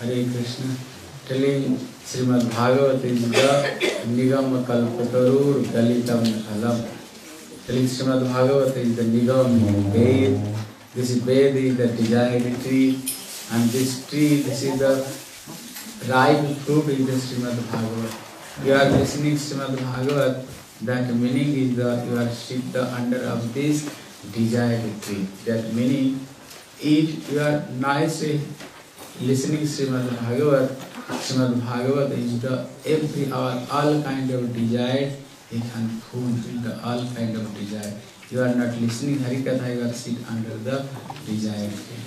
Hare Krishna. Telling Srimad Bhagavad is the Nigam Kalpatarur Galitam Phalam. Telling Srimad Bhagavad is the Nigam Ved. This Ved is the desired tree, and this tree, this is the ripe fruit is the Srimad Bhagavad. You are listening Srimad Bhagavad, that meaning is that you are sit under of this desired tree. That meaning, if you are nicely listening Srimad Bhagavad is the every all kind of desire, you can fulfill the all kind of desire. You are not listening Harikatha, you are sit under the desire tree.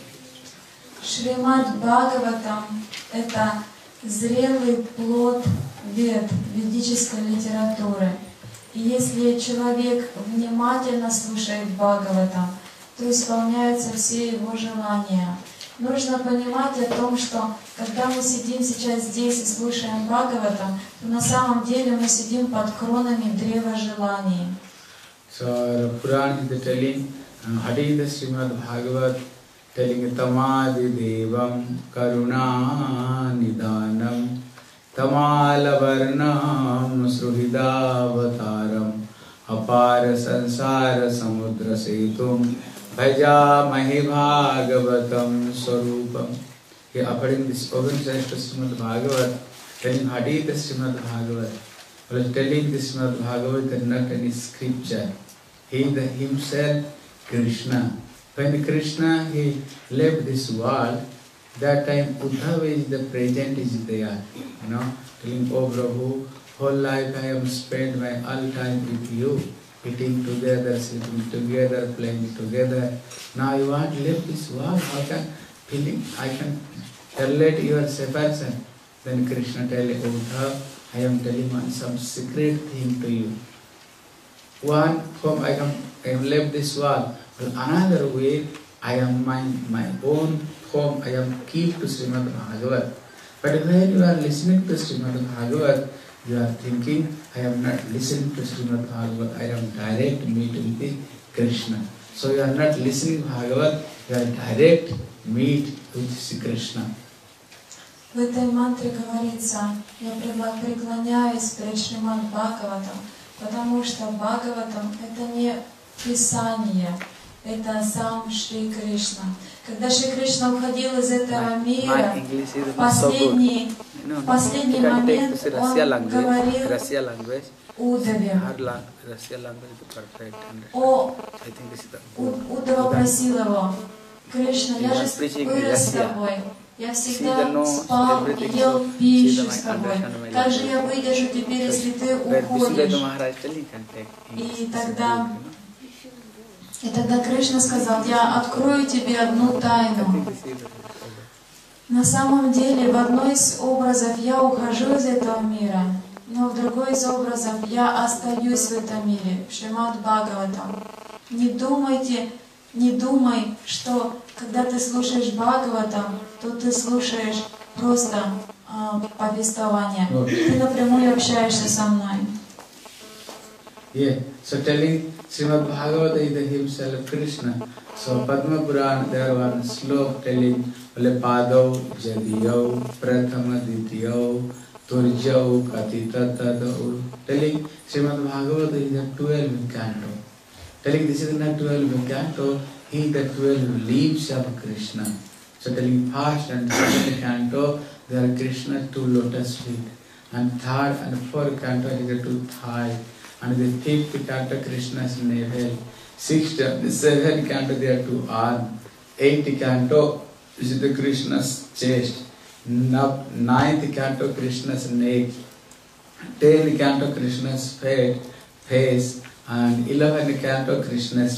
Шримад Бхагаватам – это зрелый плод ведической литературы. И если человек внимательно слушает Бхагаватам, то исполняются все его желания. Нужно понимать о том, что когда мы сидим сейчас здесь и слушаем Бхагаватам, то на самом деле мы сидим под кронами древа желаний. So Puran is telling, Hadith Srimad Bhagavad, telling Tamadi Devam Karuna Nidanam Tamala Varnam Sruhidavataram Apara Sansara Samudra Setum Bhaja Mahi Bhagavatam Swarupam. He offering this organized Srimad Bhagavad, telling Hadith Srimad Bhagavad, was telling this Srimad Bhagavad that not any scripture. He himself Krishna. When Krishna he left this world, that time Uddhava is the present is there. Telling, oh Prabhu, whole life I have spent my all time with you, eating together, sleeping together, playing together. Now you want to leave this world, I can relate your separation. Then Krishna telling, oh Uddhava, I am telling some secret thing to you. One form I have left this world, but another way I am my own form I am keep to Srimad Bhagavad. But when you are listening to Srimad Bhagavad, you are thinking, I am not listening to Srimad Bhagavad, I am direct meet with Krishna. So you are not listening to Bhagavad, you are direct meet with Krishna. В этой мантре говорится, я преклоняюсь перед Шримад Бхагаватом, потому что Бхагаватам это не Писание, это сам Шри Кришна. Когда Шри Кришна уходил из этого мира, в последний момент он говорил Удаве. Удава просил его, Кришна, я же вырос с тобой. Я всегда спал и ел пищу с тобой. Как же я выдержу теперь, если ты уходишь? И тогда Кришна сказал, я открою тебе одну тайну. На самом деле, в одной из образов я ухожу из этого мира, но в другой из образов я остаюсь в этом мире, в Шримад Бхагаватам. Не думай, что когда ты слушаешь Бхагаватам, то ты слушаешь просто повествование. Ты напрямую общаешься со мной. Yeah, so telling Srimad Bhagavata is himself Krishna. So Padma Puran, there one slok telling Padav Jadiyau Prathama Ditiyau Turjau Katitatadau. Telling Srimad Bhagavata is a 12th canto. Telling this is not 12th canto, he the 12 leaves of Krishna. So telling first and second canto, there are Krishna 2 lotus feet. And third and fourth canto is the 2 thighs. And the 5th canto Krishna's navel. 6th and 7th canto there are 2 arms. 8th canto is the Krishna's chest. 9th canto Krishna's neck. 10th canto Krishna's face. And 11th canto Krishna's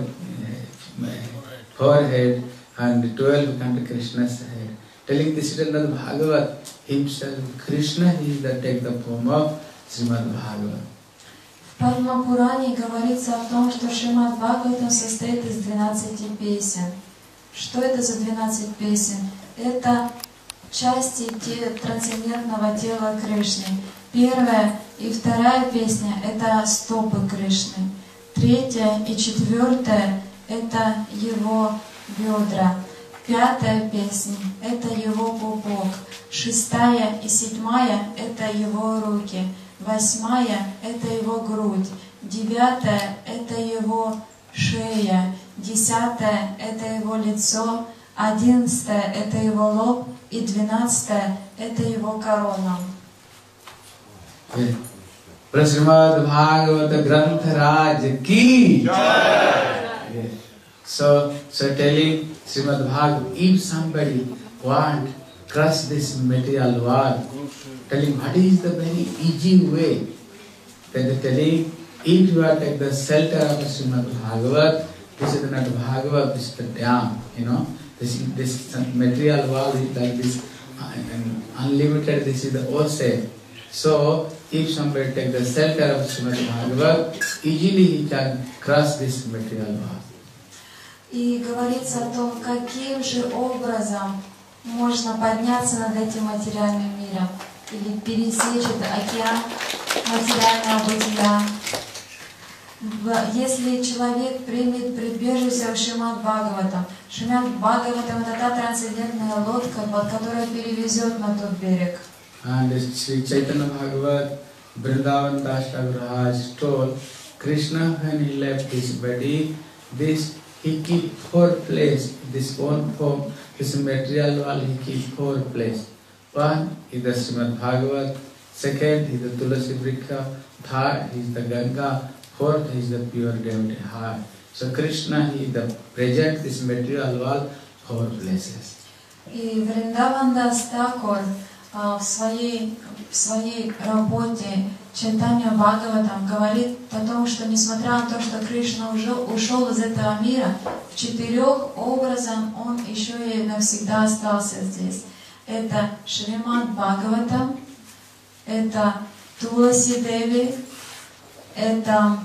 forehead. And 12th canto Krishna's head. Telling this is another Bhagavad himself. Krishna is the take the form of Srimad Bhagavad. В Падма Пуране говорится о том, что Шримад Бхагаватам состоит из 12 песен. Что это за 12 песен? Это части трансцендентного тела Кришны. Первая и вторая песня – это стопы Кришны. Третья и четвертая – это его бедра. 5-я песня — это его пупок. 6-я и 7-я — это его руки. 8-я — это его грудь. 9-я — это его шея. 10-я — это его лицо. 11-я — это его лоб. И 12-я — это его корона. Srimad Bhagavata Granth Raj ki. So telling Srimad Bhagavatam, if somebody want crush this material world, telling what is the very easy way. Then they're telling, if you are take the shelter of Srimad Bhagavat, this is not Bhagavat, this is the dam, This material world is like this, unlimited, this is the ocean. So, if somebody take the shelter of Srimad Bhagavat, easily he can cross this material world. И говорится о том, каким же образом можно подняться над этим материальным миром или пересечь этот океан материального бытия. Если человек примет прибежище в Шримад Бхагаватам, Шримад Бхагаватам — это та трансцендентная лодка, под которой перевезет на тот берег. And Sri Chaitanya Bhagavat, Vrindavan Das Thakur told, Krishna when he left his body, he keep 4 places, this one form, this material world, he keep 4 places. One is the Srimad Bhagavat, second is the Tulasi Vriksha, third is the Ganga, fourth is the pure devotee heart. So Krishna, he the present this material world 4 places. И Вриндаван Дас Такур в своей работе Чайтанья Бхагаватам говорит о том, что несмотря на то, что Кришна уже ушел из этого мира, в 4 образах он еще и навсегда остался здесь. Это Шримад Бхагаватам, это Туласи Деви, это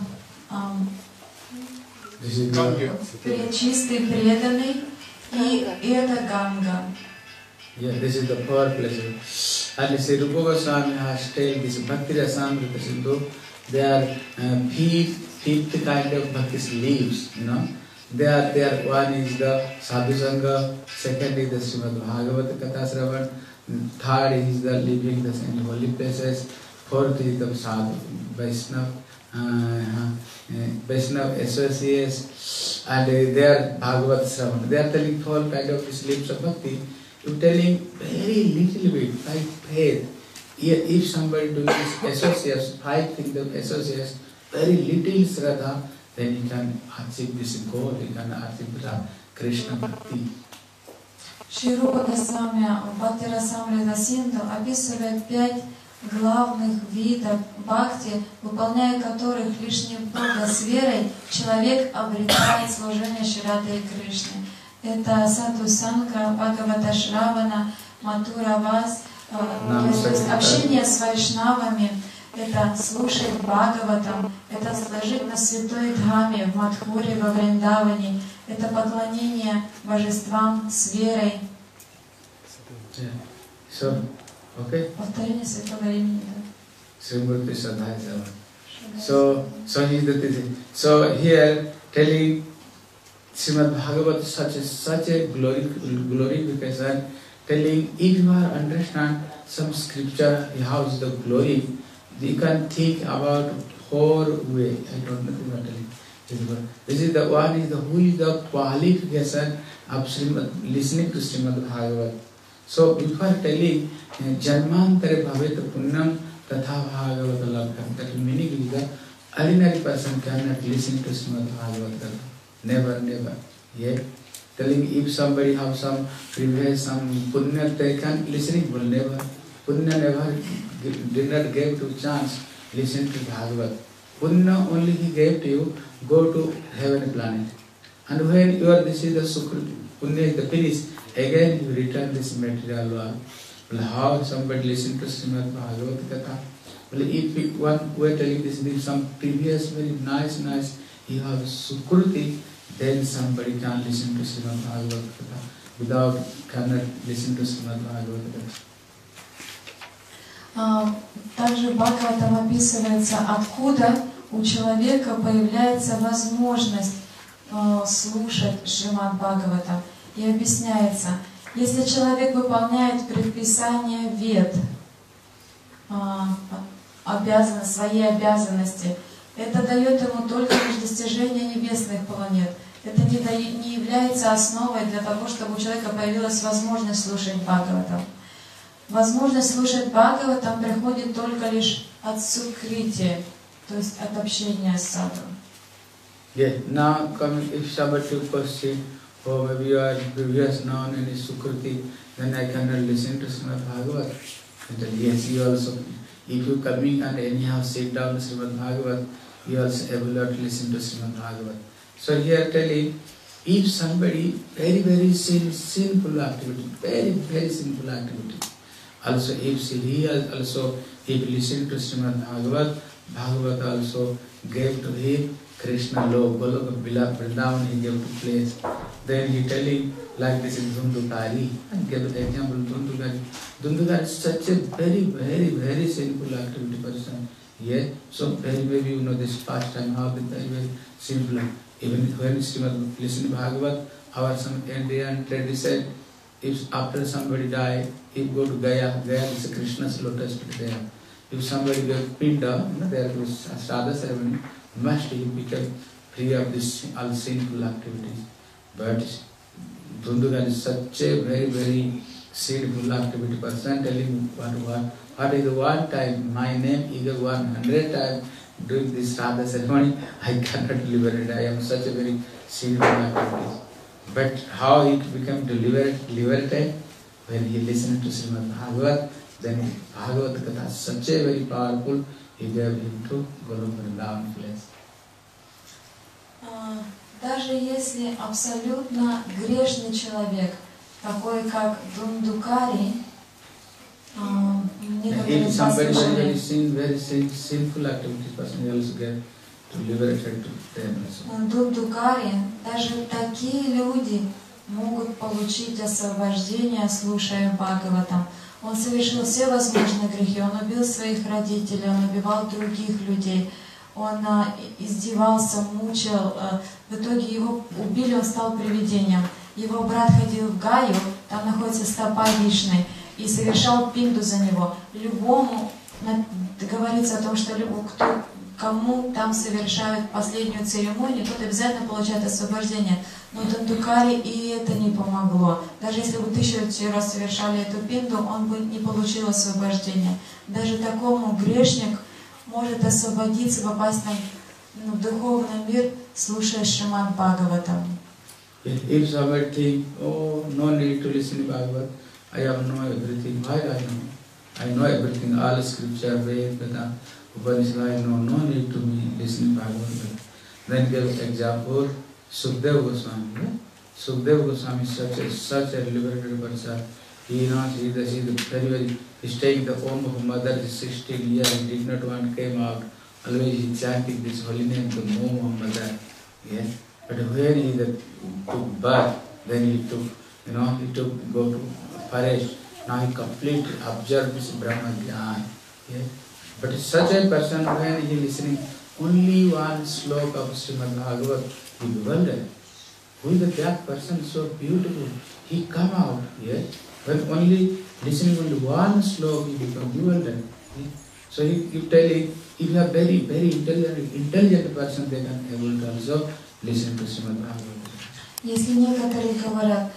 чистый преданный, и это Ганга. Yeah, this is the 4 places. And Sri Rupa Goswami has told this Bhakti Rasamrita Sindhu, they are 5th kind of bhakti's leaves, They are one is the Sadhu Sangha, second is the Srimad Bhagavata Katha Shravan, third is the living the holy places, fourth is the Sadhu Vaishnava associates, and they are Bhagavata Shravan. They are telling 4 kind of these leaves of bhakti. You telling very little bit, like faith. If somebody doing this associates, 5 things of associates, very little Shraddha, then he can achieve this goal, he can achieve the Krishna Bhakti. Шри Рупа Госвами в Бхакти Расамрита Синду описывает 5 главных видов бхакти, выполняя которых лишь немного с верой человек обретает служение Шри Радhe и Кришне. Это Садху Санга, Бхагавата Шравана, Матура Вас, то есть общение с вайшнавами, это слушать Бхагаватам, это служить на святой Дхаме, в Мадхуре, во Вриндаване, это поклонение божествам с верой. Повторение святого имени. So here telling Srimad Bhagavat such a glorification, telling if you are understand some scripture, how is the glory, you can think about whole way. I don't know what I'm telling. This is the one is the who is the qualification of listening to Srimad Bhagavat. So before telling Janmantare Bhaveta Punnam Tatha Bhagavata Labham, that meaning is that ordinary person cannot listen to Srimad Bhagavat. Never. Yet telling if somebody have some previous some punya, they can listening will never. Punya never did not give to chance listen to Bhagavat. Punya only he gave to you, go to heaven planet. And when you are this is the sukra, punya is the finish, again you return this material world. Well, how somebody listen to Srimad Bhagavat Katha? Well, if one were telling this in some previous very nice, you have sukruti, then somebody can listen to Srimad Bhagavat Katha cannot listen to Srimad Bhagavat Katha. Также Бхагаватам описывается, откуда у человека появляется возможность слушать Шримад Бхагаватам. и объясняется, если человек выполняет предписания Вед, свои обязанности, это дает ему только лишь достижение небесных планет. Это не является основой для того, чтобы у человека появилась возможность слушать Бхагаватам. Возможность слушать Бхагаватам приходит только лишь от сукрити, то есть от общения с саду. Yeah, now coming, if somebody question, oh maybe you are previous known in Sukriti, then I cannot listen to Srimad Bhagavat. And yes, you also, if you coming and anyhow sit down to Srimad Bhagavat, you also able to listen to Srimad Bhagavat. So here telling, if somebody very sinful activity, very sinful activity, also if he also if listen to Srimad Bhagavat, Bhagavat also gave to him Krishna Goloka Vrindavan, he gave to place. Then he telling like this is Dhundukari, and gave the example Dhundukari. Dhundukari is such a very sinful activity person. Yeah, so very maybe you know this pastime how very simple. Even when Srimad listen to Bhagavat, our some Indian tradition, if after somebody die, if go to Gaya is a Krishna's lotus pit there. If somebody goes Pinda, there is a Sadha ceremony, must he become free of this all sinful activities. But Dhundukan is such a very sinful activity person telling what is the one time, my name is 100 times doing this Sadha ceremony, I cannot liberate, I am such a very sinful activity. But how he became liberated? When he listened to Srimad Bhagavat, then Bhagavad Katha is such a very powerful, he gave him to Goloka Vrindavan place. Даже если абсолютно грешный человек, такой как Дундукари, if somebody very sinful activities, person he also get to liberate to them also. Дундукари, даже такие люди могут получить освобождение, слушая Бхагаватам. Он совершил все возможные грехи, он убил своих родителей, он убивал других людей, он издевался, мучил, в итоге его убили, он стал привидением. Его брат ходил в Гаю, там находится стопа Вишны, и совершал пинду за него. Любому говорится о том, что кому там совершают последнюю церемонию, тот обязательно получает освобождение. Но Дундукари и это не помогло. Даже если бы 1000 раз совершали эту пинду, он бы не получил освобождения. Даже такому грешник может освободиться, попасть в духовный мир, слушая Шримад Бхагаватам. If somebody think, oh, no need to listen to Bhagavat, I have know everything. Why I know everything, all scripture, Veda, Upanishad, I know, no need to me listen to Bhagavat. Then give example, Sukadeva Goswami. Yeah? Sukadeva Goswami is such a liberated person. He knows he is very staying the home of mother 16 years, he did not want to came out. Always he chanting this holy name, the home of mother. Yeah? But when he took birth, then he took go to forest. Now he completely observed this Brahma Dhyan. Yeah? But such a person, when he listening only one sloka of Srimad Bhagavat, he bewildered. Who is that person so beautiful? He come out, yeah? When only listening only one sloka, he become bewildered. Yeah? So he telling, if you are very intelligent person, they can able to also listen to Srimad Bhagavat. Если некоторые говорят,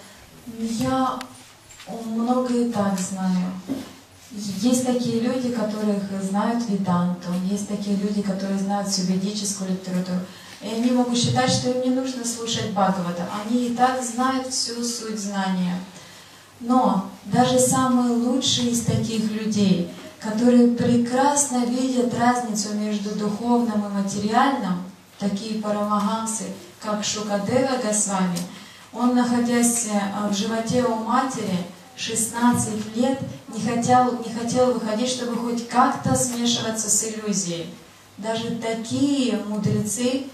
я много и так знаю. Есть такие люди, которые знают Веданту, есть такие люди, которые знают всю ведическую литературу. И они могут считать, что им не нужно слушать Бхагавата. Они и так знают всю суть знания. Но даже самые лучшие из таких людей, которые прекрасно видят разницу между духовным и материальным, такие парамахансы, как Шукадева Госвами, он, находясь в животе у матери, 16 лет не хотел выходить, чтобы хоть как-то смешиваться с иллюзией. Даже такие мудрецы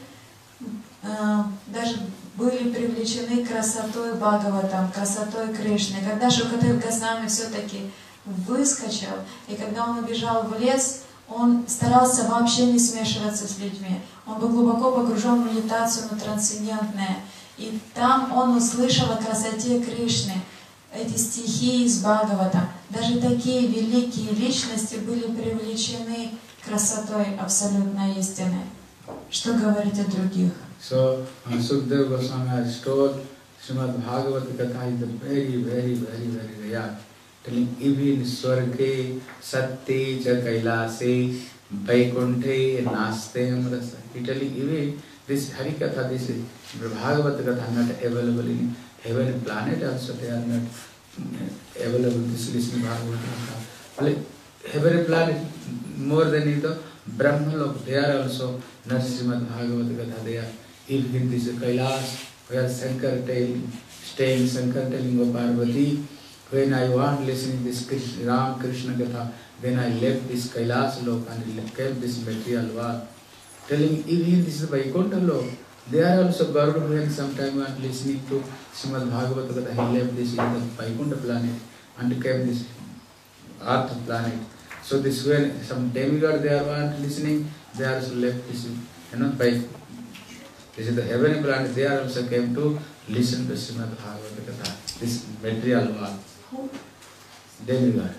даже были привлечены красотой Бхагаватам, красотой Кришны. Когда Шукадева Госвами все-таки выскочил, и когда он убежал в лес, он старался вообще не смешиваться с людьми. Он был глубоко погружен в медитацию на трансцендентное. И там он услышал о красоте Кришны, эти стихи из Бхагавата. Даже такие великие личности были привлечены красотой абсолютной истины. Что говорить о других? So, Sukadeva Goswami has told Srimad Bhagavata Katha is very rare. Telling even Swarge, Satte, Kailase, Vaikunthe, Naste, Amrasa. He telling even this Harikatha, this Bhagavata Katha not available in heaven planet also, they are not available, this listening Bhagavata Katha. Heaven planet, more than in the Brahmalok, they are also not Srimad Bhagavata Katha, they are even this Kailas, where Shankar staying, Shankar telling of Parvati, when I want listening this Ram Krishna Katha, then I left this Kailas Lok and kept this material world. Telling even this is Vaikuntha Lok, they are also Garuda when sometime want listening to Srimad Bhagavata Katha, he left this in the Vaikuntha planet and kept this Earth planet. So this when some demigod they are want listening, they are also left this, by this is the heavenly planet, they are also came to listen to Srimad Bhagavata Katha, this material world. Demigod.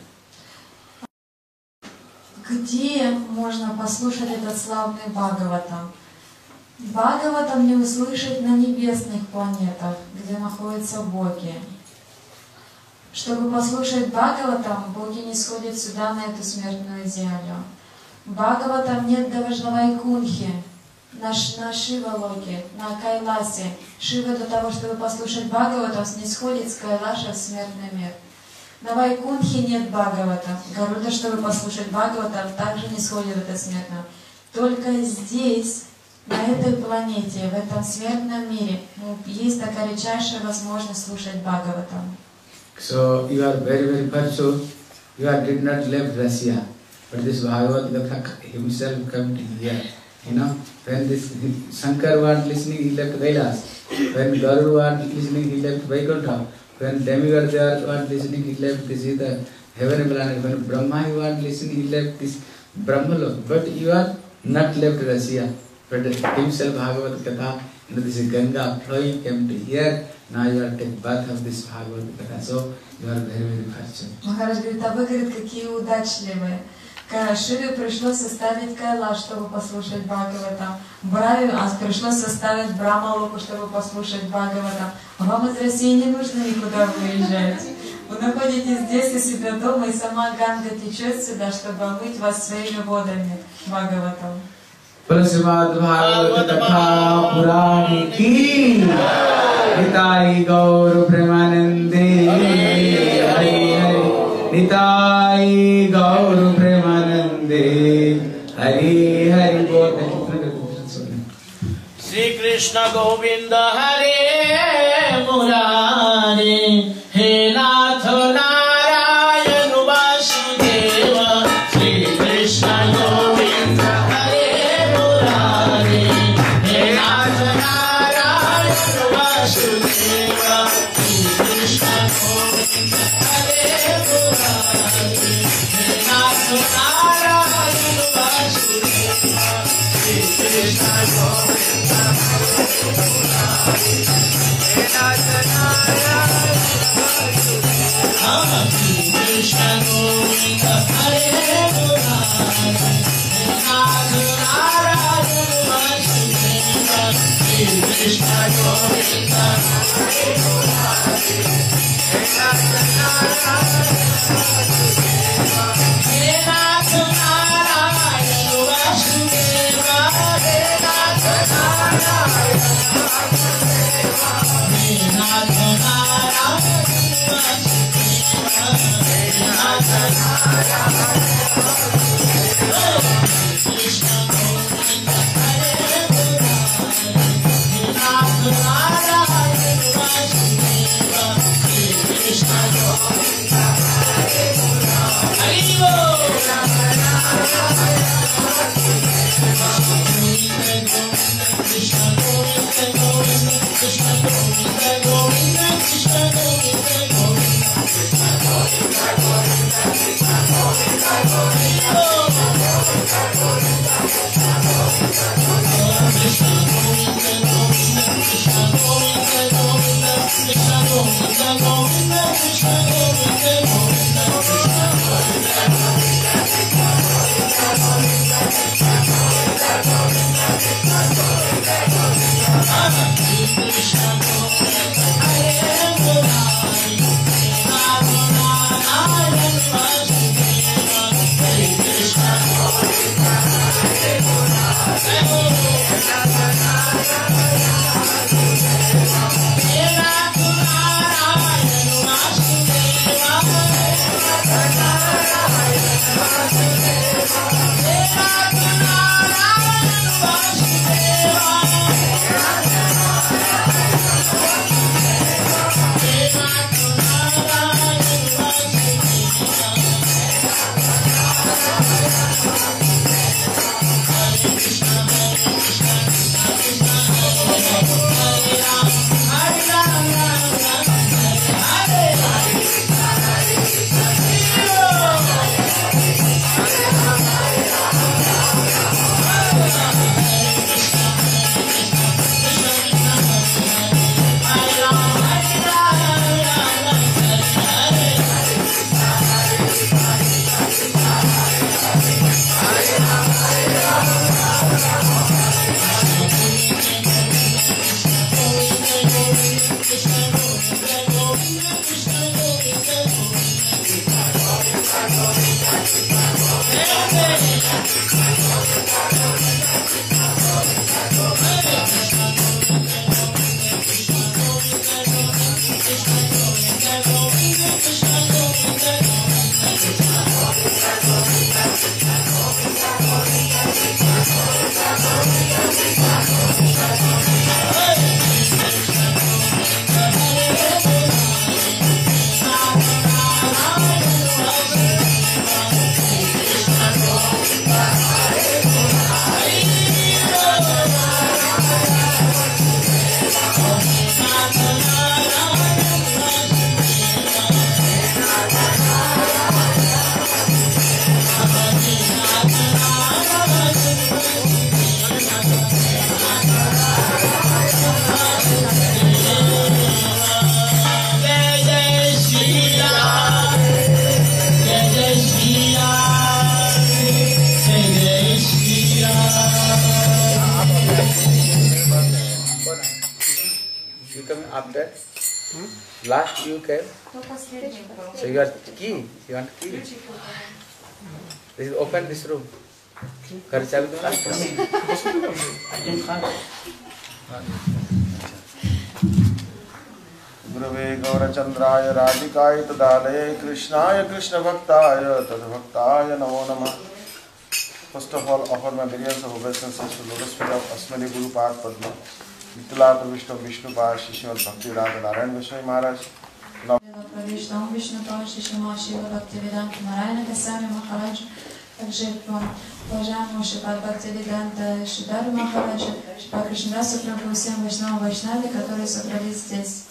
Где можно послушать этот славный Бхагаватам? Бхагаватам не услышать на небесных планетах, где находятся боги. Чтобы послушать Бхагаватам, боги не сходят сюда, на эту смертную землю. Бхагаватам нет даже на Вайкунхе, на Шивалоке, на Кайласе. Шива для того, чтобы послушать Бхагаватам, не сходит с Кайлаша в смертный мир. На Вайкунхе нет Бхагавата. Гаруда, чтобы послушать Бхагаватам, также не сходит в этот смертный. Только здесь, на этой планете, в этом смертном мире, есть такая редчайшая возможность слушать Бхагаватам. So you are very virtuous. You did not leave Russia, but this Bhagavad Gita himself came to here. When this Shankar was listening, he left Kailas. When Garuda was listening, he left Vaikuntha. When demigod was listening, he left this the heavenly planet. When Brahma was listening, he left this Brahmalok. But you are not left Russia. But himself Bhagavad Gita, this is Ganga flowing came to here. Now you are taking birth of this Bhagavad Gita. So you are very fortunate. Махарадж говорит, а вы, говорит, какие удачливые. Шиве пришлось оставить Кайлаш, чтобы послушать Бхагаватам. Браве пришлось оставить Брахмалоку, чтобы послушать Бхагаватам. Вам из России не нужно никуда выезжать. Вы находитесь здесь у себя дома, и сама Ганга течет сюда, чтобы омыть вас своими водами Бхагаватам. Srimad Bhagavata Katha Purani ki Nitai Gaur Premanande Nitai Gaur Premanande Hari Hari Bol. Sri Krishna Govinda Hare Murari He Nath Narayan Vasudeva Sri Krishna Govinda Hare Murari He Nath Narayan Vasudeva Sri Krishna Govinda Hare Murari He Nath Narayan Vasudeva Sri Krishna Govinda Krishna Govinda After last you came, so you got key. You want key? This is open this room. घर चाबी दो ना. गुरवे गौरचंद्राय राधिकाय तदालये कृष्णाय कृष्ण भक्ताय तद्भक्ताय नमो नमः. First of all, offer my millions of obeisances to lotus feet of Asmani Guru Pad Padma, Vittala Vishnu Vishnu Pad Shishwar Bhakti Vedanta Narayan Goswami Maharaj. Vishnu Vishnu Pad Shishwar Shiva Bhakti Vedanta Narayan Goswami Maharaj. Также уважаемому Шрипад Бхактивиданта Шридару Махараджа, Шрипад Кришнадасу Прабху, всем Вайшнавам Вайшнави, которые собрались здесь.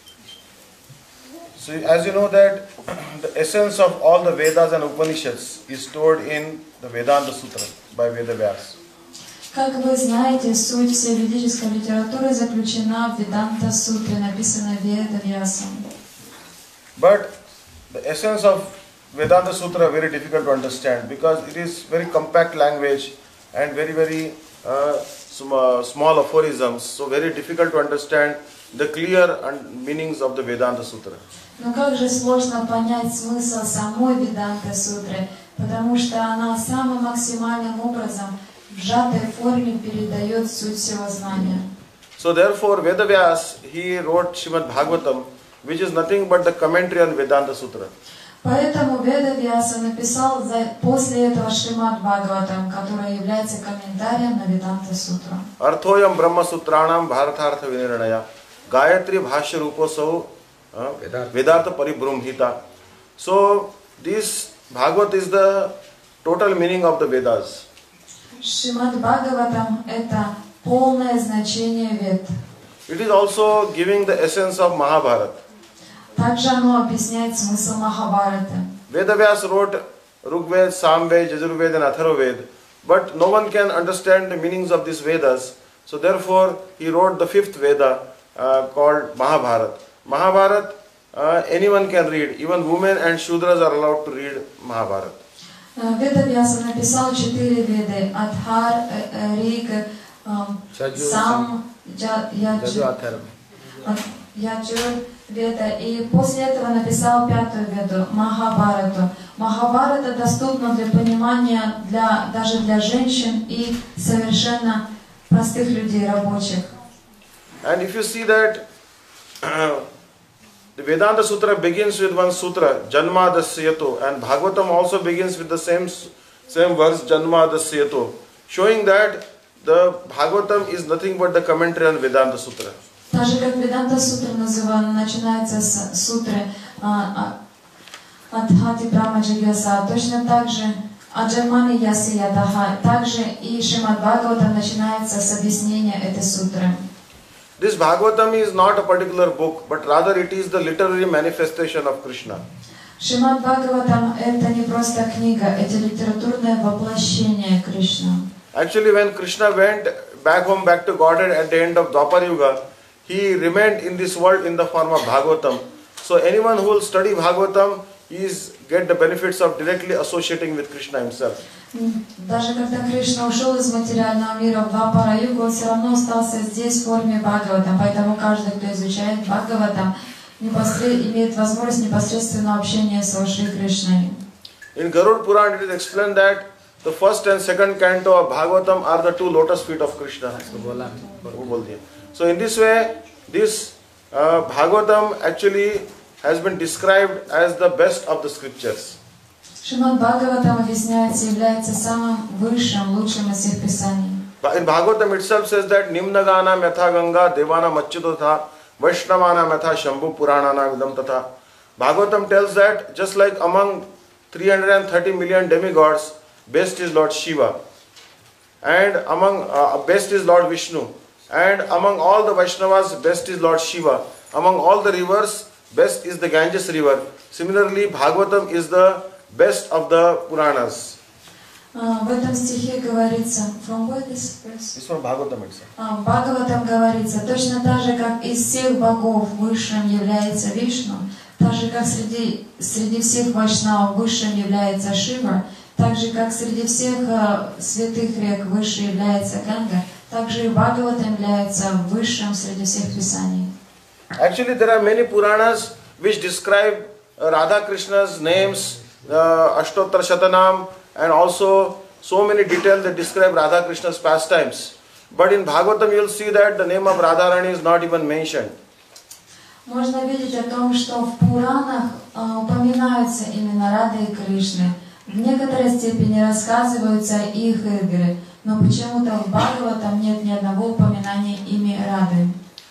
So, as you know that the essence of all the Vedas and Upanishads is stored in the Vedanta Sutra by Vedavyas. Как вы знаете, суть всей ведической литературы заключена в Веданта Сутре, написанной Ведавьясом. But the essence of Vedanta Sutra very difficult to understand because it is very compact language and very small aphorisms, so very difficult to understand the clear meanings of the Vedanta Sutra. Но как же сложно понять смысл самой Веданта Сутры, потому что она самым максимальным образом в сжатой форме передает суть всего знания. So therefore Vedavyas, he wrote Srimad Bhagavatam, which is nothing but the commentary on Vedanta Sutra. Поэтому Ведавьяса написал после этого Шримад Бхагаватам, который является комментарием на Веданта Сутру. Arthoyam Brahma Sutranam Bharathartha Vinirnaya Gayatri Bhashya Ruposau Vedanta Paribhrumhita. So this Bhagavat is the total meaning of the Vedas. Шримад Бхагаватам — это полное значение Вед. It is also giving the essence of Mahabharata. Также оно объясняет смысл Махабхараты. Vedavyas wrote Rigveda, Samveda, Yajurveda and Atharvaveda, but no one can understand the meanings of these Vedas. So therefore he wrote the fifth Veda called Mahabharata. Mahabharata anyone can read, even women and Shudras are allowed to read Mahabharata. Ведавьяса написал 4 Веды: Адхар, Риг, Сам, Яджур, Веда, и после этого написал 5-ю Веду, Махабхарату. Махабхарата доступна для понимания даже для женщин и совершенно простых людей, рабочих. And if you see that the Vedanta Sutra begins with one sutra, Janma Dasyato, and Bhagavatam also begins with the same verse, Janma Dasyato, showing that the Bhagavatam is nothing but the commentary on Vedanta Sutra. Так же, как Веданта Сутра начинается с сутры Адхати Брахма Джигьяса, точно так же Аджармани Яси Ядаха, также и Шримад Бхагаватам начинается с объяснения этой сутры. This Bhagavatam is not a particular book, but rather it is the literary manifestation of Krishna. Шримад Бхагаватам — это не просто книга, это литературное воплощение Кришны. Actually, when Krishna went back home, back to Godhead at the end of Dwapar Yuga, he remained in this world in the form of Bhagavatam. So anyone who will study Bhagavatam get the benefits of directly associating with Krishna himself. Даже когда Кришна ушел из материального мира в Двапара-югу, он все равно остался здесь в форме Бхагаватам. Поэтому каждый, кто изучает Бхагаватам, имеет возможность непосредственного общения с Шри Кришной. In Garuda Purana it is explained that the first and second canto of Bhagavatam are the two lotus feet of Krishna. So in this way, this Bhagavatam actually has been described as the best of the scriptures. Шримад Бхагаватам объясняется, является самым высшим, лучшим из всех писаний. In Bhagavatam itself says that Nimnagana Matha Ganga Devana Machyuto Tha Vaishnavana Matha Shambhu Puranana Vidam Tatha. Bhagavatam tells that just like among 330 million demigods, best is Lord Shiva, and among best is Lord Vishnu, and among all the Vaishnavas, best is Lord Shiva. Among all the rivers, best is the Ganges river. Similarly, Bhagavatam is the best of the Puranas. В этом стихе говорится, from where this verse? It's from Bhagavatam itself. В Бхагаватам говорится, точно так же, как из всех богов высшим является Вишну, так же, как среди всех вайшнавов высшим является Шива, так же, как среди всех святых рек высшей является Ганга, так же и Бхагаватам является высшим среди всех писаний. Actually, there are many Puranas which describe Radha Krishna's names, Ashtottara Shatanam, and also so many details that describe Radha Krishna's pastimes. But in Bhagavatam you will see that the name of Radharani is not even mentioned. Можно видеть о том, что в Пуранах упоминаются именно Рада и Кришны. В некоторой степени рассказываются их игры, но почему-то в Бхагаватам нет ни одного упоминания имени Рады.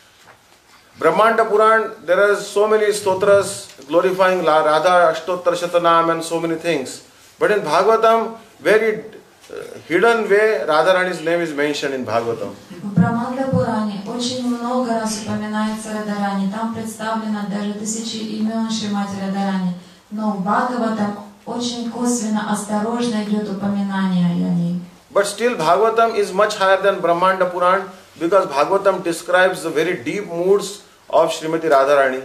Brahmanda Puran, there are so many stotras glorifying Radha, Ashtottara Shatanam and so many things. But in Bhagavatam, very hidden way, Radharani's name is mentioned in Bhagavatam. В Браманда Пуране очень много раз упоминается Радарани. Там представлено даже тысячи имен Шримати Радарани. Но в Бхагаватам очень косвенно, осторожно идет упоминание о ней. But still Bhagavatam is much higher than Brahmanda Puran because Bhagavatam describes the very deep moods of Srimati Radharani.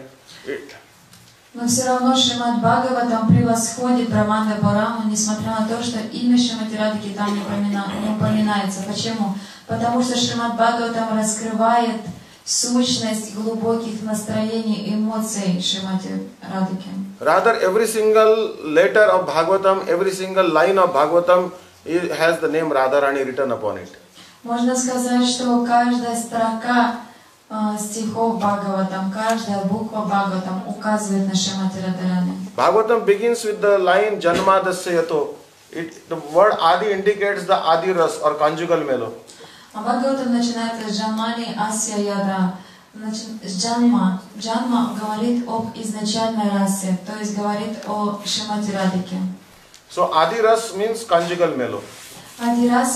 Но все равно Шримад Бхагаватам превосходит Браманда Пурану, несмотря на то, что имя Шримати Радхи там не упоминается. Почему? Потому что Шримад Бхагаватам раскрывает сущность глубоких настроений, эмоций Шримати Радхи. Rather, every single letter of Bhagavatam, every single line of Bhagavatam has the name Radharani written upon it. Можно сказать, что каждая строка стихов Бхагаватам, каждая буква Бхагаватам указывает на Шримати Радharani. Bhagavatam begins with the line Janma Dasya Yato. The word Adi indicates the Adi Ras or conjugal mellow. А Бхагаватам начинается с Джанмани Асья Яда. Джанма. Джанма говорит об изначальной расе, то есть говорит о Шримати Радхике. So Adi Ras means conjugal mellow. Ади рас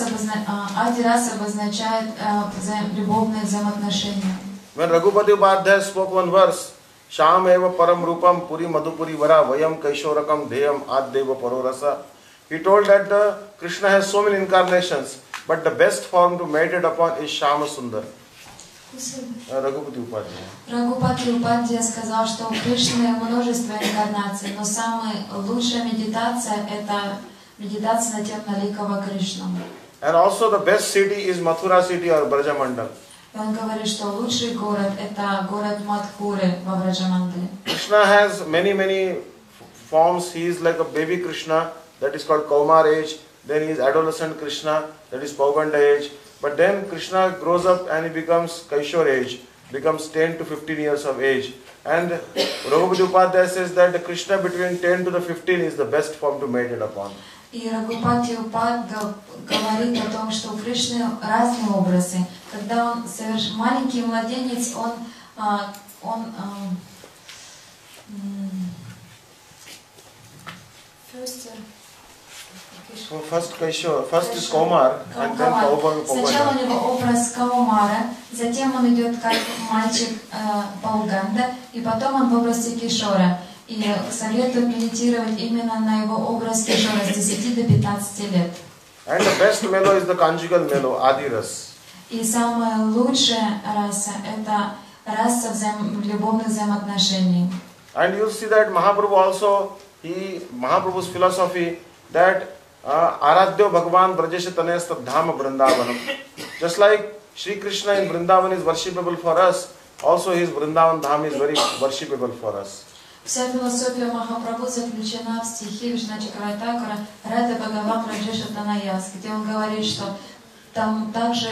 обозначает любовные взаимоотношения. When Raghupati Upadhyaya spoke one verse, Sham eva param rupam puri madhupuri vara vayam kaishorakam deyam addeva parorasa. He told that Krishna has so many incarnations, but the best form to meditate upon is Shama Sundar. Raghupati Upadhyaya. Рагупати Упадья сказал, что у Кришны множество инкарнаций, но самая лучшая медитация — это медитация на темноликого Кришну. And also the best city is Mathura city or Brajamandal. И он говорит, что лучший город — это город Мадхуры во Враджамандале. Krishna has many forms. He is like a baby Krishna, that is called Kaumar age. Then he is adolescent Krishna, that is Pauganda age. But then Krishna grows up and he becomes Kaishor age, becomes 10 to 15 years of age. And Raghupati Upadhyaya says that the Krishna between 10 to the 15 is the best form to meditate upon. И Рагупати Упадья говорит о том, что у Кришны разные образы. Когда он маленький младенец, First Kaishor, first is Kaumar, and then Pauganda. Сначала у него образ Каумара, затем он идет как мальчик Пауганда, и потом он в образе Кишора. И советую медитировать именно на его образ Кишора с 10 до 15 лет. And the best mellow is the conjugal mellow, Adi Ras. И самая лучшая раса — это раса любовных взаимоотношений. And you'll see that Mahaprabhu also, Mahaprabhu's philosophy that Aradhyo Bhagavan Brajesha Tanayastad Dhama Vrindavanam. Just like Sri Krishna in Vrindavan is worshipable for us, also his Vrindavan Dham is very worshipable for us. Вся философия Махапрабху заключена в стихе Вишначакара Такура Рада Бхагавам Раджеша Танаяс, где он говорит, что там также,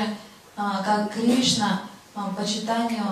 как Кришна, почитанию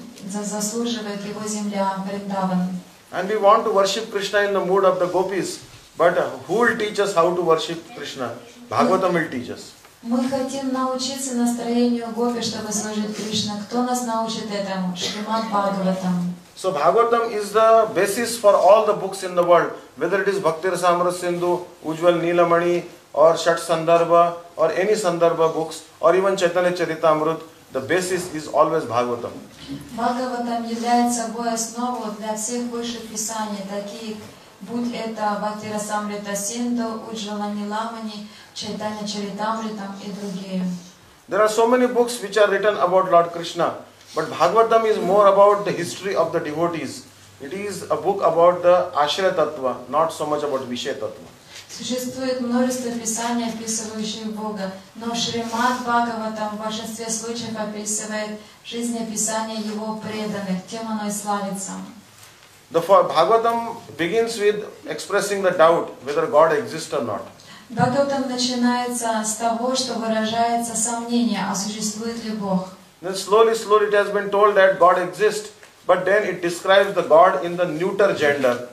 заслуживает его земля Вриндаван. And we want to worship Krishna in the mood of the gopis, but who will teach us how to worship Krishna? Bhagavatam will teach us. Мы хотим научиться настроению гопи, чтобы служить Кришне. Кто нас научит этому? Шримад Бхагаватам. So Bhagavatam is the basis for all the books in the world, whether it is Bhakti Rasamrita Sindhu, Ujjwal Neelamani, or Shat Sandarbha, or any Sandarbha books, or even Chaitanya Charitamrita. The basis is always Bhagavatam. Бхагаватам является собой основу для всех высших писаний, таких, будь это Бхакти Расамрита Синду, Уджвала Ниламани, Чайтанья Чаритамритам и другие. There are so many books which are written about Lord Krishna, but Bhagavatam is more about the history of the devotees. It is a book about the Ashraya Tattva, not so much about Vishaya Tattva. Существует множество писаний, описывающих Бога, но Шримад Бхагаватам в большинстве случаев описывает жизнеописание Его преданных, тем оно и славится. The Bhagavatam begins with expressing the doubt whether God exists or not. Бхагаватам начинается с того, что выражается сомнение, а существует ли Бог. Then slowly it has been told that God exists, but then it describes the God in the neuter gender.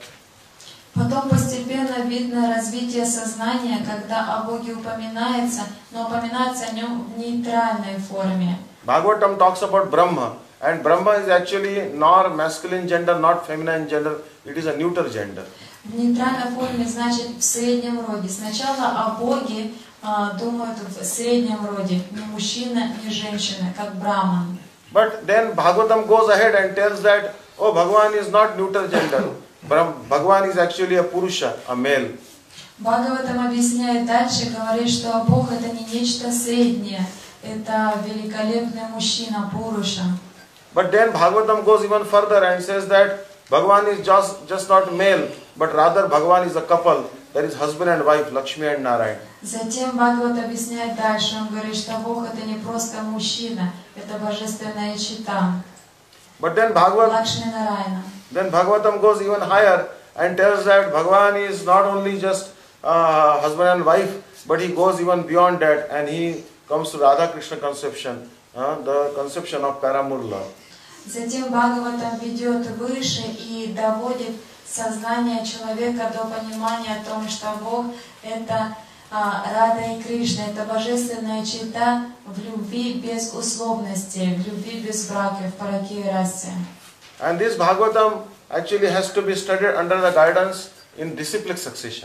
Потом постепенно видно развитие сознания, когда о Боге упоминается, но упоминается о нем в нейтральной форме. Bhagavatam talks about Brahma, and Brahma is actually not masculine gender, not feminine gender, it is a neuter gender. В нейтральной форме значит в среднем роде. Сначала о Боге думают в среднем роде, ни мужчина, ни женщина, как Браман. But then Bhagavatam goes ahead and tells that, oh, Bhagavan is not neuter gender. Bhagavan is actually a Purusha, a male. Бхагаватам объясняет дальше, говорит, что Бог это не нечто среднее, это великолепный мужчина, Пуруша. But then Bhagavatam goes even further and says that Bhagavan is just not male, but rather Bhagavan is a couple. There is husband and wife, Lakshmi and Narayan. Затем Бхагават объясняет дальше, он говорит, что Бог это не просто мужчина, это божественная чита. But then Лакшми Нараяна. Then Bhagavatam goes even higher and tells that Bhagavan is not only just husband and wife, but he goes even beyond that and he comes to Radha Krishna conception, the conception of paramour love. Затем Бхагаватам ведет выше и доводит сознание человека до понимания о том, что Бог это Рада и Кришна, это божественная чита в любви без условностей, в любви без брака, в параке и расе. And this Bhagavatam actually has to be studied under the guidance in disciplic succession.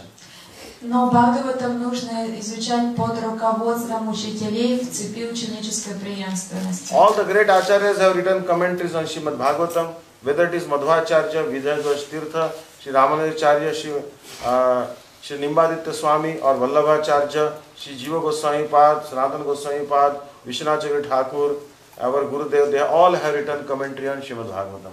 Но Бхагаватам нужно изучать под руководством учителей в цепи ученической преемственности. All the great acharyas have written commentaries on Srimad Bhagavatam, whether it is Madhvacharya, Vijayadvash Tirtha, Sri Ramanujacharya, Sri Nimbaditya Swami, or Vallabhacharya, Sri Jiva Goswami Pad, Sanatana Goswami Pad, Vishwanath Thakur, our Gurudev, they all have written commentary on Srimad Bhagavatam.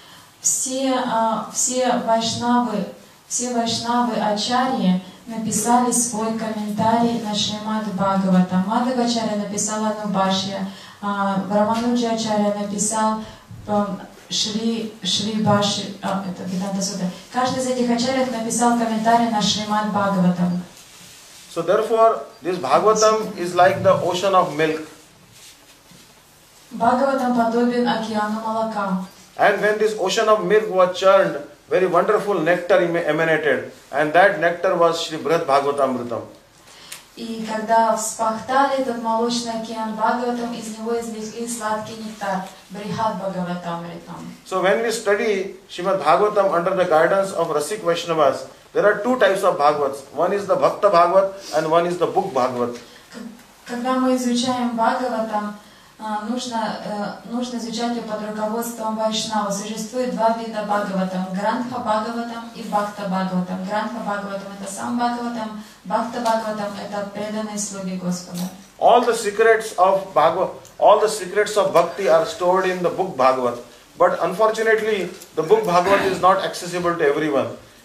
Все вайшнавы ачарьи написали свой комментарий на Шримад Бхагаватам. Мадхавачарья написал Анубашья, Рамануджа Ачарья написал Шри Баши, это Веданта Сутра. Каждый из этих ачарьев написал комментарий на Шримад Бхагаватам. So therefore, this Bhagavatam is like the ocean of milk. Бхагаватам подобен океану молока. And when this ocean of milk was churned, very wonderful nectar emanated, and that nectar was Sri Brihad Bhagavatamritam. И когда вспахтали этот молочный океан Бхагаватам, из него извлекли сладкий нектар, Брихад Бхагаватамритам. So when we study Srimad Bhagavatam under the guidance of Rasik Vaishnavas, there are two types of Bhagavats. One is the Bhakta Bhagavat and one is the Book Bhagavat. Когда мы изучаем Бхагаватам, нужно изучать его под руководством Вайшнава. Существует два вида Бхагаватам: Грантха Бхагаватам и Бхакта Бхагаватам. Грантха Бхагаватам это сам Бхагаватам, Бхакта Бхагаватам это преданные слуги Господа. All the secrets of bhakti are stored in the book Bhagavat. But unfortunately, the book Bhagavat is not accessible to everyone.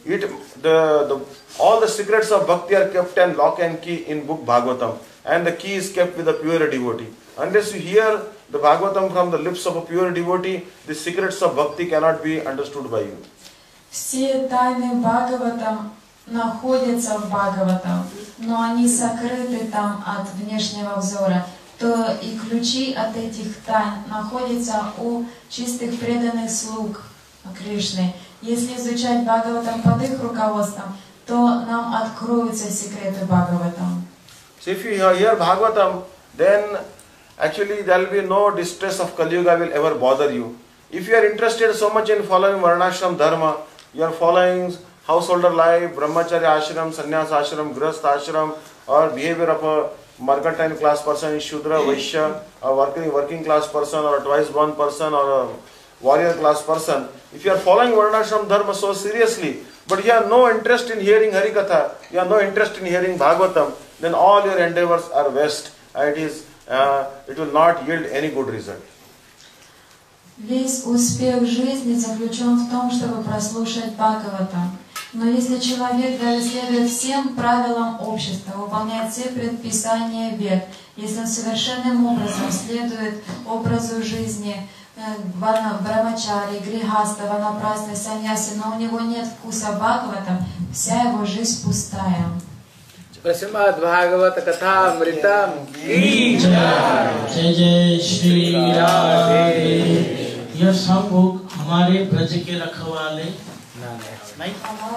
All the secrets of bhakti are kept in lock and key in book Bhagavatam, and the key is kept with a pure devotee. Unless you hear the Bhagavatam from the lips of a pure devotee, the secrets of bhakti cannot be understood by you. Все тайны Бхагаватам находятся в Бхагаватам, но они сокрыты там от внешнего взора, то и ключи от этих тайн находятся у чистых преданных слуг Кришны. Если изучать Бхагаватам под их руководством, то нам откроются секреты Бхагаватам. So if you hear Bhagavatam, then actually there will be no distress of Kali Yuga will ever bother you. If you are interested so much in following Varnashram Dharma, you are following householder life, Brahmacharya ashram, Sannyas ashram, Grihastha ashram, or behavior of a mercantile class person, Shudra, Vaishya, a working class person, or a twice born person, or a warrior class person. If you are following Varnashram Dharma so seriously, but you have no interest in hearing Harikatha, you have no interest in hearing Bhagavatam, then all your endeavors are waste, and it will not yield any good result. Весь успех жизни заключен в том, чтобы прослушать Бхагаватам. Но если человек даже следует всем правилам общества, выполняет все предписания вед, если он совершенным образом следует образу жизни Брахмачари, Грихаста, Ванапрасны, Саньяси, но у него нет вкуса Бхагаватам, вся его жизнь пустая. Shrimad Bhagavat कथा अमृतम की जय जय श्री राधे। यह सब book हमारे ब्रज के रखवाले नहीं,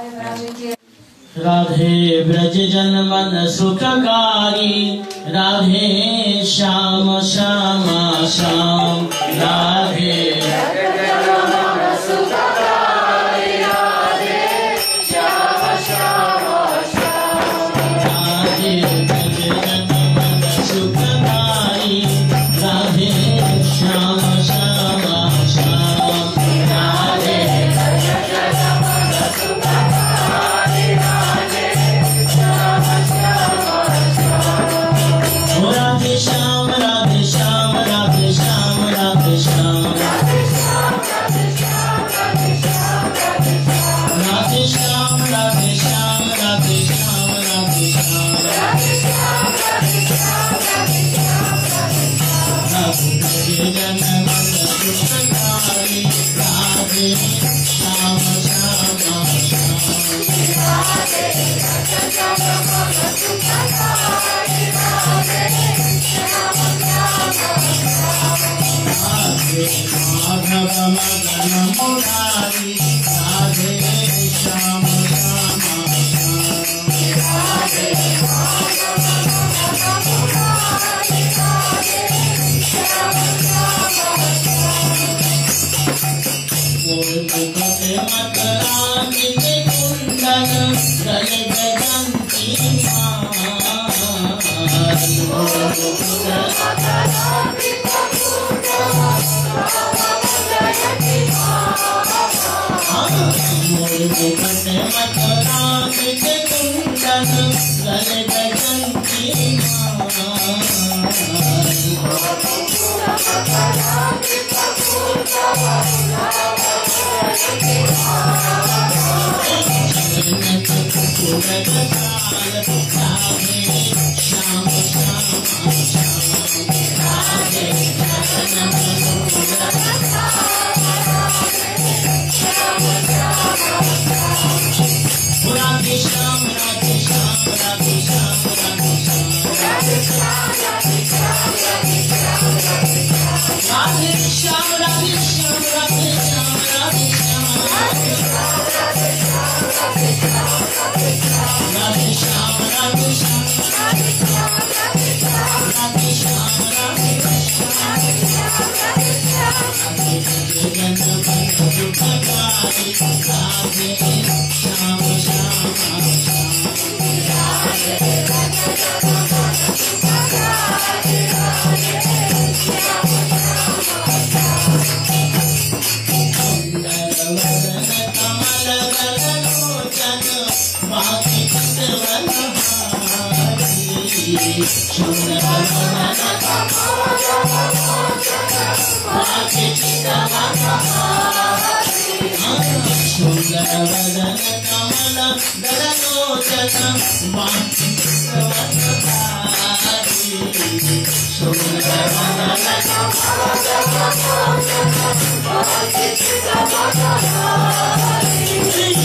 राधे ब्रज जन मन सुखकारी, Radhe Shyam Shyam Shyam, Radhe Shri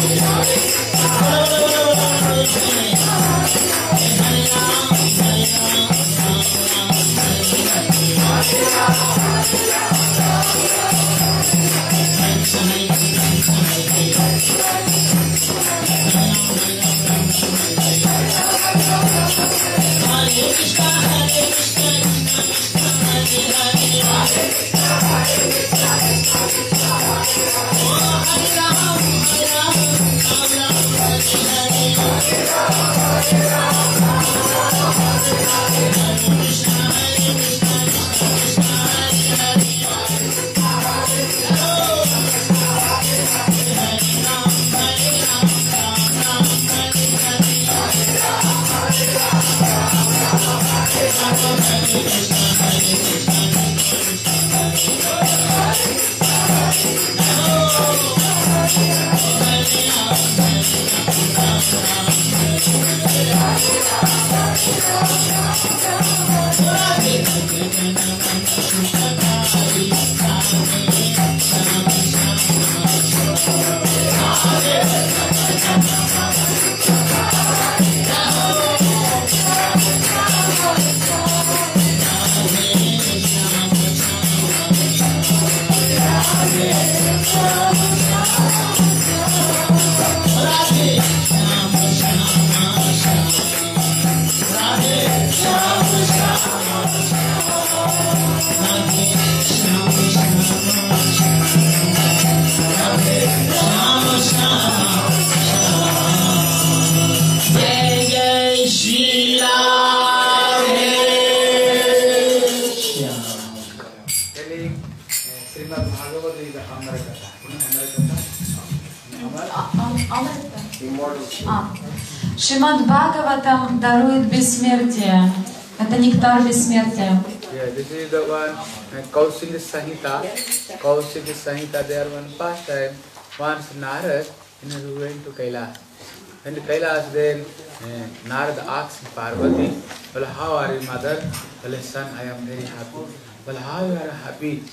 Шримад Бхагаватам дарует бессмертие. Это нектар бессмертия. Yeah, this is the one Kausilya Sahita. Kausilya Sahita, there one pastime. Once Narad went to Kailas. When to Kailas, then Narad asked Parvati, well, how are you, mother? Well, son, I am very happy. Well, how you are happy?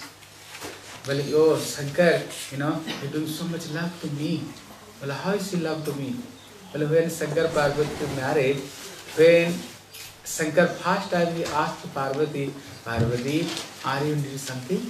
Well, oh, Shankar, you're doing so much love to me. Well, how is he love to me? Well, when Shankar Parvati married, when Shankar first time he asked Parvati, Parvati, are you doing something?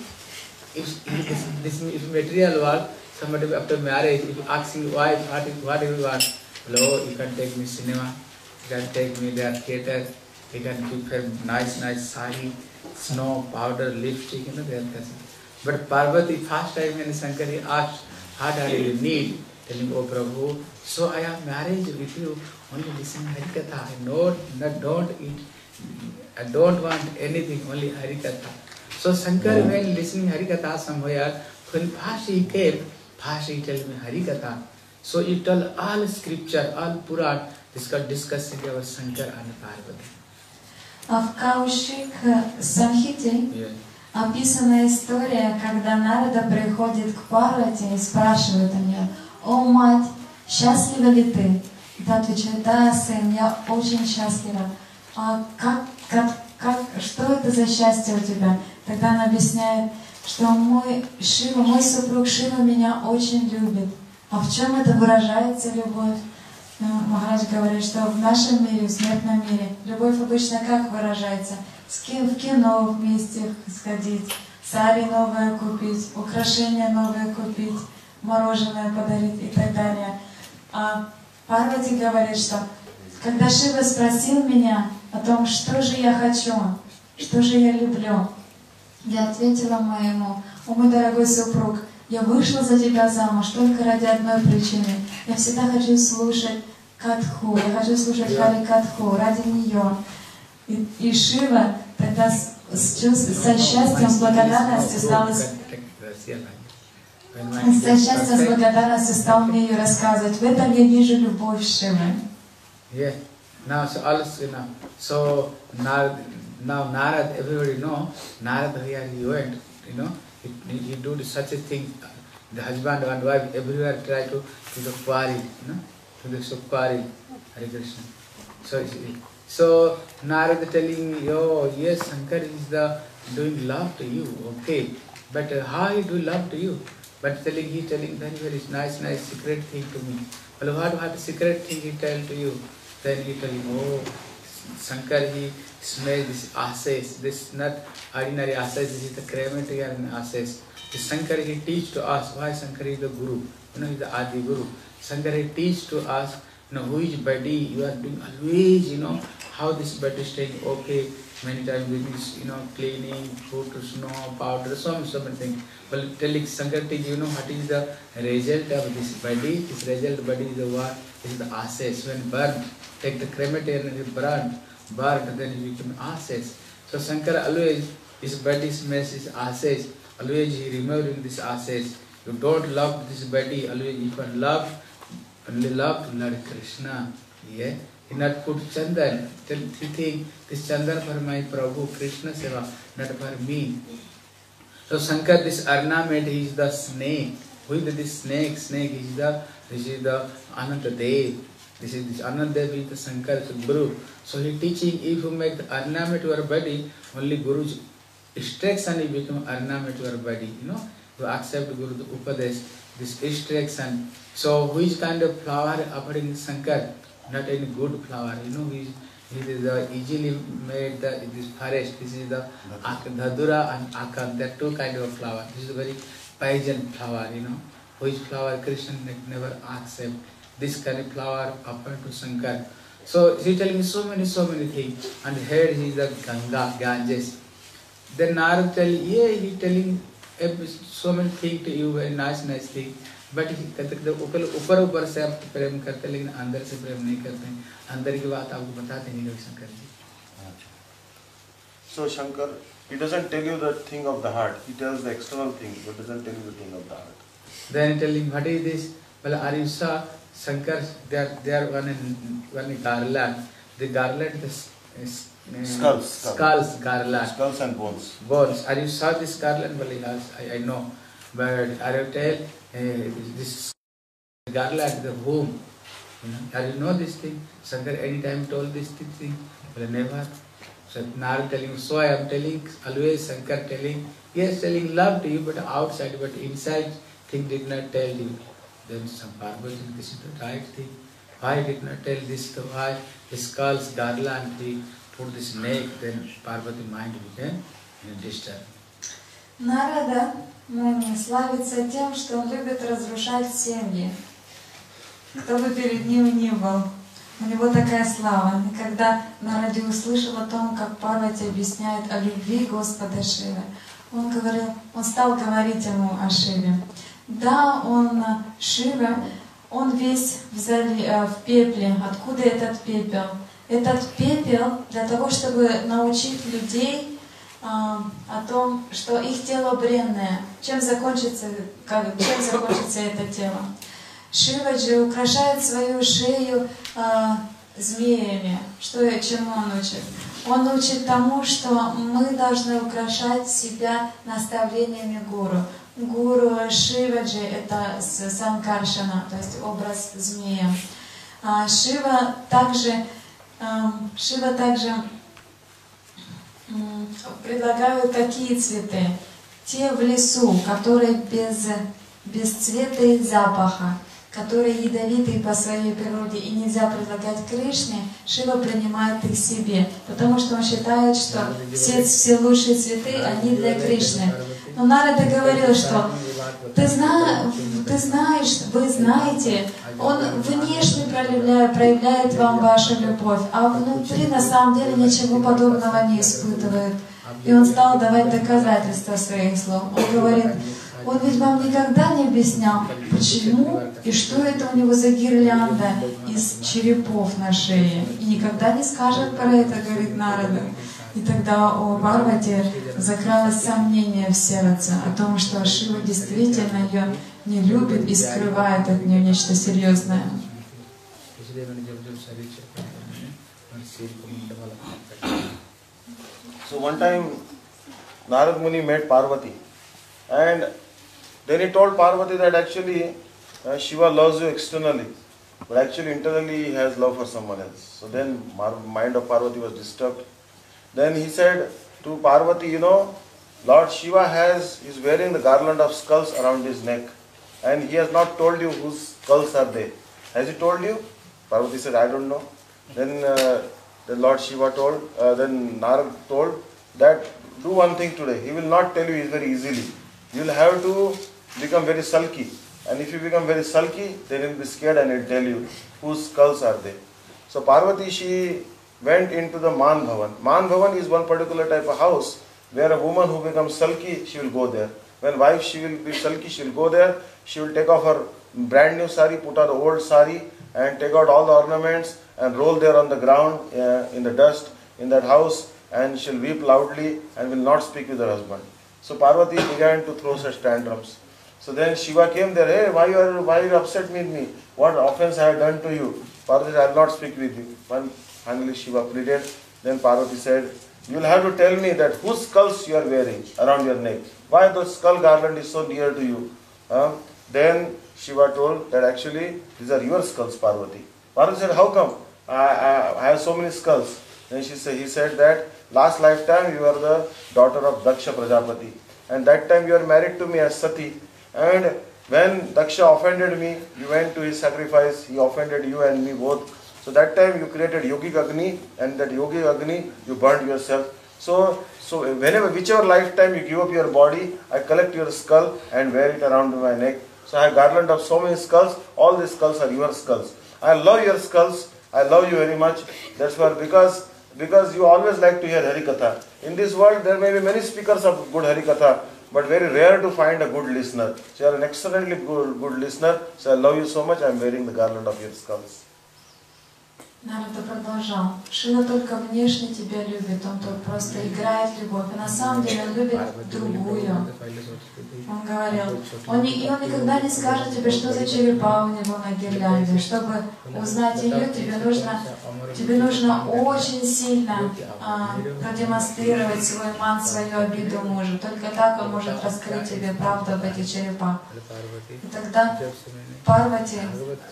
If this material world, somebody after marriage, if asking wife, what do you want? Well, you can take me cinema, you can take me their theater, you can give her nice sari, snow, powder, lipstick, they are cousin. But Parvati first time when Shankar he asked, what do you need? Telling, oh Prabhu, so I have marriage with you, only listen Harikatha. I don't want anything, only Harikatha. So Shankar when listening Harikatha somewhere, when first he came, first he told me Harikatha. So he told all scripture, all Puran, discussing about Shankar and Parvati. В Каушик Самхите описана история, когда Нарада приходит к Парвати и спрашивает у нее: «О, мать, счастлива ли ты?» Та отвечает: «Да, сын, я очень счастлива». «А что это за счастье у тебя?» Тогда она объясняет, что мой супруг Шива меня очень любит. А в чем это выражается любовь? Махарадж говорит, что в нашем мире, в смертном мире, любовь обычно как выражается? В кино вместе сходить, сари новое купить, украшения новые купить, мороженое подарить и так далее. А Парвати говорит, что когда Шива спросил меня о том, что же я хочу, что же я люблю, я ответила моему: «О, мой дорогой супруг, я вышла за тебя замуж только ради одной причины. Я всегда хочу слушать Катху, я хочу слушать Хари Катху ради нее». И Шива тогда со счастьем, с благодарностью стал мне ее рассказывать. В этом я вижу любовь Шивы. Yeah. Now, so now Narad, everybody know, Narad here he went, he do such a thing. The husband and wife everywhere try to the quarry, to the quarry, Hare Krishna. So Narad telling me, oh yes, Shankar is doing love to you, okay, but how he do love to you? But he telling very nice secret thing to me. Well, what secret thing he tell to you? Then he telling, oh, Shankar, he smell this ashes. This not ordinary ashes. This is the crematorium ashes. The Shankar, he teach to us. Why Shankar is the Guru? He is the Adi Guru. Shankar, he teach to us, who is body. You are doing always, how this body is staying okay. Many times we is, cleaning, put snow, powder, so many things. Well, telling Shankar teach, what is the result of this body? This result body is the what? This is the ashes. When burned, take the crematorium and it burned, then it become ashes. So Shankar always, his body smells his ashes. Always he removing this ashes. You don't love this body. Always if you only love Lord Krishna. Yeah. He not put chandan. He think this chandan for my Prabhu Krishna seva, not for me. So Shankar, this ornament, he is the snake. Who is this snake? Snake is the Anantadev. This Anantadev is the Shankar, the Guru. So he teaching, if you make the ornament to your body, only Guru's instruction will become ornament to your body. You accept Guru the Upadesh, this instruction. So which kind of flower offering Shankar? Not any good flower. He is easily made this forest. This is the Dhadura and Akam. There are two kind of flower. This is a very poison flower. Which flower Krishna never accept. This kind of flower offered to Shankar. So he telling me so many things. And here he is the Ganges. Then Narad telling, he telling so many things to you, very nice things. But he कहते ऊपर से आप प्रेम करते लेकिन अंदर से प्रेम नहीं करते हैं. अंदर की बात आपको बताते नहीं Shankar ji. So Shankar, he doesn't tell you the thing of the heart. He tells the external thing, but doesn't tell you the thing of the heart. Then telling, what is this? Well, Arisa, Shankar, they are one garland. The garland is skulls garland. Skulls and bones. Bones. Are you saw this garland? Well, I know. But are you tell this garland, the whom? Are you know this thing? Shankar anytime told this thing? Well, never. So Narad telling, so I am telling, always Shankar telling, yes, telling love to you, but outside, but inside thing did not tell you. Then some Parvati, this is the right thing. Why did not tell this? Why the skulls, garland, he put this neck, then Parvati mind became disturbed. Нарада Муни славится тем, что он любит разрушать семьи. Кто бы перед ним ни был, у него такая слава. И когда Наради услышал о том, как Парвати объясняет о любви Господа Шивы, он стал говорить ему о Шиве. Да, Шива, он весь в пепле. Откуда этот пепел? Этот пепел для того, чтобы научить людей о том, что их тело бренное. Чем закончится это тело? Шиваджи украшает свою шею змеями. Чему он учит? Он учит тому, что мы должны украшать себя наставлениями гуру. Гуру Шиваджи — это Санкаршана, то есть образ змея. Шива также предлагают такие цветы. Те в лесу, которые без цвета и запаха, которые ядовитые по своей природе и нельзя предлагать Кришне, Шива принимает их себе, потому что он считает, что все лучшие цветы, они для Кришны. Но Нарада говорил, что вы знаете, он внешне проявляет вам вашу любовь, а внутри на самом деле ничего подобного не испытывает. И он стал давать доказательства своих слов. Он говорит, он ведь вам никогда не объяснял, почему и что это у него за гирлянда из черепов на шее. И никогда не скажет про это, говорит Нарада. И тогда у Парвати закралось сомнение в сердце о том, что Шива действительно ее не любит и скрывает от нее нечто серьезное. So one time Narad Muni met Parvati, and then he told Parvati that actually Shiva loves you externally, but actually internally he has love for someone else. So then mind of Parvati was disturbed. Then he said to Parvati, Lord Shiva is wearing the garland of skulls around his neck, and he has not told you whose skulls are they. Has he told you? Parvati said, I don't know. Then Lord Shiva told, then Narad told that do one thing today. He will not tell you very easily. You will have to become very sulky. And if you become very sulky, then he will be scared and he will tell you whose skulls are they. So Parvati, she went into the Man Bhavan. Man Bhavan is one particular type of house where a woman who becomes sulky, she will go there. When wife, she will be sulky, she will go there. She will take off her brand new sari, put on the old sari, and take out all the ornaments and roll there on the ground in the dust in that house, and she'll weep loudly and will not speak with her husband. So Parvati began to throw such tantrums. So then Shiva came there, hey, why are you upset with me? What offense I have done to you? Parvati said, I will not speak with you. Finally Shiva pleaded. Then Parvati said, you will have to tell me that whose skulls you are wearing around your neck. Why the skull garland is so dear to you? Then Shiva told that actually these are your skulls, Parvati. Parvati said, how come? I have so many skulls. Then he said that last lifetime you were the daughter of Daksha Prajapati. And that time you were married to me as Sati. And when Daksha offended me, you went to his sacrifice, he offended you and me both. So that time you created Yogic Agni, and that Yogic Agni you burned yourself. So whichever lifetime you give up your body, I collect your skull and wear it around my neck. So I have garland of so many skulls. All these skulls are your skulls. I love your skulls. I love you very much. That's why because you always like to hear Harikatha. In this world there may be many speakers of good Harikatha, but very rare to find a good listener. So you are an excellently good listener. So I love you so much. I am wearing the garland of your skulls. Нарада продолжал. Шива только внешне тебя любит, он тут просто играет любовь, а на самом деле он любит другую. Он говорил, он никогда не скажет тебе, что за черепа у него на гирлянде. Чтобы узнать ее, тебе нужно очень сильно продемонстрировать свой ман, свою обиду мужу. Только так он может раскрыть тебе правду об этих черепах. И тогда Парвати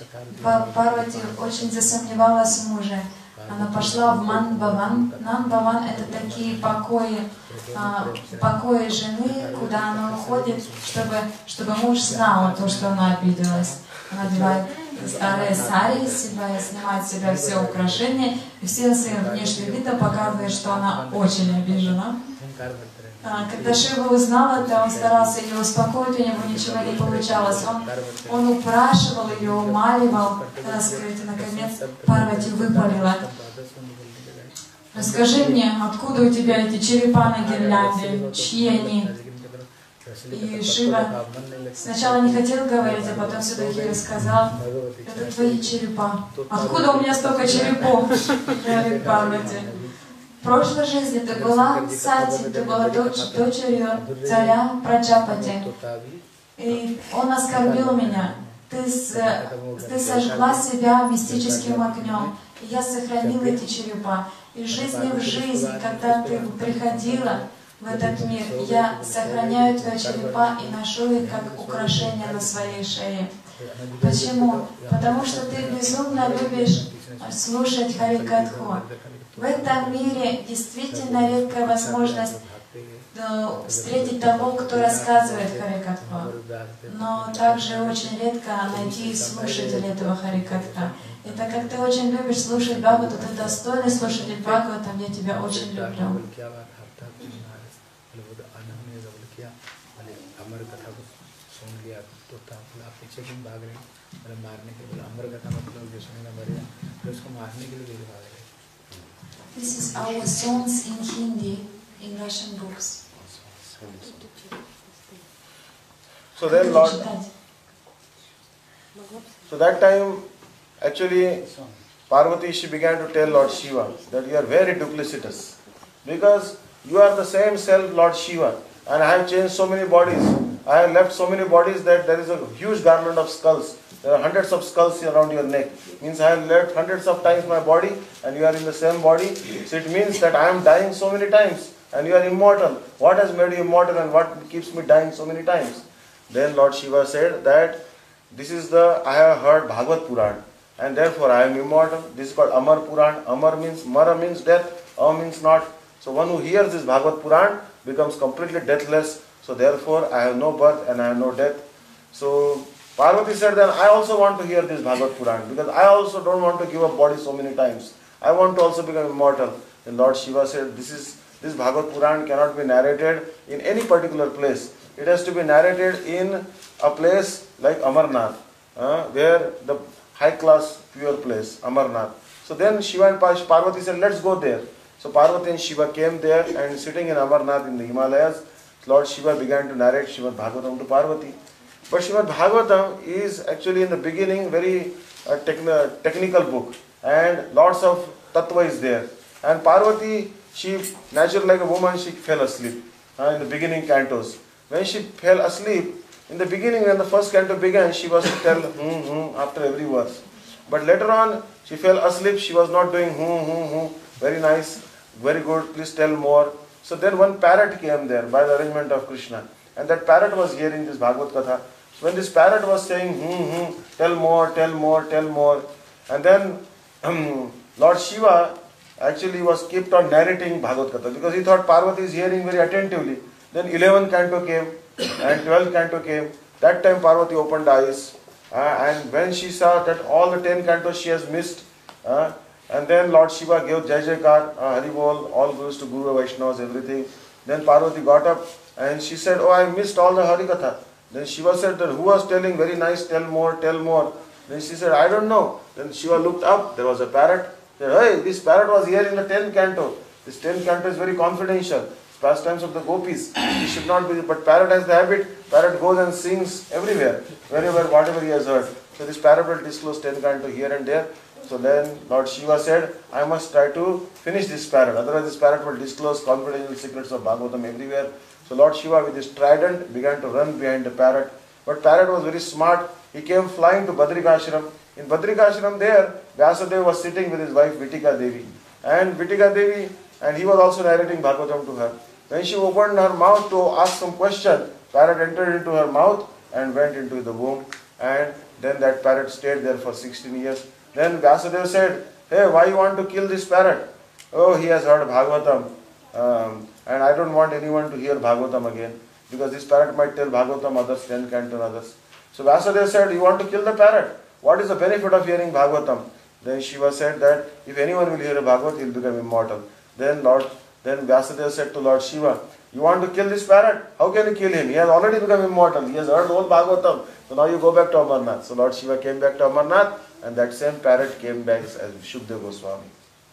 очень засомневалась в муже. Она пошла в Ман Бхаван. Ман Бхаван — это такие покои жены, куда она уходит, чтобы муж знал то, что она обиделась. Она одевает старые сари, снимает с себя все украшения, и всем своим внешним видом показывает, что она очень обижена. Когда Шива узнал это, он старался ее успокоить, у него ничего не получалось. Он упрашивал ее, умаливал раскрыть. И, наконец, Парвати выпалила: «Расскажи мне, откуда у тебя эти черепа на гирлянде? Чьи они?» И Шива сначала не хотел говорить, а потом все-таки рассказал: «Это твои черепа». «Откуда у меня столько черепов?» — говорит Парвати. В прошлой жизни ты была Сати, ты была дочерью царя Праджапати, и он оскорбил меня. Ты сожгла себя мистическим огнем, и я сохранила эти черепа. Из жизни в жизнь, когда ты приходила в этот мир, я сохраняю твои черепа и ношу их как украшение на своей шее. Почему? Потому что ты безумно любишь слушать Харикатху. В этом мире действительно редкая возможность встретить того, кто рассказывает Харикатху. Но также очень редко найти слушателей этого Харикатха. И так как ты очень любишь слушать Бхагавату, ты достойный слушатель Бхагаватам, я тебя очень люблю. This is our songs in Hindi, in Russian books. So then Lord, so that time actually Parvati, she began to tell Lord Shiva that you are very duplicitous, because you are the same self Lord Shiva, and I have changed so many bodies. I have left so many bodies that there is a huge garland of skulls. There are hundreds of skulls around your neck. Means I have left hundreds of times my body, and you are in the same body. So it means that I am dying so many times, and you are immortal. What has made you immortal, and what keeps me dying so many times? Then Lord Shiva said that I have heard Bhagavad Puran, and therefore I am immortal. This is called Amar Puran. Amar means Mara means death, means not. So one who hears this Bhagavad Puran becomes completely deathless. So therefore I have no birth and I have no death. So Parvati said, then I also want to hear this Bhagavad Puran, because I also don't want to give up body so many times. I want to also become immortal. And Lord Shiva said, this Bhagavad Puran cannot be narrated in any particular place. It has to be narrated in a place like Amarnath, where the high class pure place, Amarnath. So then Shiva and Parvati said, let's go there. So Parvati and Shiva came there, and sitting in Amarnath in the Himalayas, Lord Shiva began to narrate Srimad Bhagavatam to Parvati. But Srimad Bhagavatam is actually in the beginning very technical book, and lots of tattva is there. And Parvati, she naturally like a woman, she fell asleep in the beginning cantos. When she fell asleep, in the beginning when the first canto began, she was to tell after every verse. But later on, she fell asleep, she was not doing very nice, very good, please tell more. So then one parrot came there by the arrangement of Krishna. And that parrot was hearing this Bhagavad Katha. So when this parrot was saying, tell more, tell more, tell more. And then Lord Shiva actually was kept on narrating Bhagavad Katha, because he thought Parvati is hearing very attentively. Then 11th canto came and 12th canto came. That time Parvati opened eyes. And when she saw that all the 10 cantos she has missed, and then Lord Shiva gave Jai Jaikar, Hari Bol, all goes to Guru Vaishnavas, everything. Then Parvati got up and she said, oh, I missed all the Hari Katha. Then Shiva said, who was telling very nice, tell more, tell more. Then she said, I don't know. Then Shiva looked up, there was a parrot. He said, hey, this parrot was here in the 10th canto. This 10th canto is very confidential. Pastimes of the gopis. He should not be, but parrot has the habit, parrot goes and sings everywhere, wherever, whatever he has heard. So this parrot will disclose 10th canto here and there. So then Lord Shiva said, I must try to finish this parrot, otherwise this parrot will disclose confidential secrets of Bhagavatam everywhere. So Lord Shiva with his trident began to run behind the parrot. But parrot was very smart. He came flying to Badrikashram. In Badrikashram there, Vyasadeva was sitting with his wife Vitika Devi. And he was also narrating Bhagavatam to her. When she opened her mouth to ask some question, parrot entered into her mouth and went into the womb. And then that parrot stayed there for 16 years. Then Vyasadeva said, hey, why you want to kill this parrot? Oh, he has heard Bhagavatam. And I don't want anyone to hear Bhagavatam again, because this parrot might tell Bhagavatam others, 10 canto others. So Vyasadeva said, you want to kill the parrot? What is the benefit of hearing Bhagavatam? Then Shiva said that if anyone will hear a Bhagavat, he will become immortal. Then Vyasadeva said to Lord Shiva, you want to kill this parrot? How can you kill him? He has already become immortal. He has heard all Bhagavatam. So now you go back to Amarnath. So Lord Shiva came back to Amarnath, and that same parrot came back as Shukdev Goswami.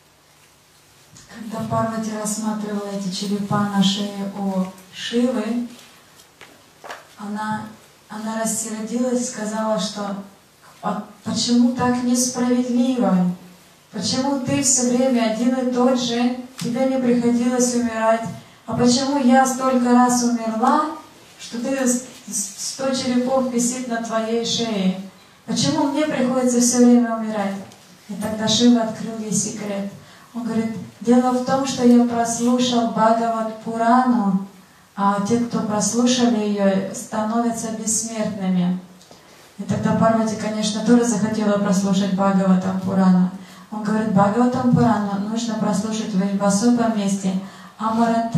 Когда Парвати рассматривала эти черепа на шее у Шивы, она рассердилась и сказала, что почему так несправедливо? Почему ты все время один и тот же, тебе не приходилось умирать? А почему я столько раз умерла, что ты 100 черепов висит на твоей шее? Почему мне приходится все время умирать? И тогда Шива открыл ей секрет. Он говорит, дело в том, что я прослушал Бхагават Пурану, а те, кто прослушали ее, становятся бессмертными. И тогда Парвати, конечно, тоже захотела прослушать Бхагаватам Пурану. Он говорит, Бхагаватам Пурану нужно прослушать в особом месте. Амарнат.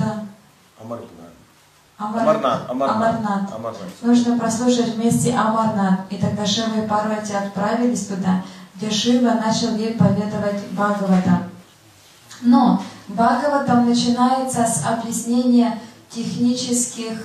Нужно прослушать вместе Амарнат. И тогда Шива и Парвати отправились туда, где Шива начал ей поведовать Бхагаватам. Но Бхагаватам начинается с объяснения технических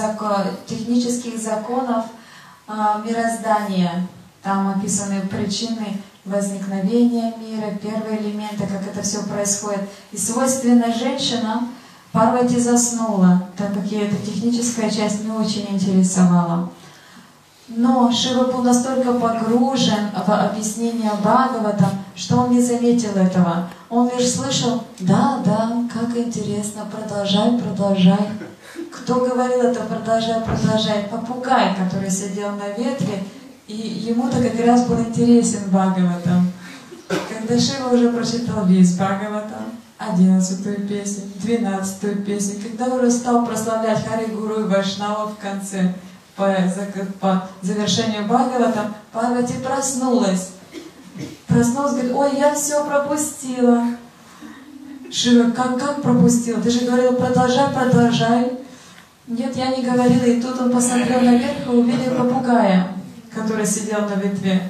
законов мироздания. Там описаны причины возникновения мира, первые элементы, как это все происходит. И свойственно женщинам Парвати заснула, так как ей эта техническая часть не очень интересовала. Но Шива был настолько погружен в объяснение Бхагаватам, что он не заметил этого. Он лишь слышал, да, как интересно, продолжай. Кто говорил это, продолжай? Попугай, который сидел на ветре, и ему-то как раз был интересен Бхагаватам. Когда Шива уже прочитал весь Бхагаватам, 11-ю песню, 12-ю песню, когда уже стал прославлять Хари Гуру и Вайшнава в конце, по завершению Бхагаватам, Парвати проснулась, говорит, ой, я все пропустила. Шива, как пропустил? Ты же говорил, продолжай. Нет, я не говорила. И тут он посмотрел наверх и увидел попугая, который сидел на ветве.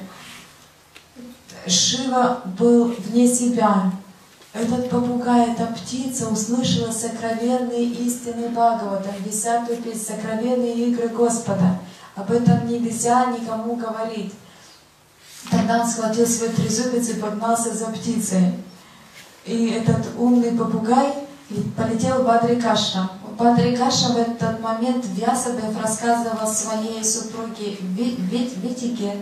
Шива был вне себя. Этот попугай, эта птица услышала сокровенные истины Бхагаватам, 10-ю песню, сокровенные игры Господа. Об этом нельзя никому говорить. Тогда он схватил свой трезубец и погнался за птицей. И этот умный попугай полетел в Бадрикашрам. Бадрикашрам в этот момент Вьясадев рассказывал своей супруге Витике,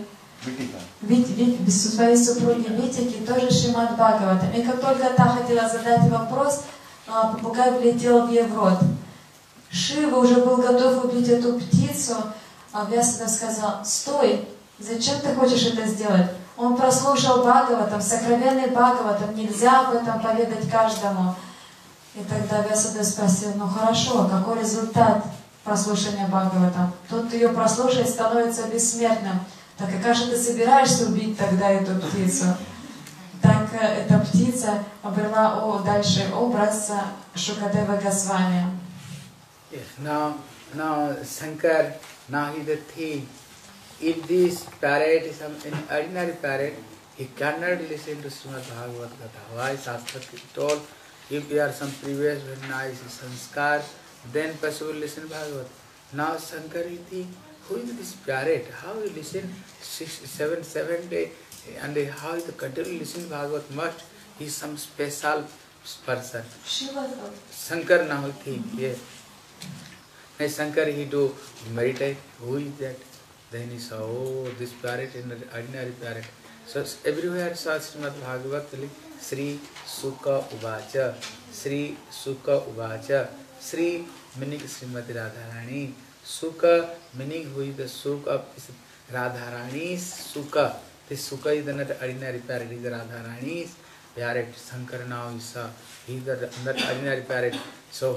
своей супруге Витике тоже Шримад Бхагаватам. И как только та хотела задать вопрос, попугай влетел в ее рот. Шива уже был готов убить эту птицу, а Вьясадев сказал: «Стой! Зачем ты хочешь это сделать? Он прослушал Бхагаватам, сокровенный Бхагаватам, нельзя об этом поведать каждому». И тогда Вьясадев спросил: «Ну хорошо, какой результат прослушания Бхагаватам? Тот ее прослушает, становится бессмертным. Так и как же ты собираешься убить тогда эту птицу?» Так эта птица обрела дальше образ Шукадева Госвами. Yes, now Shankar, now he the thief. If this parrot is an ordinary parrot, he cannot listen to Srimad Bhagavad Gita. Why? Shastra told, if there are some previous very nice sanskar, then possible listen Bhagavad. Now Shankar is the, who is this parrot? How you listen 7 days, and how you continue listen Bhagavad? Must he is some special person. Shankar now thief, yes. Now Shankar he do meditate. Who is that? Then he saw, oh, this parrot is an ordinary parrot. So everywhere saw Srimad Bhagavat, Sri Sukha Uvacha, Sri Sukha Uvacha, Sri meaning Srimati Radharani, Sukha meaning who is the Sukha of Radharani's Sukha. This Sukha is not ordinary parrot, is the Radharani's parrot. Shankar now he saw, he is the not ordinary parrot. So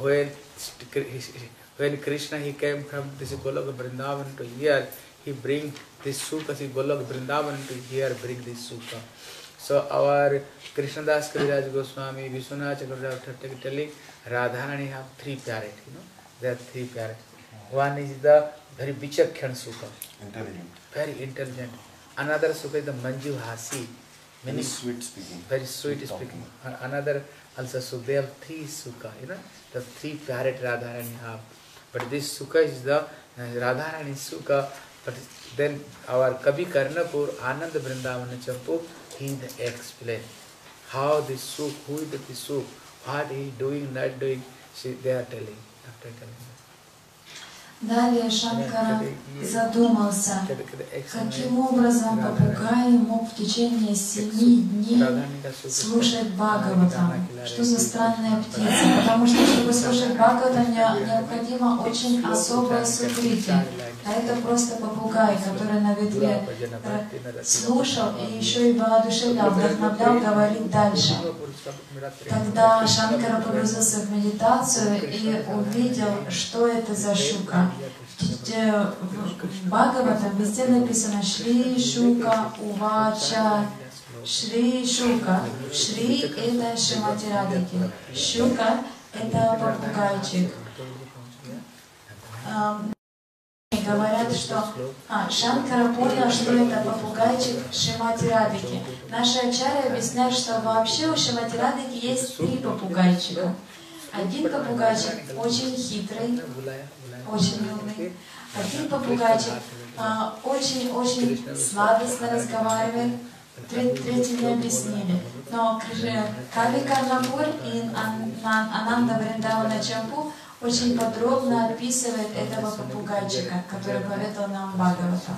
when Krishna he came from this Golok Vrindavan to here, he bring this Sukha, see Golok Vrindavan to here bring this Sukha. So our Krishnadas Kaviraj Goswami, Vishwanath Chakravarti telling Radharani have 3 parrots, you know, there are 3 parrots. One is the very Vichakhan Sukha, intelligent, very intelligent. Another Sukha is the Manju Hasi, meaning sweet speaking, very sweet speaking. Another also Sukha, they have 3 Sukha, you know, the 3 parrot Radharani have. But this Sukha is the Radharani Sukha. But then our Kavi Karnapur, Anand Vrindavana Champu, he explain how this Sukh, who is the Sukh, what he is doing, not doing, they are telling, after telling. Далее Шанкара задумался, каким образом попугай мог в течение 7 дней слушать Бхагаватам. Что за странная птица? Потому что, чтобы слушать Бхагаватам, необходимо очень особое сукрити. А это просто попугай, который на ветве слушал и еще и воодушевлял, вдохновлял говорить дальше. Тогда Шанкара погрузился в медитацию и увидел, что это за шука. В Бхагаватам везде написано Шри Шука Увача. Шри Шука. Шри — это Шримати Радхики. Шука — это попугайчик. Говорят, что Шанкара понял, что это попугайчик Шримати Радхики. Наши ачарьи объясняют, что вообще у Шримати Радхики есть 3 попугайчика. Один попугайчик очень хитрый, очень умный. Один попугайчик очень сладостно разговаривает. Третий не объяснили. Но Кави Карнапур и Ананда Вриндавана Чампу очень подробно описывает этого попугайчика, который поведал нам Бхагаватам.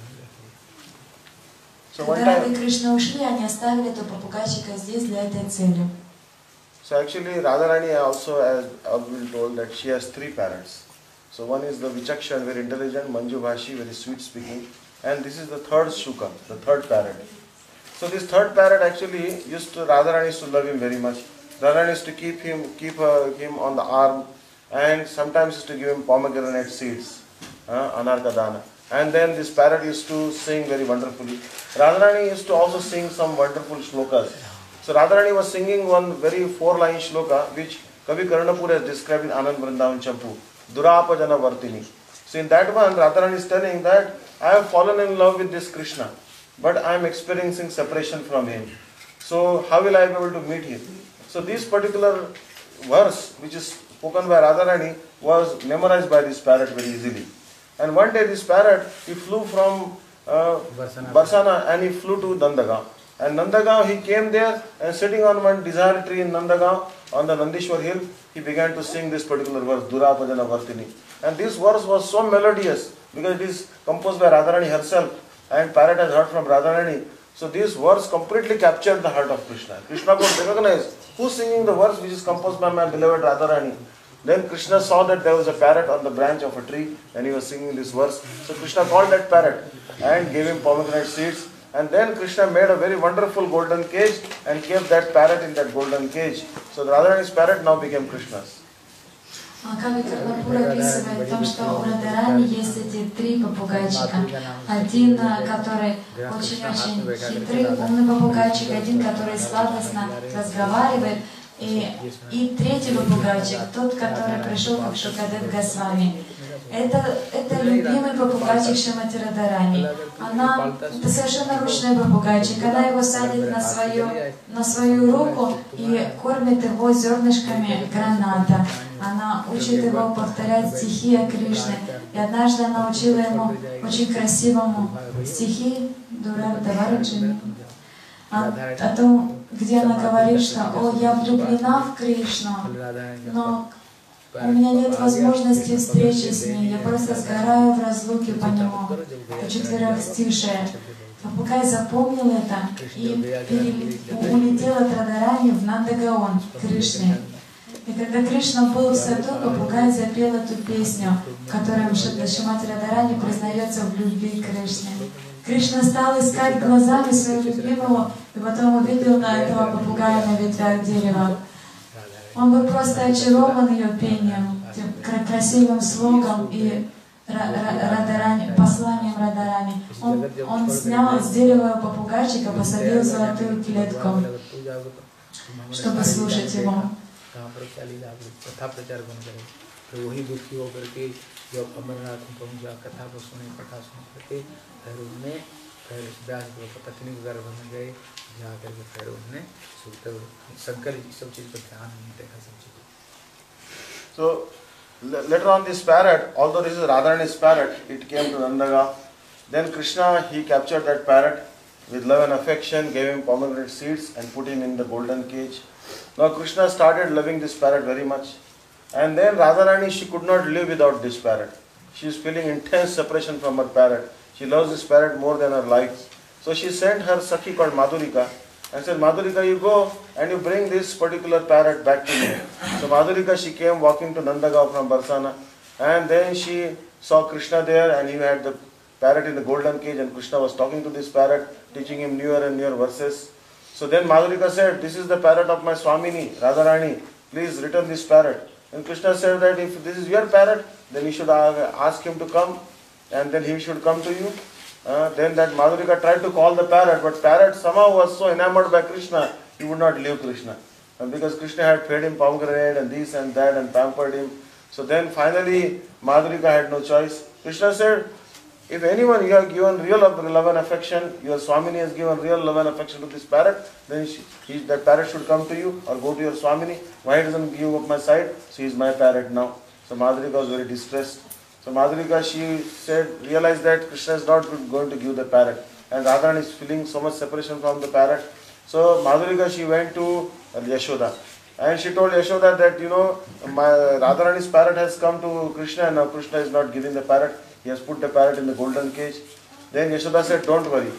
Когда Рады Кришна ушли, они оставили этого попугайчика здесь для этой цели. So actually Radharani also, as we told, that she has 3 parrots. So one is the Vichakshan, very intelligent, Manju Bhashi, very sweet speaking, and this is the 3rd Shuka, the 3rd parrot. So this 3rd parrot actually Radharani used to love him very much. Radharani used to keep him on the arm, and sometimes used to give him pomegranate seeds, Anarkadana. And then this parrot used to sing very wonderfully. Radharani used to also sing some wonderful shlokas. So Radharani was singing one very 4-line shloka which Kavi Karnapur has described in Anand Vrindavan Champu, Durapajana Vartini. So in that one, Radharani is telling that I have fallen in love with this Krishna, but I am experiencing separation from him. So how will I be able to meet him? So this particular verse which is spoken by Radharani was memorized by this parrot very easily. And one day this parrot, he flew from Barsana and he flew to Nandagaon. And Nandagaon, he came there and sitting on one desire tree in Nandagaon on the Nandishwar hill, he began to sing this particular verse, Durapajana Vartini. And this verse was so melodious because it is composed by Radharani herself and parrot has heard from Radharani. So this verse completely captured the heart of Krishna. Krishna could recognize who's singing the verse which is composed by my beloved Radharani. Then Krishna saw that there was a parrot on the branch of a tree and he was singing this verse. So Krishna called that parrot and gave him pomegranate seeds. And then Krishna made a very wonderful golden cage and kept that parrot in that golden cage. So the Radharani's parrot now became Krishna's. Кави Карнапур описывает в том, что у Радharani есть эти 3 попугайчика. Один, который очень-очень хитрый, умный попугайчик, один, который сладостно разговаривает, и 3-й попугайчик, тот, который пришел как Шукадев Госвами. Это любимый попугайчик Шримати Радharani. Это совершенно ручной попугайчик. Когда его садит на свою руку и кормит его зернышками граната, она учит его повторять стихи о Кришне. И однажды она учила ему очень красивому стихи Дуравдавараджини о том, где она говорит, что «О, я влюблена в Кришну, но у меня нет возможности встречи с ней, я просто сгораю в разлуке по нему». Это четверостишее. Попугай запомнил это и улетел от Радharani в Нандагаон, к Кришне. И когда Кришна был в саду, попугай запел эту песню, в которой Шримати Радharani признается в любви к Кришне. Кришна стал искать глазами своего любимого и потом увидел на этого попугая на ветвях дерева. Он был просто очарован ее пением, тем красивым слогом и посланием Радharani. Он снял с дерева попугайчика, посадил в золотую клетку, чтобы слушать его. So later on this parrot, although this is Radharani's parrot, it came to Nandagaon. Then Krishna, he captured that parrot with love and affection, gave him pomegranate seeds and put him in the golden cage. Now Krishna started loving this parrot very much. And then Radharani, she could not live without this parrot. She is feeling intense separation from her parrot. She loves this parrot more than her life. So she sent her Sakhi called Madhurika and said, Madhurika, you go and you bring this particular parrot back to me. So Madhurika, she came walking to Nandagaon from Barsana, and then she saw Krishna there and he had the parrot in the golden cage and Krishna was talking to this parrot, teaching him newer and newer verses. So then Madhurika said, this is the parrot of my Swamini, Radharani, please return this parrot. And Krishna said that if this is your parrot, then you should ask him to come and then he should come to you. Then that Madhurika tried to call the parrot, but parrot somehow was so enamored by Krishna, he would not leave Krishna. And because Krishna had fed him pomegranate and this and that and pampered him. So then finally Madhurika had no choice. Krishna said, if anyone you have given real love and affection, your Swamini has given real love and affection to this parrot, then that parrot should come to you or go to your Swamini. Why doesn't give up my side? So he is my parrot now. So Madhurika was very distressed. So Madhurika, she said, realized that Krishna is not going to give the parrot. And Radharani is feeling so much separation from the parrot. So Madhurika, she went to Yashoda. And she told Yashoda that, my Radharani's parrot has come to Krishna and now Krishna is not giving the parrot. He has put the parrot in the golden cage. Then Yashoda said, don't worry.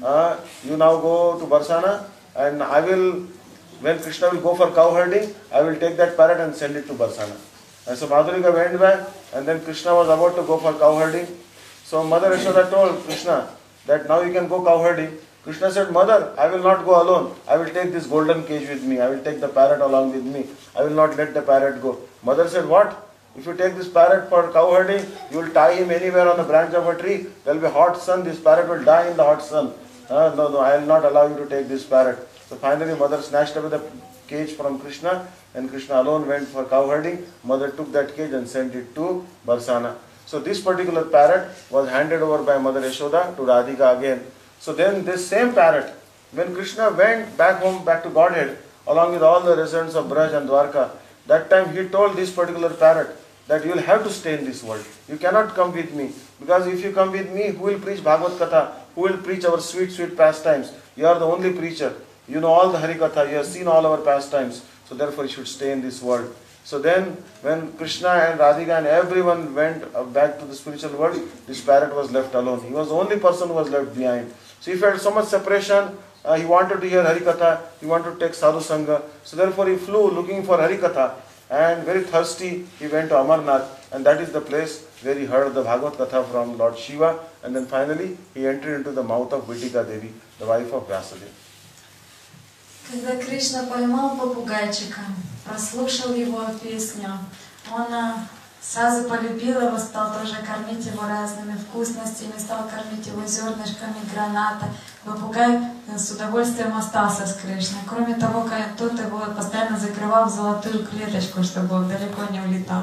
You now go to Barsana and I will, when Krishna will go for cow herding, I will take that parrot and send it to Barsana. And so Madhurika went back and then Krishna was about to go for cow herding. So Mother Yashoda told Krishna that now you can go cow herding. Krishna said, Mother, I will not go alone. I will take this golden cage with me. I will take the parrot along with me. I will not let the parrot go. Mother said, what? If you take this parrot for cow herding, you will tie him anywhere on the branch of a tree. There will be hot sun. This parrot will die in the hot sun. No, I will not allow you to take this parrot. So finally mother snatched away the cage from Krishna, and Krishna alone went for cow herding. Mother took that cage and sent it to Barsana. So this particular parrot was handed over by Mother Yashoda to Radhika again. So then this same parrot, when Krishna went back home, back to Godhead, along with all the residents of Braj and Dwarka, that time he told this particular parrot that you will have to stay in this world. You cannot come with me, because if you come with me, who will preach Bhagavad Katha? Who will preach our sweet, sweet pastimes? You are the only preacher. You know all the Hari Katha. You have seen all our pastimes. So therefore you should stay in this world. So then when Krishna and Radhika and everyone went back to the spiritual world, this parrot was left alone. He was the only person who was left behind. So he felt so much separation. He wanted to hear Hari Katha. He wanted to take Sadhu Sangha. So therefore he flew looking for Hari Katha. And very thirsty, he went to Amarnath. And that is the place where he heard the Bhagavad Katha from Lord Shiva. And then finally he entered into the mouth of Vitika Devi, the wife of Vyasadeva. Когда Кришна поймал попугайчика, прослушал его песню, он сразу полюбил его, стал тоже кормить его разными вкусностями, стал кормить его зернышками граната. Попугай с удовольствием остался с Кришной. Кроме того, тот его постоянно закрывал в золотую клеточку, чтобы он далеко не улетал.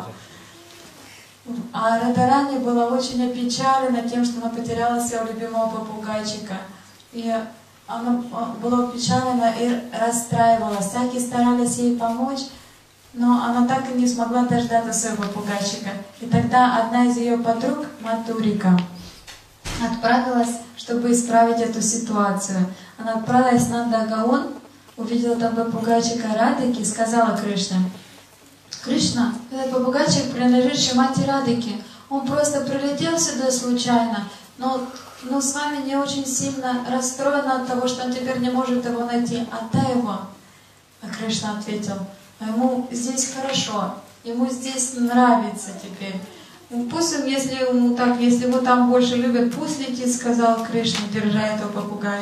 А Радхарани была очень опечалена тем, что она потеряла своего любимого попугайчика. И она была опечалена и расстраивалась. Всякие старались ей помочь, но она так и не смогла дождаться своего попугайчика. И тогда одна из ее подруг, Матурика, отправилась, чтобы исправить эту ситуацию. Она отправилась на Нандагаон, увидела там попугайчика Радхики и сказала Кришне: «Кришна, этот попугайчик принадлежит Шримати Радхике. Он просто прилетел сюда случайно, но с вами не очень сильно расстроена от того, что он теперь не может его найти. Отдай его». А Кришна ответил: «Ему здесь хорошо, ему здесь нравится теперь. Пусть он, если его там больше любят, пусть летит», сказал Кришна, держа этого попугая.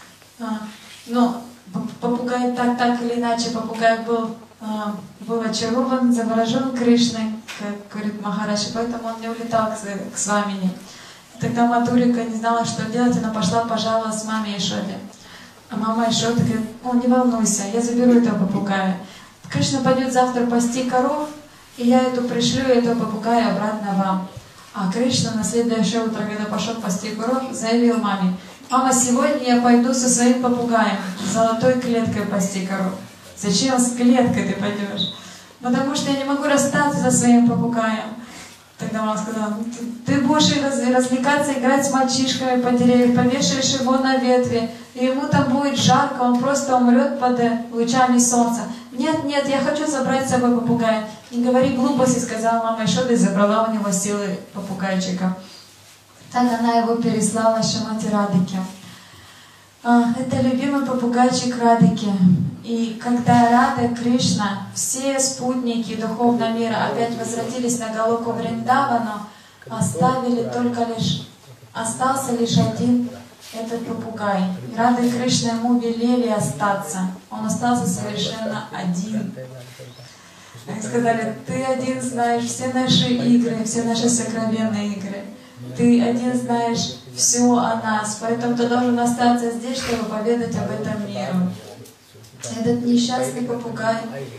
Но попугай так или иначе, попугай был очарован, заворожен Кришной, как говорит Махарадж, поэтому он не улетал к Свамини. Тогда Матурика не знала, что делать, она пошла пожаловалась маме Яшоде. А мама Яшода говорит: «Не волнуйся, я заберу этого попугая. Кришна пойдет завтра пасти коров, и я пришлю этого попугая обратно вам». А Кришна на следующее утро, когда пошел пасти коров, заявил маме: «Мама, сегодня я пойду со своим попугаем, с золотой клеткой пасти коров». «Зачем с клеткой ты пойдешь?» «Потому что я не могу расстаться со своим попугаем». Тогда мама сказала: «Ты будешь развлекаться, играть с мальчишками по деревьям, повешаешь его на ветви, и ему там будет жарко, он просто умрет под лучами солнца». «Нет, я хочу забрать с собой попугая». «Не говори глупости», сказала мама Яшода, и забрала у него силы попугайчика. Так она его переслала Шримати Радхике. Это любимый попугайчик Радхики. И когда Рада, Кришна, все спутники духовного мира опять возвратились на Галоку Вриндавану, остался лишь один этот попугай. И Рада и Кришна ему велели остаться. Он остался совершенно один. Они сказали: «Ты один знаешь все наши игры, все наши сокровенные игры. Ты один знаешь все о нас, поэтому ты должен остаться здесь, чтобы поведать об этом миру». Этот несчастный попугай,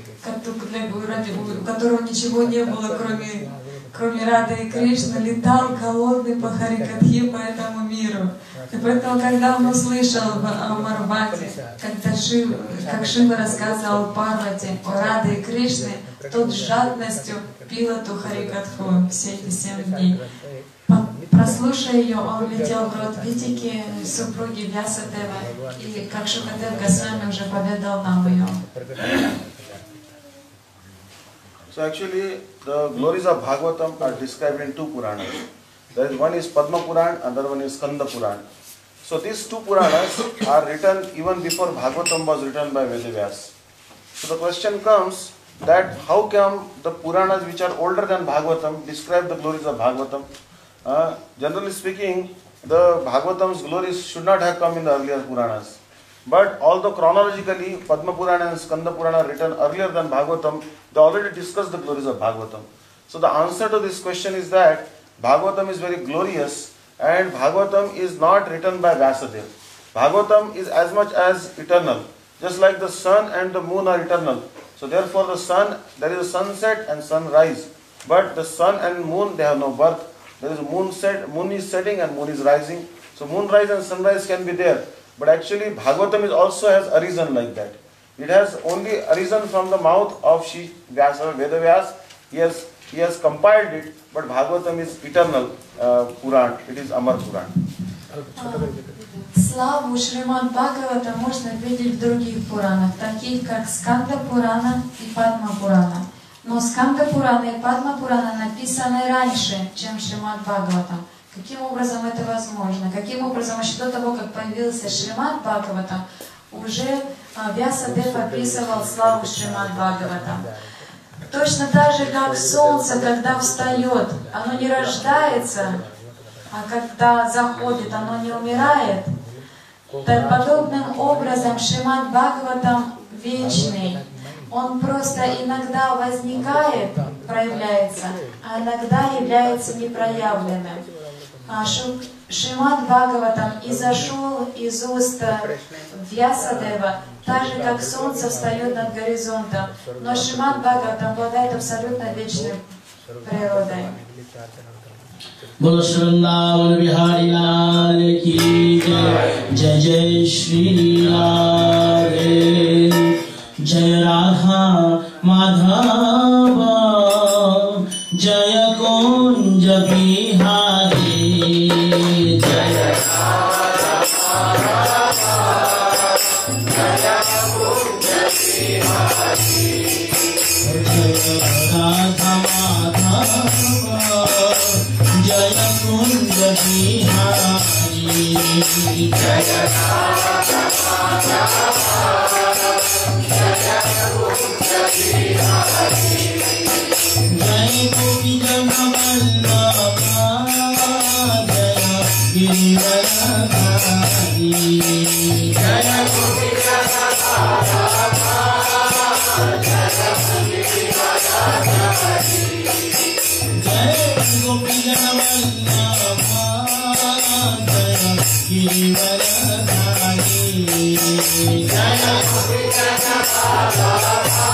у которого ничего не было, кроме Рады и Кришны, летал голодный по Харикатхе, по этому миру. И поэтому, когда он услышал в Амарвате, как Шива рассказывал Парвати о Раде и Кришне, тот с жадностью пил эту Харикатху все эти 7 дней. Прослушая ее, он летел в род Витики, супруги Вясадева, и как Шукадев Госвами уже поведал нам ее. So actually, the glories of Bhagavatam are described in 2 Puranas. There is one is Padma Puran, another one is Skanda Puran. So these 2 Puranas are written even before Bhagavatam was written by Vedavyas. So the question comes that how come the Puranas which are older than Bhagavatam describe the glories of Bhagavatam? Generally speaking, the Bhagavatam's glories should not have come in the earlier Puranas. But although chronologically Padma Purana and Skanda Purana are written earlier than Bhagavatam, they already discussed the glories of Bhagavatam. So the answer to this question is that Bhagavatam is very glorious and Bhagavatam is not written by Vyasadeva. Bhagavatam is as much as eternal. Just like the sun and the moon are eternal. So therefore the sun, there is a sunset and sunrise. But the sun and moon, they have no birth. There is a moon is setting and moon is rising. So moonrise and sunrise can be there. But actually Bhagavatam is also has arisen like that. It has only arisen from the mouth of Shri Vyasa, Vedavyas. He has compiled it, but Bhagavatam is eternal Puran. It is Amar Puran. Славу Шримад Бхагавата можно видеть в других Пуранах, таких как Сканда Пурана и Падма Пурана. Но Сканда Пурана и Падма Пурана написаны раньше, чем Шримад Бхагаватам. Каким образом это возможно? Каким образом еще до того, как появился Шримад Бхагаватам, уже Вьясадев описывал славу Шримад Бхагаватам? Точно так же, как солнце, когда встает, оно не рождается, а когда заходит, оно не умирает. Так подобным образом Шримад Бхагаватам вечный. Он просто иногда возникает, проявляется, а иногда является непроявленным. Шримад Бхагаватам изошел из уст Вьясадева, так же как солнце встает над горизонтом. Но Шримад Бхагаватам обладает абсолютно вечной природой. बोलो वृंदावन बिहारी लाल की जय। जय जय श्री राधे, जय राधा माधव, जय कुंज बिहारी, जय राधा माधव, जय कुंज बिहारी, जय राधा जय गोपी जन वल्लभा, जय गिरिवरधारी, जय गोपी जन वल्लभा, जय गिरिवरधारी, जय गोपी जन वल्लभा, जय गिरिवरधारी, जय गोपी जन वल्लभा,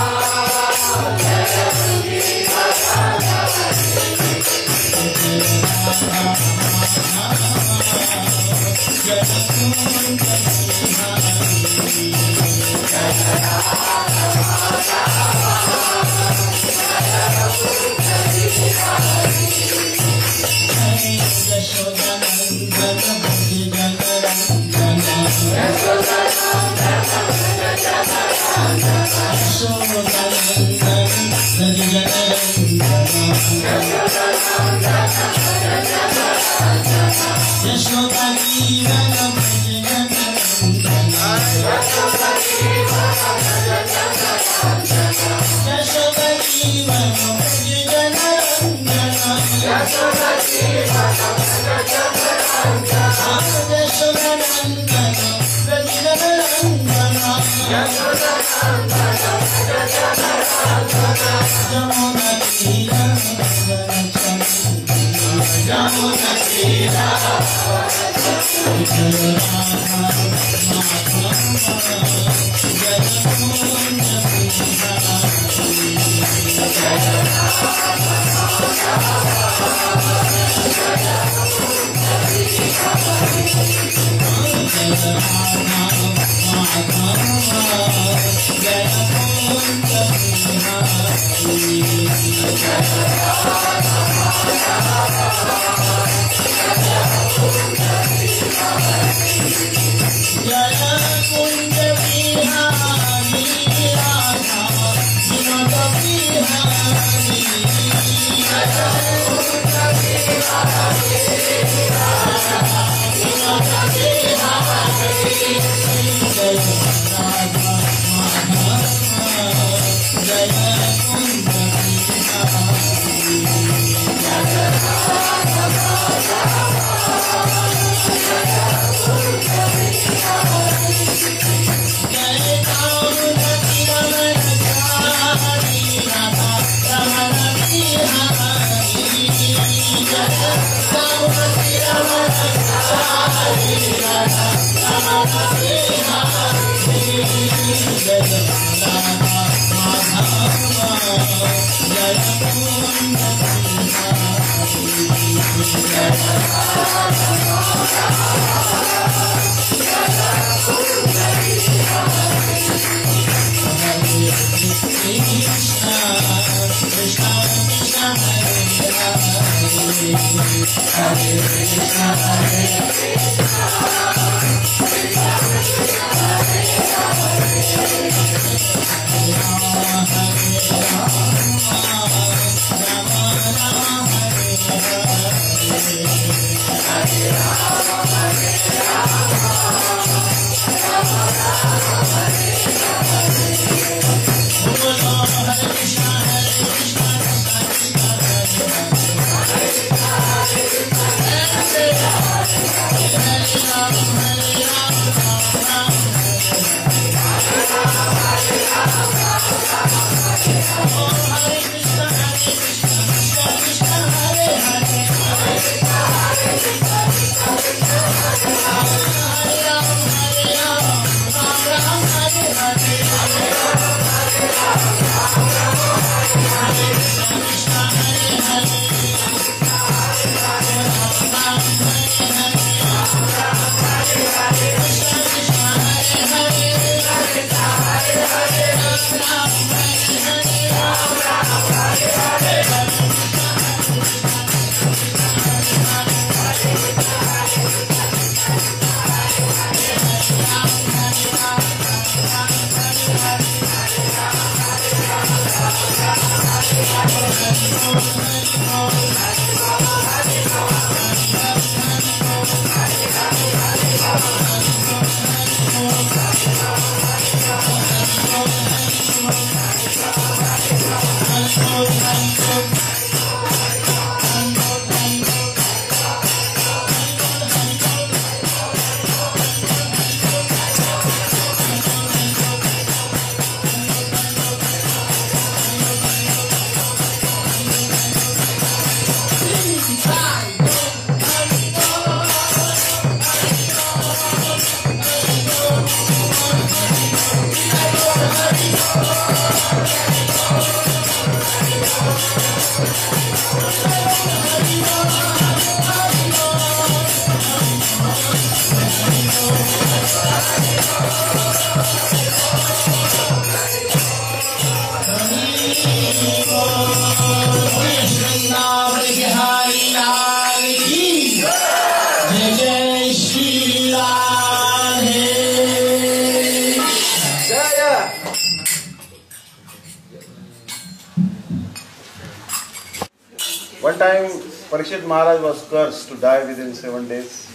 One time Parikshit Maharaj was cursed to die within 7 days.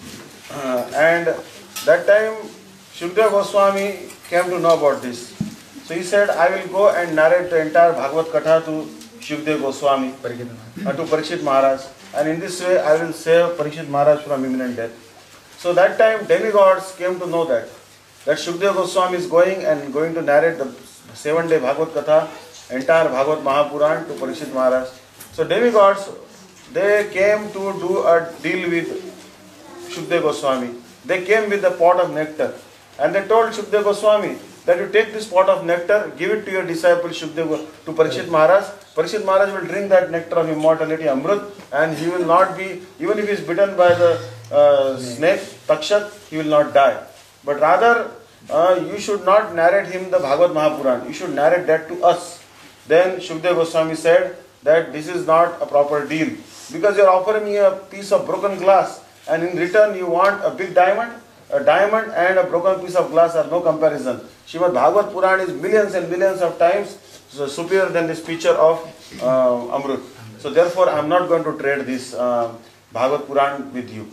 And that time Shukadeva Goswami came to know about this. So he said, I will go and narrate the entire Bhagavad Katha to Shukadeva Goswami, to Parikshit Maharaj. And in this way I will save Parikshit Maharaj from imminent death. So that time demigods came to know that Shukadeva Goswami is going to narrate the 7-day Bhagavad Katha, entire Bhagavad Mahapuran to Parikshit Maharaj. So demigods, they came to do a deal with Shukadeva Goswami. They came with a pot of nectar and they told Shukadeva Goswami that you take this pot of nectar, give it to your disciple Shukadeva, to Parikshit Maharaj. Parikshit Maharaj will drink that nectar of immortality, Amrut, and he will not be, even if he is bitten by the snake, Takshak, he will not die. But rather, you should not narrate him the Bhagavad Mahapuran. You should narrate that to us. Then Shukadeva Goswami said that this is not a proper deal, because you are offering me a piece of broken glass and in return you want a big diamond. A diamond and a broken piece of glass are no comparison. Srimad Bhagavad Puran is millions and millions of times superior than this pitcher of Amrut. So therefore I am not going to trade this Bhagavad Puran with you.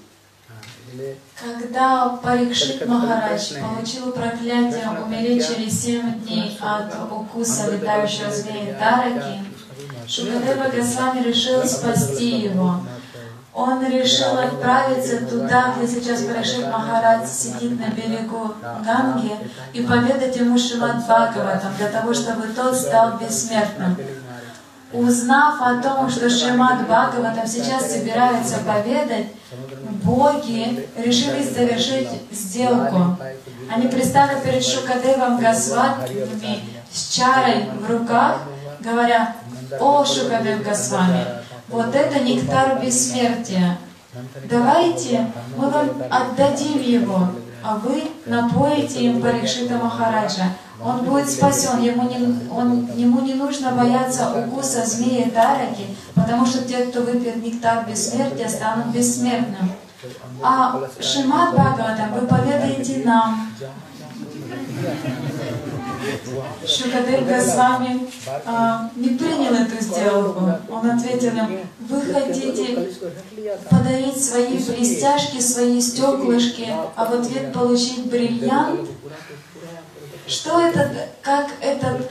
Когда Парикшит Махарадж получил проклятие умереть через 7 дней от укуса летающего змея Тараки, Шукадева Госвами решил спасти его. Он решил отправиться туда, где сейчас Парикшит Махарадж сидит на берегу Ганги, и поведать ему Шримад Бхагаватам, для того, чтобы тот стал бессмертным. Узнав о том, что Шримад Бхагаватам сейчас собирается поведать, боги решили завершить сделку. Они предстали перед Шукадевом Госвами с чарой в руках, говоря: о Шукадев Госвами, вот это нектар бессмертия. Давайте мы вам отдадим его, а вы напоите им Парикшита Махараджа. Он будет спасен, ему не нужно бояться укуса змеи Тараки, потому что те, кто выпьет нектар бессмертия, станут бессмертным. А Шримад Бхагаватам вы поведаете нам. Шукадев Госвами не принял эту сделку. Он ответил им: вы хотите подарить свои блестяшки, свои стеклышки, а в ответ получить бриллиант? Что это, как этот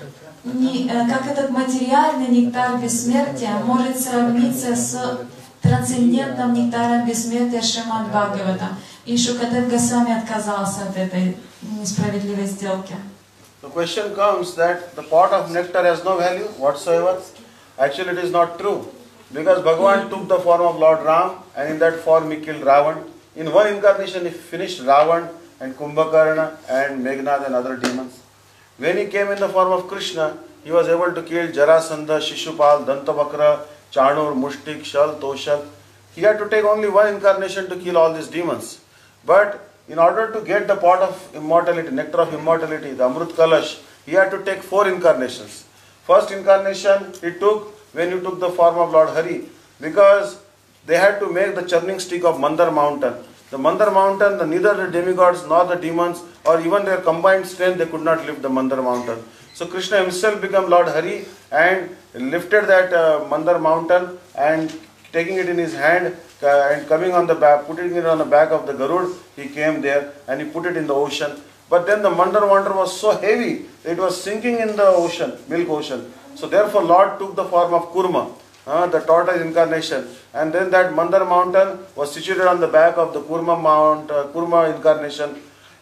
материальный нектар бессмертия может сравниться с трансцендентным нектаром бессмертия Шримад Бхагаватам? И Шукадев Госвами отказался от этой несправедливой сделки. The question comes that the pot of nectar has no value whatsoever. Actually, it is not true. Because Bhagavan took the form of Lord Ram, and in that form he killed Ravan. In one incarnation he finished Ravan and Kumbhakarna and Meghnad and other demons. When he came in the form of Krishna, he was able to kill Jarasandha, Shishupal, Dantavakra, Chanur, Mushtik, Shal, Toshal. He had to take only one incarnation to kill all these demons. But in order to get the pot of immortality, nectar of immortality, the Amrit Kalash, he had to take 4 incarnations. First incarnation he took when he took the form of Lord Hari, because they had to make the churning stick of Mandar mountain. The Mandar mountain, neither the demigods nor the demons or even their combined strength, they could not lift the Mandar mountain. So Krishna himself became Lord Hari and lifted that Mandar mountain, and taking it in his hand and coming on the back, putting it on the back of the Garud, he came there and he put it in the ocean. But then the Mandar water was so heavy, it was sinking in the ocean, milk ocean. So therefore Lord took the form of Kurma, the tortoise incarnation, and then that Mandar mountain was situated on the back of the Kurma incarnation.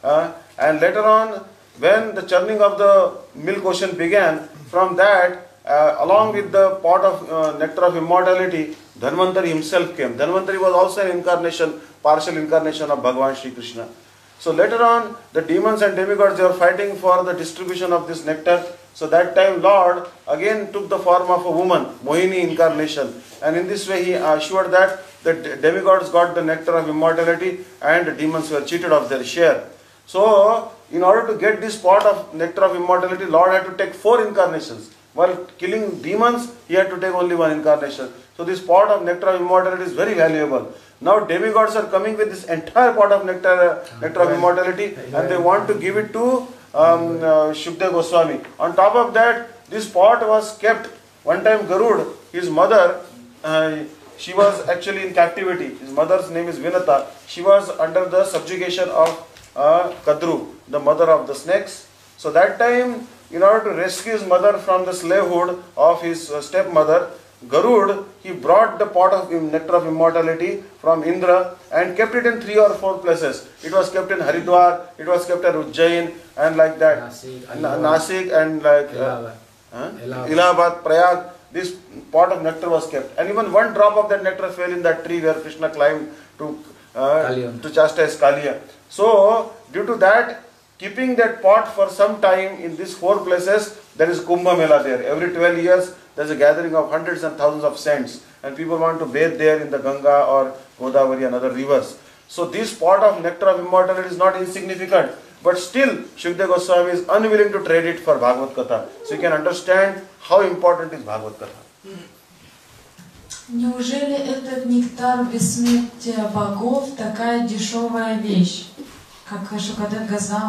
And later on, when the churning of the milk ocean began, from that, along with the pot of nectar of immortality, Dhanvantari himself came. Dhanvantari was also an incarnation, partial incarnation of Bhagavan Shri Krishna. So later on, the demons and demigods, they were fighting for the distribution of this nectar. So that time Lord again took the form of a woman, Mohini incarnation. And in this way he assured that the demigods got the nectar of immortality and the demons were cheated of their share. So in order to get this pot of nectar of immortality, Lord had to take 4 incarnations. While killing demons, he had to take only 1 incarnation. So this pot of nectar of immortality is very valuable. Now demigods are coming with this entire pot of nectar of immortality, and they want to give it to Shukdev Goswami. On top of that, this pot was kept. One time Garud, his mother, she was actually in captivity. His mother's name is Vinata. She was under the subjugation of Kadru, the mother of the snakes. So that time, in order to rescue his mother from the slavehood of his stepmother, Garud, he brought the pot of nectar of immortality from Indra and kept it in 3 or 4 places. It was kept in Haridwar, it was kept at Ujjain, and like that. Nasik and like Allahabad, Prayag. This pot of nectar was kept. And even 1 drop of that nectar fell in that tree where Krishna climbed to chastise Kaliya. So, due to that, keeping that pot for some time in these 4 places, there is Kumbh Mela there. Every 12 years, there is a gathering of hundreds and thousands of saints, and people want to bathe there in the Ganga or Godavari and other rivers. So this pot of nectar of immortality is not insignificant, but still Shukdev Goswami is unwilling to trade it for Bhagavad Katha. So you can understand how important is Bhagavad Katha. Неужели этот нектар бессмертия богов такая дешевая вещь? Как Шукадев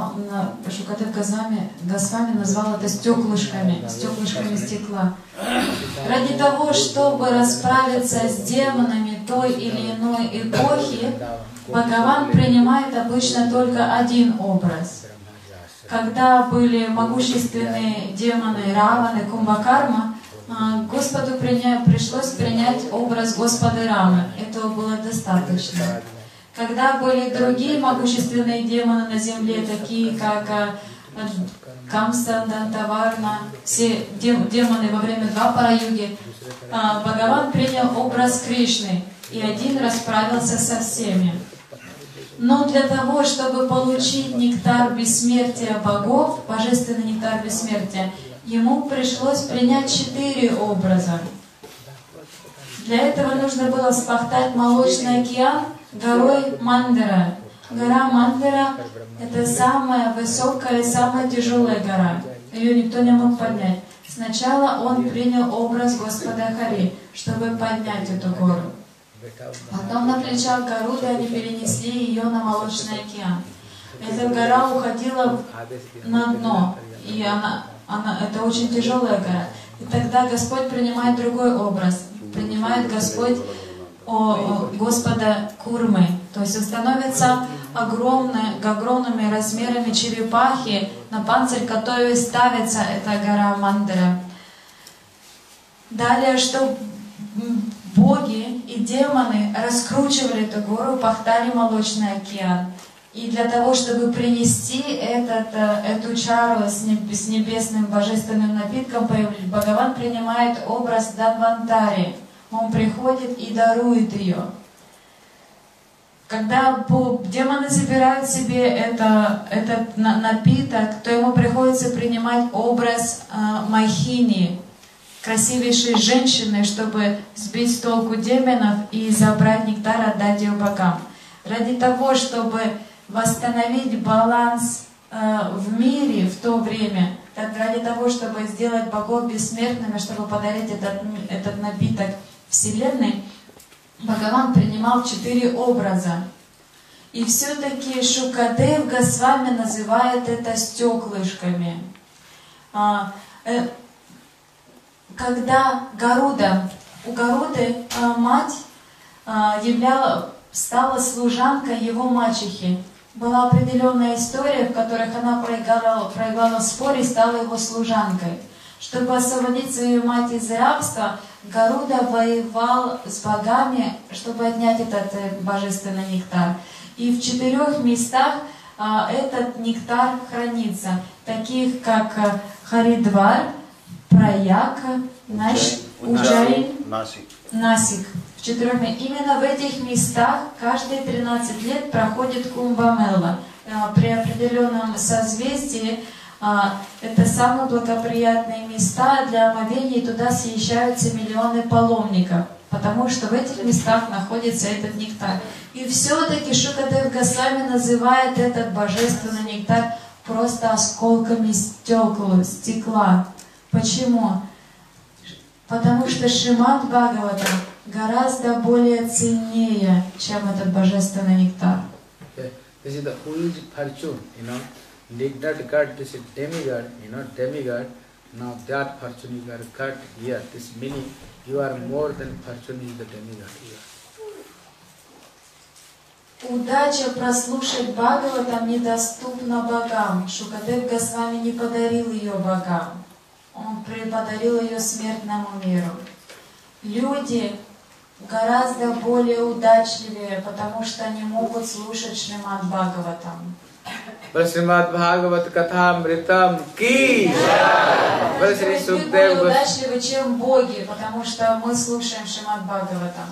Госвами назвал это стеклышками стекла. Ради того, чтобы расправиться с демонами той или иной эпохи, Бхагаван принимает обычно только один образ. Когда были могущественные демоны Раван и Кумбхакарма, Господу пришлось принять образ Господа Рамы. Этого было достаточно. Когда были другие могущественные демоны на земле, такие как Камса, Дантаварна, все демоны во время Двапара-юги, Бхагаван принял образ Кришны и один расправился со всеми. Но для того, чтобы получить нектар бессмертия богов, божественный нектар бессмертия, ему пришлось принять 4 образа. Для этого нужно было спахтать Молочный океан горой Мандара. Гора Мандара — это самая высокая и самая тяжелая гора. Ее никто не мог поднять. Сначала он принял образ Господа Хари, чтобы поднять эту гору. Потом на плечах Гаруды они перенесли ее на Молочный океан. Эта гора уходила на дно, и это очень тяжелая гора. И тогда Господь принимает другой образ. Принимает Господь Господа Курмы. То есть становятся огромными размерами черепахи, на панцирь которой ставится эта гора Мандара. Далее, что боги и демоны раскручивали эту гору, пахтали Молочный океан. И для того, чтобы принести эту чару с небесным божественным напитком, Бхагаван принимает образ Данвантари. Он приходит и дарует ее. Когда демоны забирают себе этот напиток, то ему приходится принимать образ Майхини, красивейшей женщины, чтобы сбить с толку демонов и забрать нектар, отдать ее богам. Ради того, чтобы восстановить баланс в мире в то время, ради того, чтобы сделать богов бессмертными, чтобы подарить этот напиток Вселенной, Бхагаван принимал 4 образа. И все-таки Шукадев Госвами называет это стеклышками. Когда у Гаруды мать стала служанкой его мачехи. Была определенная история, в которой она проиграла в споре и стала его служанкой. Чтобы освободить свою мать из рабства, Гаруда воевал с богами, чтобы отнять этот божественный нектар. И в 4 местах этот нектар хранится, таких как Харидвар, Праяг, Уджаин, Насик. В 4 именно в этих местах каждые 13 лет проходит Кумбамела. При определенном созвездии это самые благоприятные места для омовений, туда съезжаются миллионы паломников, потому что в этих местах находится этот нектар. И все-таки Шукадев Госвами называет этот божественный нектар просто осколками стекла. Почему? Потому что Шримад Бхагаватам гораздо более ценнее, чем этот божественный нектар. This is the huge fortune, Did not cut this demigod, demigod. Now that fortune you are cut here. This meaning you are more than fortune is the demigod here. Удача прослушать Бхагаватам недоступна богам. Шукадев Госвами не подарил ее богам. Он подарил ее смертному миру. Люди гораздо более удачливее, потому что они могут слушать Шримад Бхагаватам. Шримад Бхагават Катамритам ки! Люди более удачливы, чем боги, потому что мы слушаем Шримад Бхагаватам.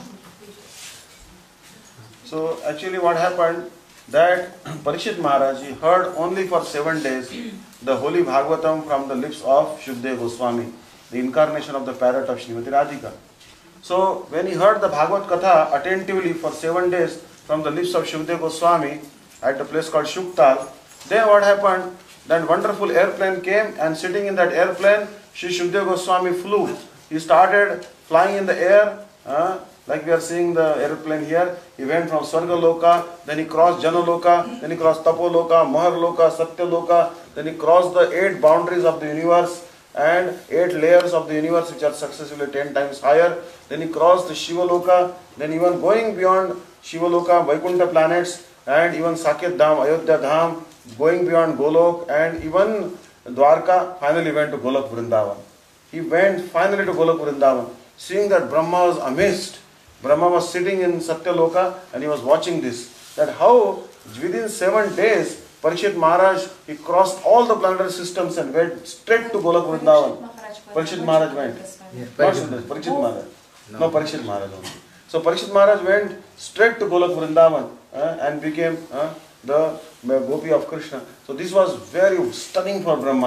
So actually what happened that Parikshit Maharaj heard only for 7 days the holy Bhagavatam from the lips of Shukdev Goswami, the incarnation of the parrot of Srimati Radhika. So when he heard the Bhagavad Katha attentively for 7 days from the lips of Shukdev Goswami at a place called Shuktal, then what happened? That wonderful airplane came, and sitting in that airplane, Shri Shukdev Goswami flew. He started flying in the air, like we are seeing the airplane here. He went from Swargaloka, then he crossed Janaloka, then he crossed Tapoloka, Maharloka, Satyaloka, then he crossed the 8 boundaries of the universe and 8 layers of the universe which are successively 10 times higher. Then he crossed the Shivaloka, then even going beyond Shivaloka, Vaikuntha planets, and even Saket Dham, Ayodhya Dham, going beyond Golok, and even Dwarka, finally went to Golok Vrindavan. He went finally to Golok Vrindavan. Seeing that Brahma was amazed. Brahma was sitting in Satyaloka and he was watching this. That how within 7 days, Parikshit Maharaj, he crossed all the planetary systems and went straight to Golok Vrindavan. Parikshit Maharaj went. Not Parikshit Maharaj. No, Parikshit Maharaj only. So Parikshit Maharaj went straight to Golok Vrindavan and became the Gopi of Krishna. So this was very stunning for Brahmaji.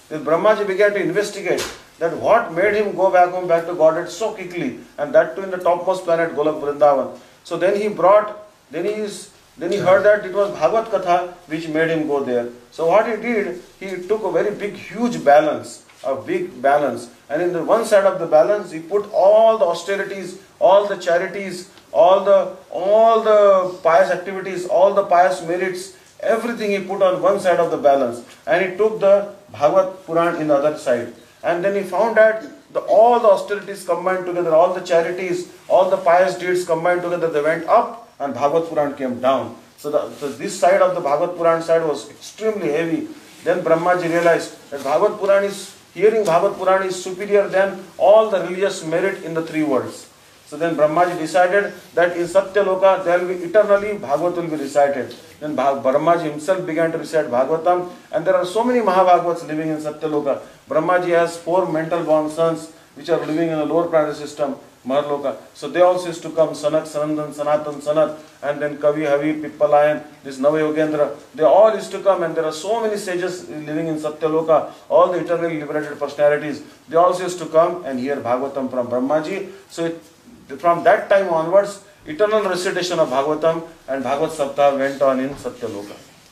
Then Brahmaji began to investigate that what made him go back home, back to Godhead so quickly, and that too in the topmost planet, Golok Vrindavan. So then he heard that it was Bhagavad Katha which made him go there. So what he did, he took a very big, huge balance, and in the one side of the balance, he put all the austerities, all the charities, all the pious activities, all the pious merits, everything he put on one side of the balance, and he took the Bhagavad Puran in the other side. And then he found that all the austerities combined together, all the charities, all the pious deeds combined together, they went up and Bhagavad Puran came down. So this side of the Bhagavad Puran side was extremely heavy. Then Brahmaji realized that hearing Bhagavad Puran is superior than all the religious merit in the three worlds. So then Brahmaji decided that in Satyaloka there will be eternally Bhagavad will be recited. Then Brahmaji himself began to recite Bhagavatam, and there are so many Mahabhagavats living in Satyaloka. Brahmaji has 4 mental born sons which are living in the lower planet system, Maharloka. So they also used to come, Sanak, Sanandan, Sanatan, Sanat, and then Kavi, Havi, Pippalayan, this Navayogendra. They all used to come, and there are so many sages living in Satyaloka, all the eternally liberated personalities. They also used to come and hear Bhagavatam from Brahmaji. So from that time onwards, eternal recitation of Bhagavatam and Bhagavad Saptah went on in Satyaloka.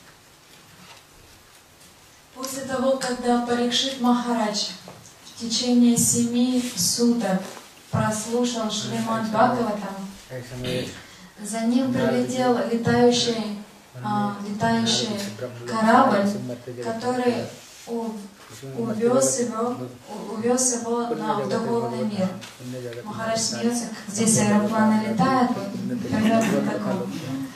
После того, когда Парикшит Махарадж в течение 7 суток прослушал Шримад Бхагаватам, за ним прилетел летающий корабль, который увез его в духовный мир. Махарадж смеется, здесь аэропланы летают, примерно такого.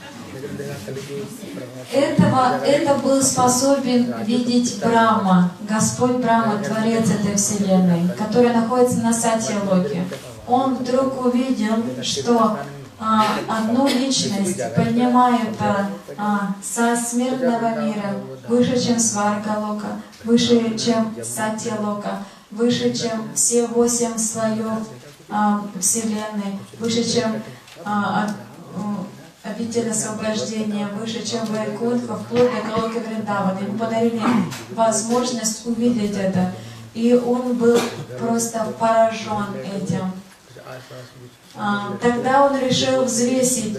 Это был способен видеть Брахма, Господь Брахма, Творец этой Вселенной, который находится на Сатья-локе. Он вдруг увидел, что одну личность поднимают со смертного мира выше, чем Сварга-лока, выше, чем Сатья-лока, выше, чем все 8 слоев Вселенной, выше, чем обитель освобождения, выше, чем Вайкунтха, вплоть до Голоки Вриндавана. Ему подарили возможность увидеть это. И он был просто поражен этим. Тогда он решил взвесить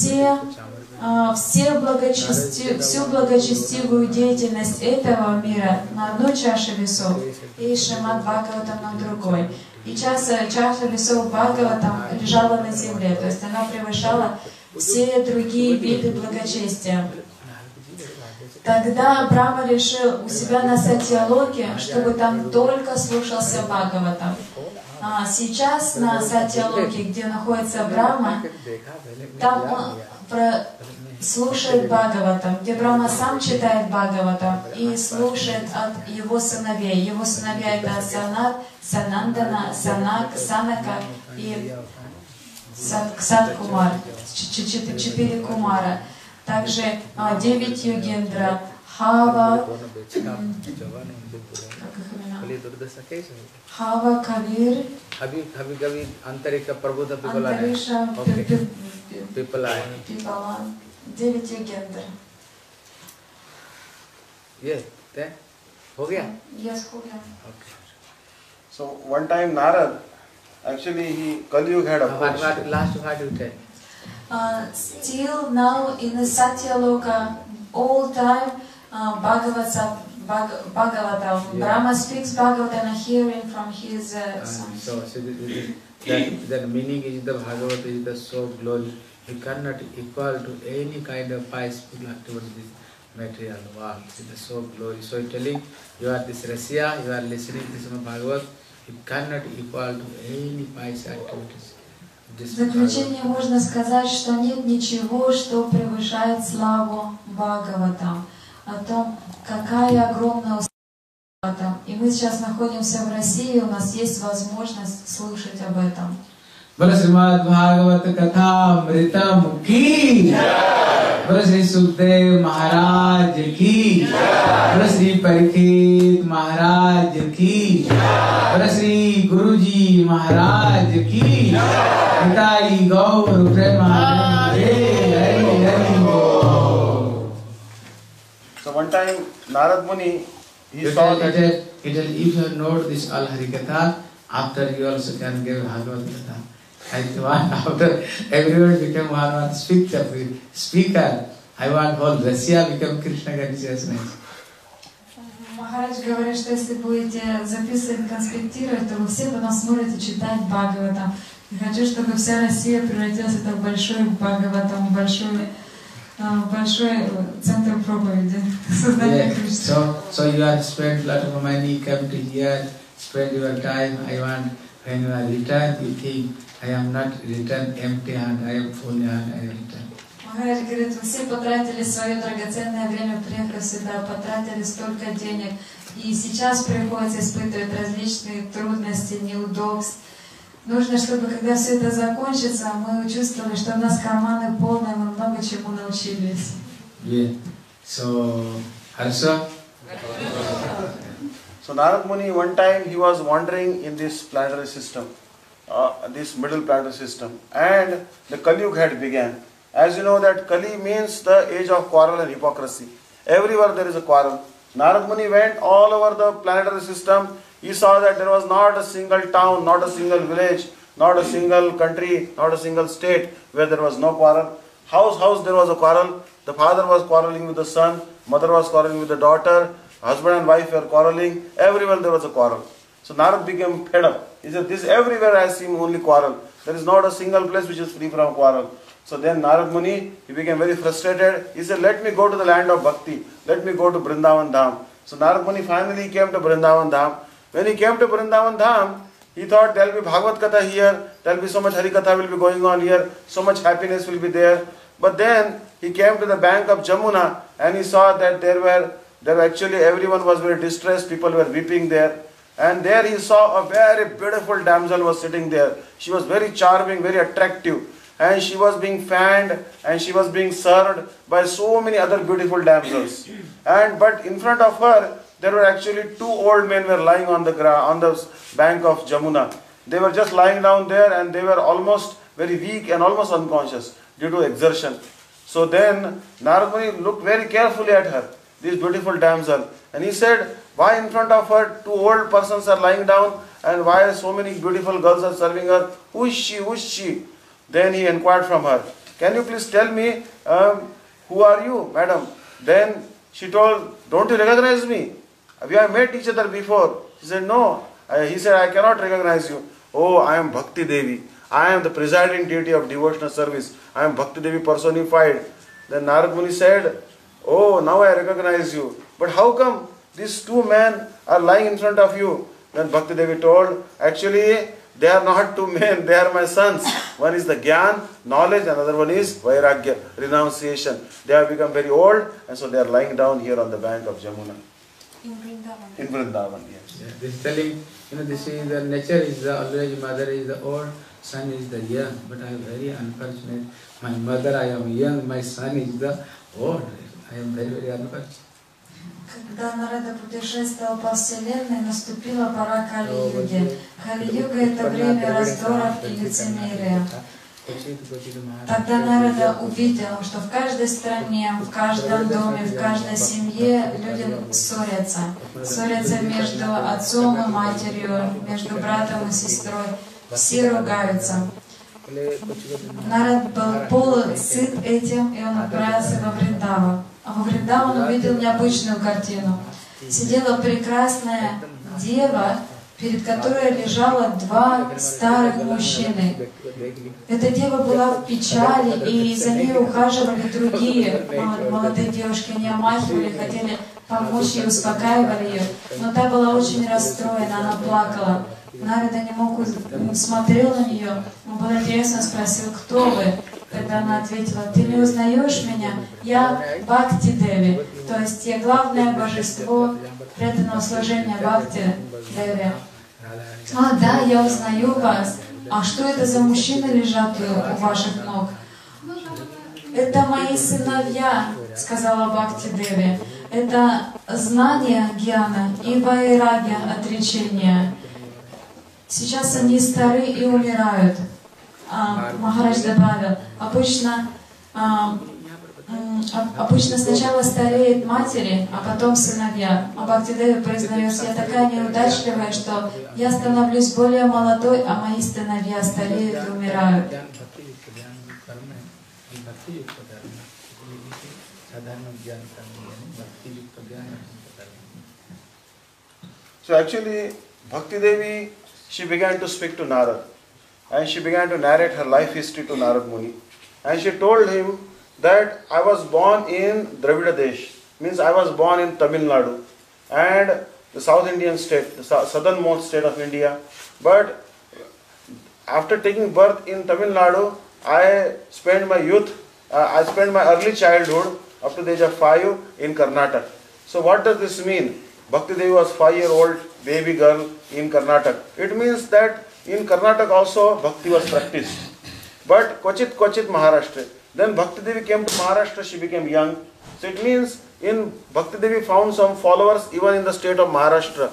всю благочестивую деятельность этого мира на одну чашу весов и Шримад Бхагаватам на другой. И чаша весов Бхагаватам лежала на земле, то есть она превышала все другие виды благочестия. Тогда Брахма решил у себя на Сатья-локе, чтобы там только слушался Бхагаватам. Сейчас на Сатья-локе, где находится Брахма, там он слушает Бхагаватам, где Брахма сам читает Бхагаватам и слушает от его сыновей. Его сыновья это Санат, Санандана, Санак, Санака и Садкумар, 4 Кумара. Также 9 Югендра, Хава, Хава, Кавир, Антариша, Пипалан, 9 Югендра. हो गया? Yes, हो गया. So one time Narad, actually Kali Yuga had approached. What you tell? Still now in the Satyaloka, all time Bhagavatam. Brahma speaks Bhagavatam and hearing from his sons. So that meaning is the Bhagavata is the so glory. You cannot equal to any kind of pious people towards this material world. It is so glory. So telling you are this Russia, you are listening to this Bhagavat, you cannot equal to any pious activities. В заключение можно сказать, что нет ничего, что превышает славу Бхагаватам, о том, какая огромная слава. И мы сейчас находимся в России, у нас есть возможность слушать об этом. Бала Шримад Бхагават Катха Амритам Ки, Бала Шри Сукдев Махарадж Ки, Бала Шри Parikshit Maharaj Ki, Bala Shri Guruji Maharaj Ki, Nitai Gaur Prema. So one time Narad Muni he saw that if you know this all Harikatha, after you also can give Bhagavad Gita. I want after everyone became one speaker. I want whole Russia become Krishna consciousness. Махарадж говорит, что если будете записывать, конспектировать, то вы все потом сможете читать Бхагаватам. И хочу, чтобы вся Россия превратилась в большой Бхагаватам, большой центр проповеди. So you have spent a lot of money, come to here, spend your time. I want when you are returned, you think I am not returned empty-handed, I am full-handed, I return. Махарадж говорит, вы все потратили свое драгоценное время, приехав сюда, потратили столько денег, и сейчас приходится испытывать различные трудности, неудобства. Нужно, чтобы когда все это закончится, мы чувствовали, что у нас карманы полные, мы много чему научились. Yeah. So, Harsha? So Narad Muni, one time he was wandering in this planetary system, this middle planetary system, and the Kali Yuga had begun. As you know that Kali means the age of quarrel and hypocrisy. Everywhere there is a quarrel. Narad Muni went all over the planetary system. He saw that there was not a single town, not a single village, not a single country, not a single state where there was no quarrel. House there was a quarrel. The father was quarreling with the son, mother was quarreling with the daughter, husband and wife were quarreling. Everywhere there was a quarrel. So Narad became fed up. He said, this everywhere I see only quarrel. There is not a single place which is free from quarrel. So then Narad Muni, he became very frustrated. He said, let me go to the land of Bhakti. Let me go to Vrindavan Dham. So Narad Muni finally came to Vrindavan Dham. When he came to Vrindavan Dham, he thought there will be Bhagavad Katha here, there will be so much Harikatha will be going on here, so much happiness will be there. But then he came to the bank of Jamuna and he saw that there were actually everyone was very distressed, people were weeping there. And there he saw a very beautiful damsel was sitting there. She was very charming, very attractive. And she was being fanned and she was being served by so many other beautiful damsels. But in front of her, there were actually two old men were lying on the bank of Jamuna. They were just lying down there and they were almost very weak and almost unconscious due to exertion. So then Narad Muni looked very carefully at her, this beautiful damsel, and he said, why in front of her two old persons are lying down and why so many beautiful girls are serving her? Who is she? Who is she? Then he inquired from her, can you please tell me, who are you, madam? Then she told, don't you recognize me? We have met each other before. She said, no. He said, I cannot recognize you. Oh, I am Bhakti Devi. I am the presiding deity of devotional service. I am Bhakti Devi personified. Then Narad Muni said, oh, now I recognize you. But how come these two men are lying in front of you? Then Bhakti Devi told, actually, they are not two men, they are my sons. One is the Gyan, knowledge, another one is Vairagya, renunciation. They have become very old and so they are lying down here on the bank of Jamuna. In Vrindavan, yes. Yeah, this is telling, this is the nature is the always mother is the old, son is the young. But I am very unfortunate. My mother, I am young, my son is the old. I am very, very unfortunate. Когда Нарада путешествовал по Вселенной, наступила пора Кали-юги. Кали-юга – это время раздоров и лицемерия. Тогда Нарада увидел, что в каждой стране, в каждом доме, в каждой семье люди ссорятся. Ссорятся между отцом и матерью, между братом и сестрой. Все ругаются. Нарад был полусыт этим, и он отправился во Вриндаван. А во Вриндаван увидел необычную картину. Сидела прекрасная дева, перед которой лежало два старых мужчины. Эта дева была в печали, и за ней ухаживали другие молодые девушки. Они омахивали, хотели помочь ей, успокаивали ее. Но та была очень расстроена, она плакала. Нарада не мог, смотрел на нее. Ему было интересно, спросил, кто вы? Тогда она ответила, ты не узнаешь меня? Я Бхакти Деви, то есть я главное божество преданного служения Бхакти Деви. А, да, я узнаю вас. А что это за мужчины лежат у ваших ног? Это мои сыновья, сказала Бхакти Деви. Это знание Гьяна и Вайрагья отречения. Сейчас они стары и умирают. Махарадж добавил, обычно обычно сначала стареют матери, а потом сыновья. А Бхактидеви признается: я такая неудачливая, что я становлюсь более молодой, а мои сыновья стареют и умирают. So actually, Bhakti Devi, she began to speak to Narad, and she began to narrate her life history to Narad Muni, and she told him that I was born in Dravida Desh, means I was born in Tamil Nadu, and the South Indian state, the southernmost state of India, but after taking birth in Tamil Nadu, I spent my early childhood up to the age of 5 in Karnataka. So what does this mean? Bhakti Devi was 5-year-old baby girl in Karnataka. It means that in Karnataka also Bhakti was practiced. But Kochit Maharashtra. Then Bhakti Devi came to Maharashtra, she became young. So it means in Bhakti Devi found some followers even in the state of Maharashtra.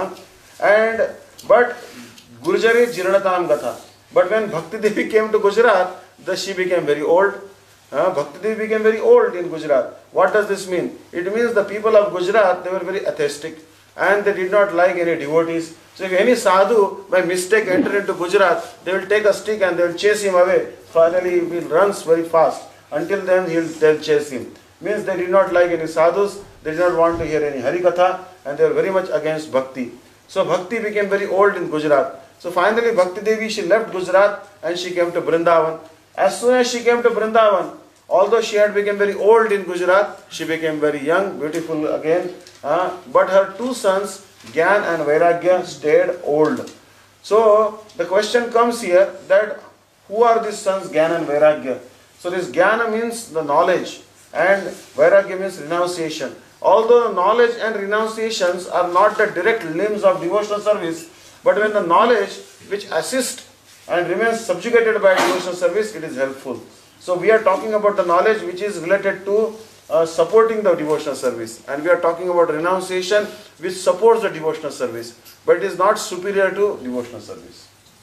But Gurjari Jirnatam Gatha. But when Bhakti Devi came to Gujarat, she became very old. Bhakti Devi became very old in Gujarat. What does this mean? It means the people of Gujarat, they were very atheistic and they did not like any devotees. So if any sadhu by mistake enter into Gujarat, they will take a stick and they will chase him away. Finally he runs very fast. Until then they'll chase him. Means they did not like any sadhus, they did not want to hear any Harikatha, and they were very much against Bhakti. So Bhakti became very old in Gujarat. So finally Bhakti Devi, she left Gujarat and she came to Vrindavan. As soon as she came to Vrindavan, although she had become very old in Gujarat, she became very young, beautiful again. But her two sons, Gyan and Vairagya, stayed old. So the question comes here that who are these sons, Gyan and Vairagya? So this Gyana means the knowledge and Vairagya means renunciation. Although knowledge and renunciations are not the direct limbs of devotional service, but when the knowledge which assists and remains subjugated by devotional service, it is helpful. So we are talking about the knowledge which is related to supporting the devotional service, and we are talking about renunciation which supports the devotional service, but it is not superior to devotional service.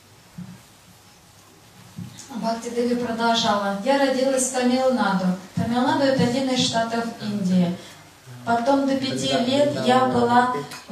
Бхакти Деви продолжала. Я родилась в Тамил-Наду. Тамил-Наду — это один из штатов Индии. Потом до 5 лет я была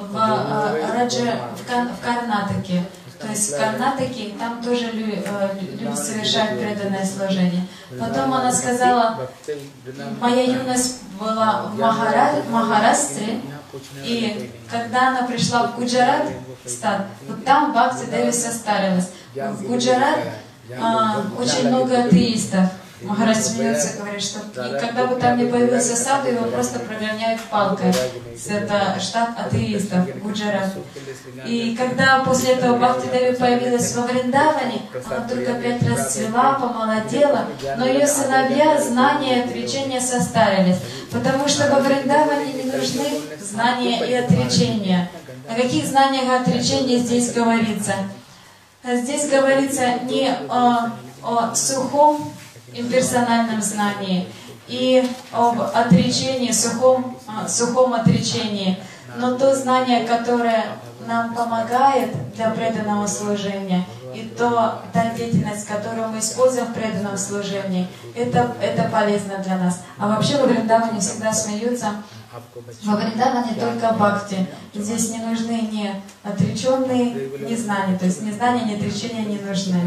в Карнатаке. То есть в Карнатаке там тоже люди совершают преданное служение. Потом она сказала, моя юность была в Махарастре, и когда она пришла в Гуджарат, вот там Бхакти Деви состарилась. В Гуджарат очень много атеистов. Махарадж смеется, говорит, что когда бы там не появился саду, его просто прогоняют палкой. Это штат атеистов, Гуджарат. И когда после этого Бхакти Деви появилась во Вриндаване, она только 5 расцвела, помолодела, но ее сыновья, знания и отречения состарились, потому что во Вриндаване не нужны знания и отречения. О каких знаниях и отречениях здесь говорится? Здесь говорится не о сухом имперсональном знании и об отречении, сухом отречении, но то знание, которое нам помогает для преданного служения, и та деятельность, которую мы используем в преданном служении, это полезно для нас. А вообще во Вриндаване всегда смеются, во Вриндаване только бхакти. Здесь не нужны ни отреченные, ни знания, то есть ни знания, ни отречения не нужны.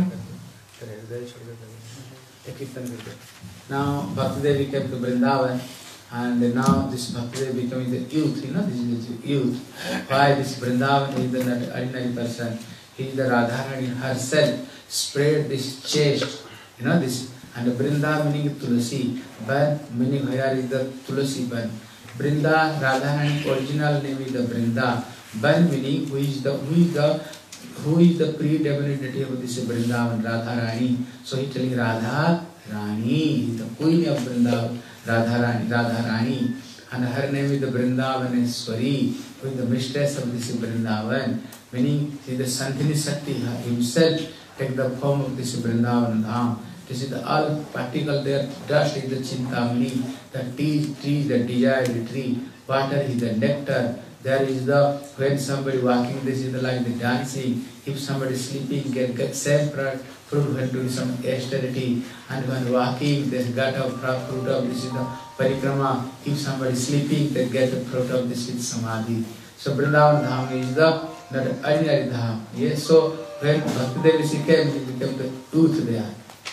Now Bhakti Devi came to Vrindavan, and now this Bhakti Devi becoming the youth, this is the youth. Why this Vrindavan is the ordinary person? He is the Radharani herself spread this chest, this, and Vrinda meaning Tulasi, Ban meaning here is the Tulasi Ban. Vrinda, Radharani original name is the Vrinda. Ban meaning who is the predominant of this Vrindavan, Radharani. So he is telling Radha Rani, the queen of Vrindavan, Radharani. And her name is the Vrindavaneshwari, who is the mistress of this Vrindavan. Meaning he is the Santini Sakti himself take the form of this Vrindavan Dham. This is the all particle there, dust is the Chintamani, the tree is the desired tree, water is the nectar. There is when somebody walking, this is like the dancing. If somebody is sleeping, get same fruit, when doing some austerity, and when walking, they get a fruit of this is the parikrama. If somebody sleeping, they get the fruit of this is samadhi. So Vrindavan Dham is the not ordinary Dham. Yes, so when Bhaktidev came, he became the truth there.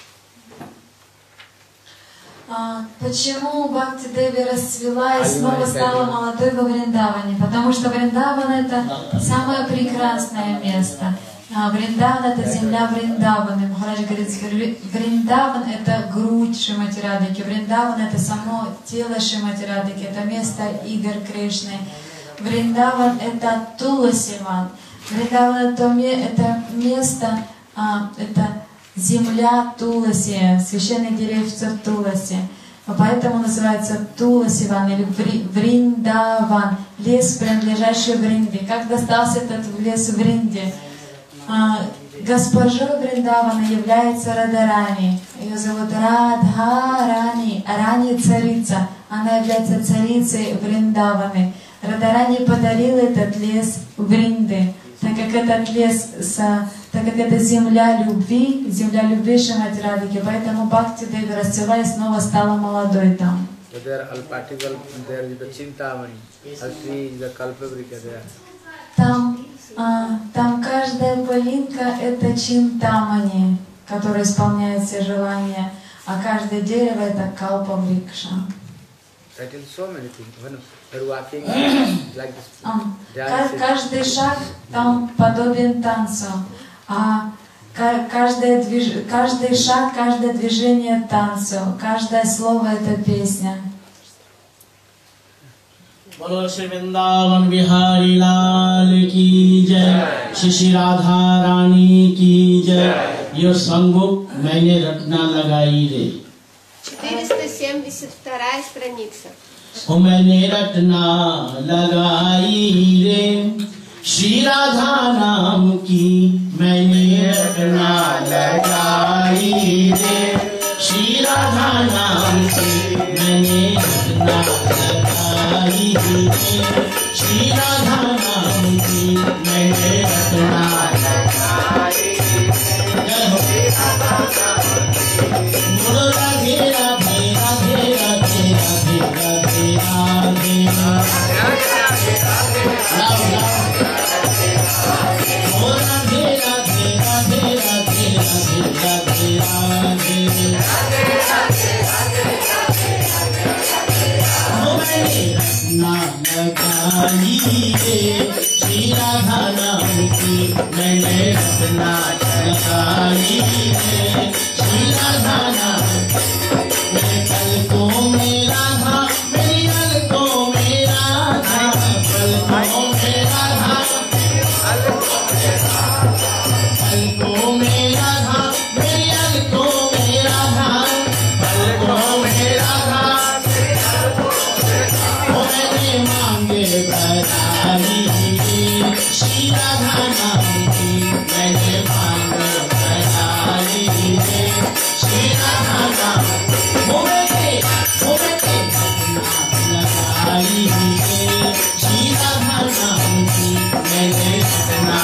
Почему Бхакти-деви расцвела и снова стала молодой во Вриндаване? Потому что Вриндаван — это самое прекрасное место. Вриндаван — это земля Вриндаваны. Махарадж говорит, Вриндаван — это грудь Шримати Радхики. Вриндаван — это само тело Шримати Радхики. Это место игр Кришны. Вриндаван — это Туласиван. Вриндаван — это место, это земля Туласи, священных деревьев Туласи. Поэтому называется Туласиван или Вриндаван, лес, принадлежащий Вринде. Как достался этот лес Вринде? Госпожой Вриндавана является Радарани. Ее зовут Радхарани, Рани царица. Она является царицей Вриндаваны. Радарани подарила этот лес Вринде, так как этот лес, так как это земля любви Шримати Радхики, поэтому Бхакти-деви расцвела и снова стала молодой там. Там каждая пылинка — это Чинтамани, который исполняет все желания, а каждое дерево — это Калпаврикша. Каждый шаг там подобен танцу, а каждый шаг, каждое движение танцу, каждое слово — это песня. बोलो श्री वृंदावन बिहारी लाल की जय, श्री राधा रानी की जय। यो संगुक मैंने रटना लगाई रे, 472 страница. ओ मैंने रटना लगाई रे, श्री राधा नाम की मैंने रटना लगाई रे, श्री राधा नाम की मैंने रटना लगाई रे, श्री राधा नाम की मैंने रटना लगाई रे। बोलो राधे राधे राधे राधे राधे राधे राधे ओ राधे राधे राधे राधे राधे राधे ओ मैंने रटना लगाई रे, श्री राधा नाम की मैंने रटना लगाई रे, श्री राधा नाम मेरे पलकों में राधा, मेरी पलकों में राधा, पलकों में राधा, पलकों में राधा, मेरी पलकों में राधा, पलकों में राधा। ओ मैंने मांगे बधाई रे, श्री राधा नाम की मैंने मांगे बधाई रे, श्री राधा नाम लगाई रे, श्री राधा नाम की मैंने रटना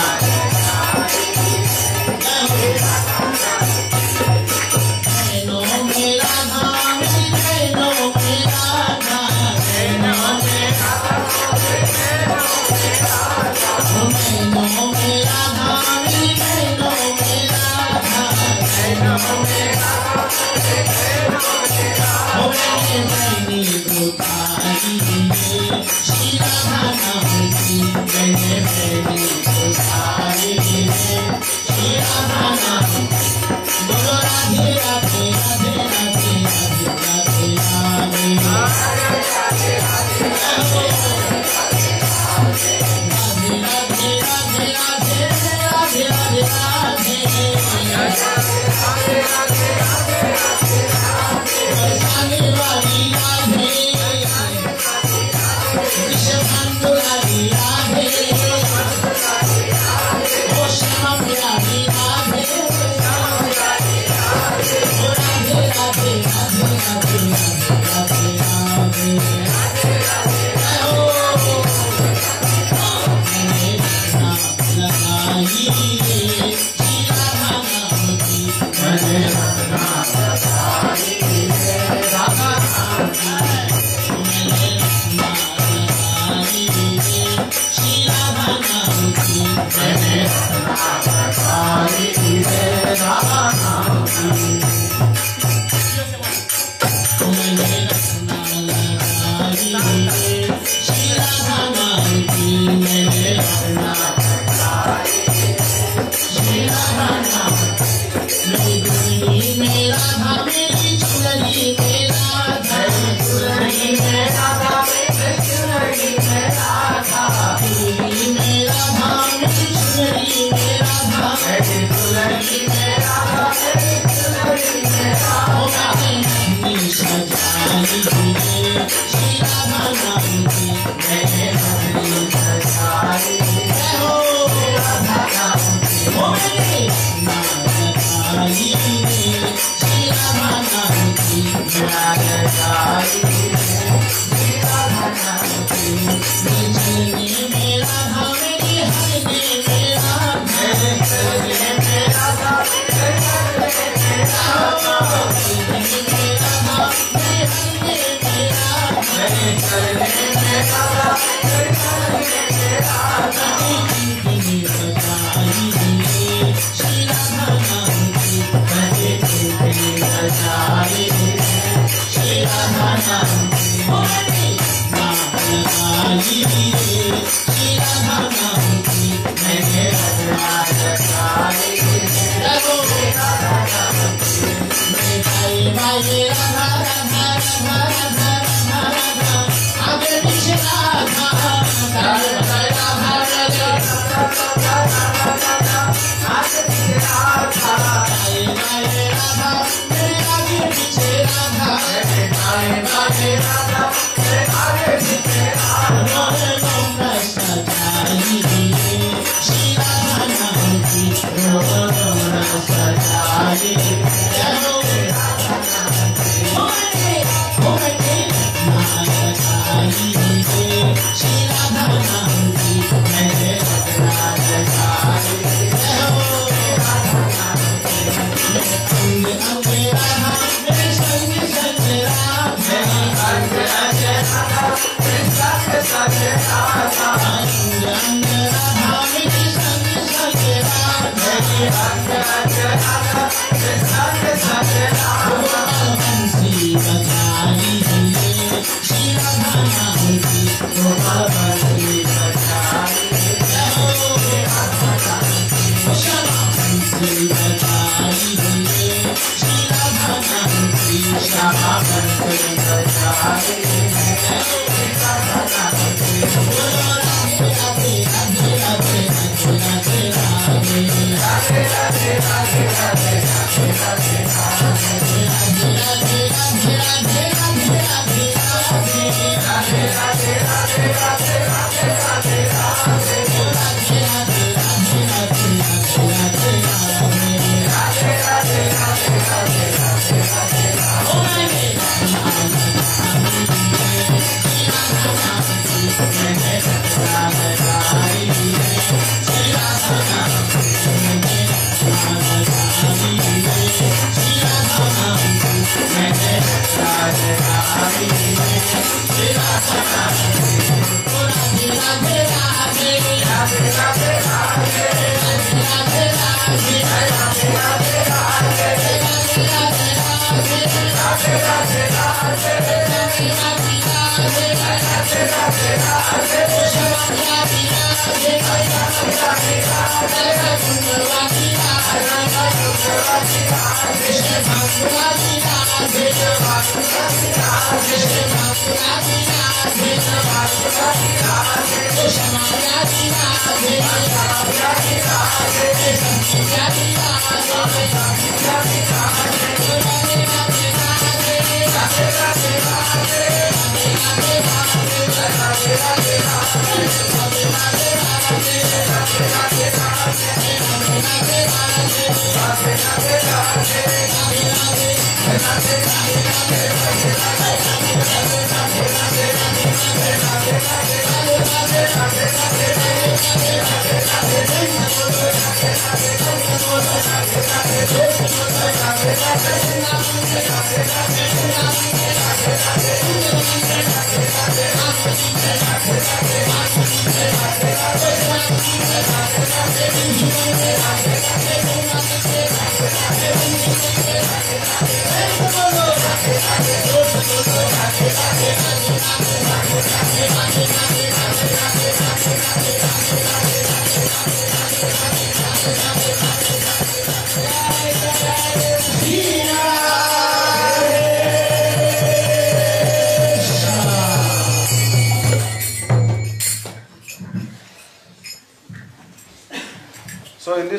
बहनों में राधा, मेरी बहनों में राधा, बहनों में राधा, बहनों में राधा, मेरी बहनों में राधा, बहनों में राधा। ओ मैंने बहनी उतारी रे, श्री राधा नाम की मैंने बहनी उतारी रे, श्री राधा नाम। बोलो राधे राधे राधे राधे राधे राधे राधे राधे राधे लगाई रे, श्री राधा नाम की में राधा मेरी चुनरी में राधा चुनरी में राधा मेरी चुनरी में राधा चुनरी में राधा मेरी चुनरी में राधा मेरी चुनरी में राधा मेरी चुनरी में राधा सजाई दिए श्री राधा नाम की मैंने अपनी सजाई हो राधा नाम की मैंने सजाई दिए श्री राधा नाम की मैंने सजाई श्री राधा नाम की चलने में राधा मेरी हरने में राधा चलने में राधा मेरे हरने में Radha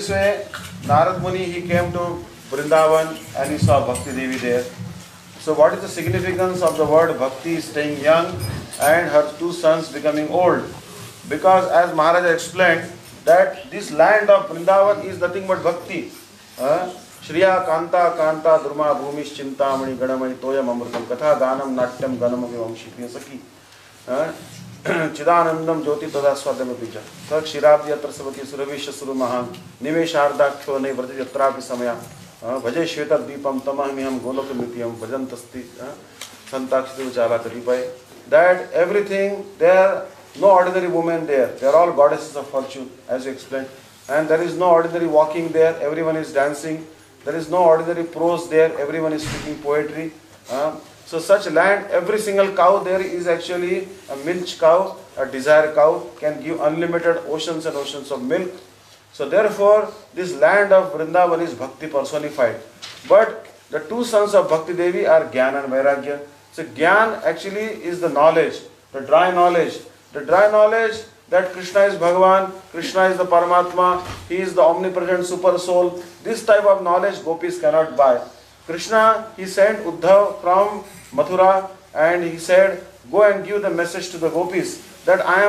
this way, Narad Muni, he came to Vrindavan and he saw Bhakti Devi there. So what is the significance of the word Bhakti staying young and her two sons becoming old? Because as Maharaja explained, that this land of Vrindavan is nothing but Bhakti. Shriya Kanta Kanta Durma Bhumish Chintamani Ganamani Toyam Amrutam Katha Ganam Natyam Ganam Vivam Shikriya Saki Chidanandam Jyoti Tada Swadam Pija Sak Shirabdi Atra Savati Suravisha Suru Mahan Nimeshardakhyo Ne Vrati Yatrapi Samaya Bhaje Shveta Deepam Tamahmiham Golok Nitiyam Bhajantasti Santakshiti Vichala Katipai. That everything there, no ordinary women there. They are all goddesses of fortune, as you explained. And there is no ordinary walking there. Everyone is dancing. There is no ordinary prose there. Everyone is speaking poetry. So such land, every single cow there is actually a milch cow, a desire cow, can give unlimited oceans and oceans of milk. So therefore, this land of Vrindavan is Bhakti personified. But the two sons of Bhakti Devi are Gyan and Vairagya. So Gyan actually is the knowledge, the dry knowledge. The dry knowledge that Krishna is Bhagavan, Krishna is the Paramatma, He is the omnipresent super soul. This type of knowledge gopis cannot buy. Krishna, he sent Uddhav from Mathura and he said, go and give the message to the gopis that I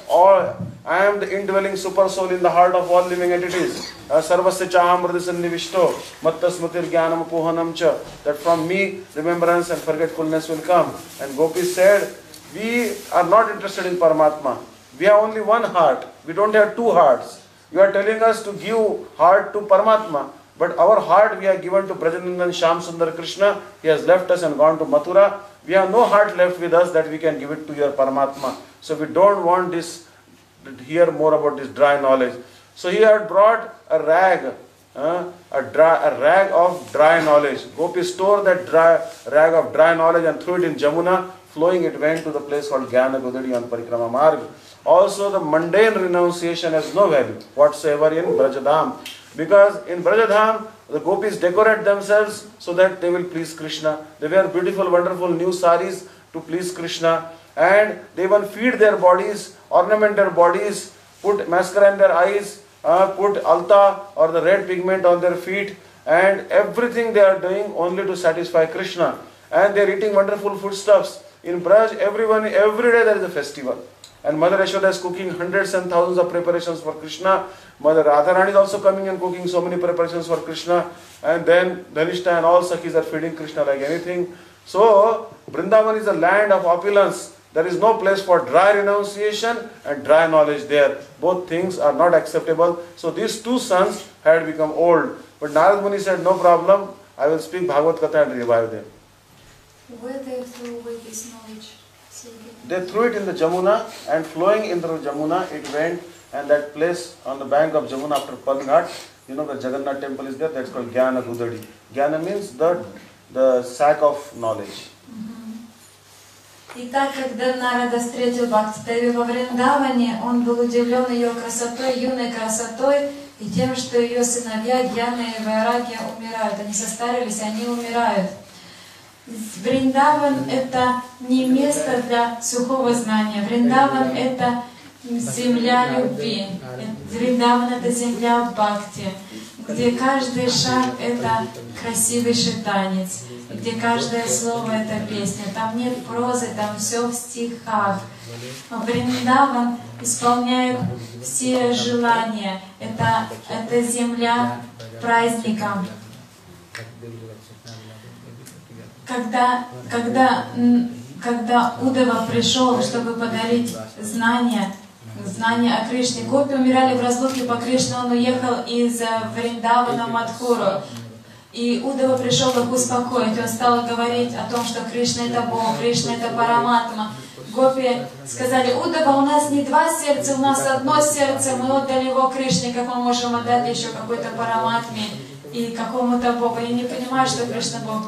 am the indwelling super soul in the heart of all living entities. Sarvasya chaham hridasannivishto mattasmatir jnanam pohanam cha. That from me remembrance and forgetfulness will come. And gopis said, we are not interested in Paramatma. We have only one heart. We don't have two hearts. You are telling us to give heart to Paramatma. But our heart we have given to Brajanandan Shyam Sundar Krishna. He has left us and gone to Mathura. We have no heart left with us that we can give it to your Paramatma. So we don't want this, to hear more about this dry knowledge. So he had brought a rag, a rag of dry knowledge. Gopi stored that rag of dry knowledge and threw it in Jamuna. Flowing, it went to the place called Gyana Godadi on Parikrama Marg. Also, the mundane renunciation has no value whatsoever in Brajadham. Because in Brajadham, the gopis decorate themselves so that they will please Krishna. They wear beautiful, wonderful new saris to please Krishna. And they even feed their bodies, ornament their bodies, put mascara in their eyes, put alta or the red pigment on their feet. And everything they are doing only to satisfy Krishna. And they are eating wonderful foodstuffs. In Braj, every day there is a festival. And Mother Yashoda is cooking hundreds and thousands of preparations for Krishna. Mother Radharani is also coming and cooking so many preparations for Krishna. And then Dhanishta and all Sakhis are feeding Krishna like anything. So, Vrindavan is a land of opulence. There is no place for dry renunciation and dry knowledge there. Both things are not acceptable. So, these two sons had become old. But Narad Muni said, no problem, I will speak Bhagavad Katha and revive them. Where they threw away this knowledge? They threw it in the Jamuna, and flowing in the Jamuna, it went, and that place on the bank of Jamuna after Palghat, you know the Jagannath temple is there, that's called Gyana Gudadi. Gyana means the sack of knowledge. Итак, когда Нарада встретил Бхакти-Деви во Вриндаване, он был удивлен ее красотой, юной красотой, и тем, что ее сыновья Гьяна и Вайрагья умирают. Они состарились, они умирают. Вриндаван — это не место для сухого знания. Вриндаван — это земля любви. Вриндаван — это земля бхакти, где каждый шаг — это красивейший танец, где каждое слово — это песня. Там нет прозы, там все в стихах. Вриндаван исполняет все желания. Это земля праздника. Когда Удава пришел, чтобы подарить знания о Кришне, гопи умирали в разлуке по Кришне, он уехал из Вриндавана в Мадхуру. И Удава пришел их успокоить, он стал говорить о том, что Кришна — это Бог, Кришна — это Параматма. Гопи сказали: Удава, у нас не два сердца, у нас одно сердце, мы отдали его Кришне, как мы можем отдать еще какой-то Параматме и какому-то Богу. Я не понимаю, что Кришна Бог.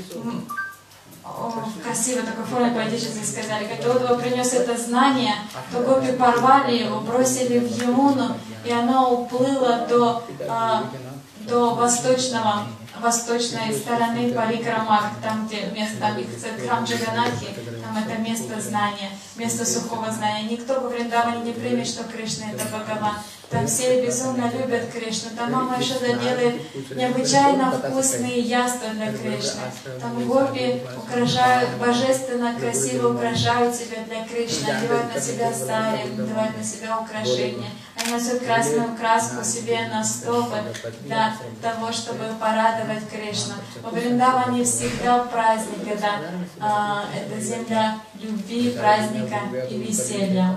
Красиво такой форме поэтически сказали. Когда Удава принес это знание, то гопи порвали его, бросили в Ямуну, и оно уплыло до восточной стороны Парикрамах, там где место, там их храм Джаганатхи, там это место знания, место сухого знания. Никто во Вриндаване не примет, что Кришна — это Бхагаван. Там все безумно любят Кришну. Там мама Ешода делает необычайно вкусные яства для Кришны. Там гопи украшают, божественно красиво украшают себя для Кришны, одевают на себя сари, надевают на себя украшения. Они носят красную краску себе на стопы для того, чтобы порадовать Кришну. Во Вриндаване всегда праздник, это земля любви, праздника и веселья.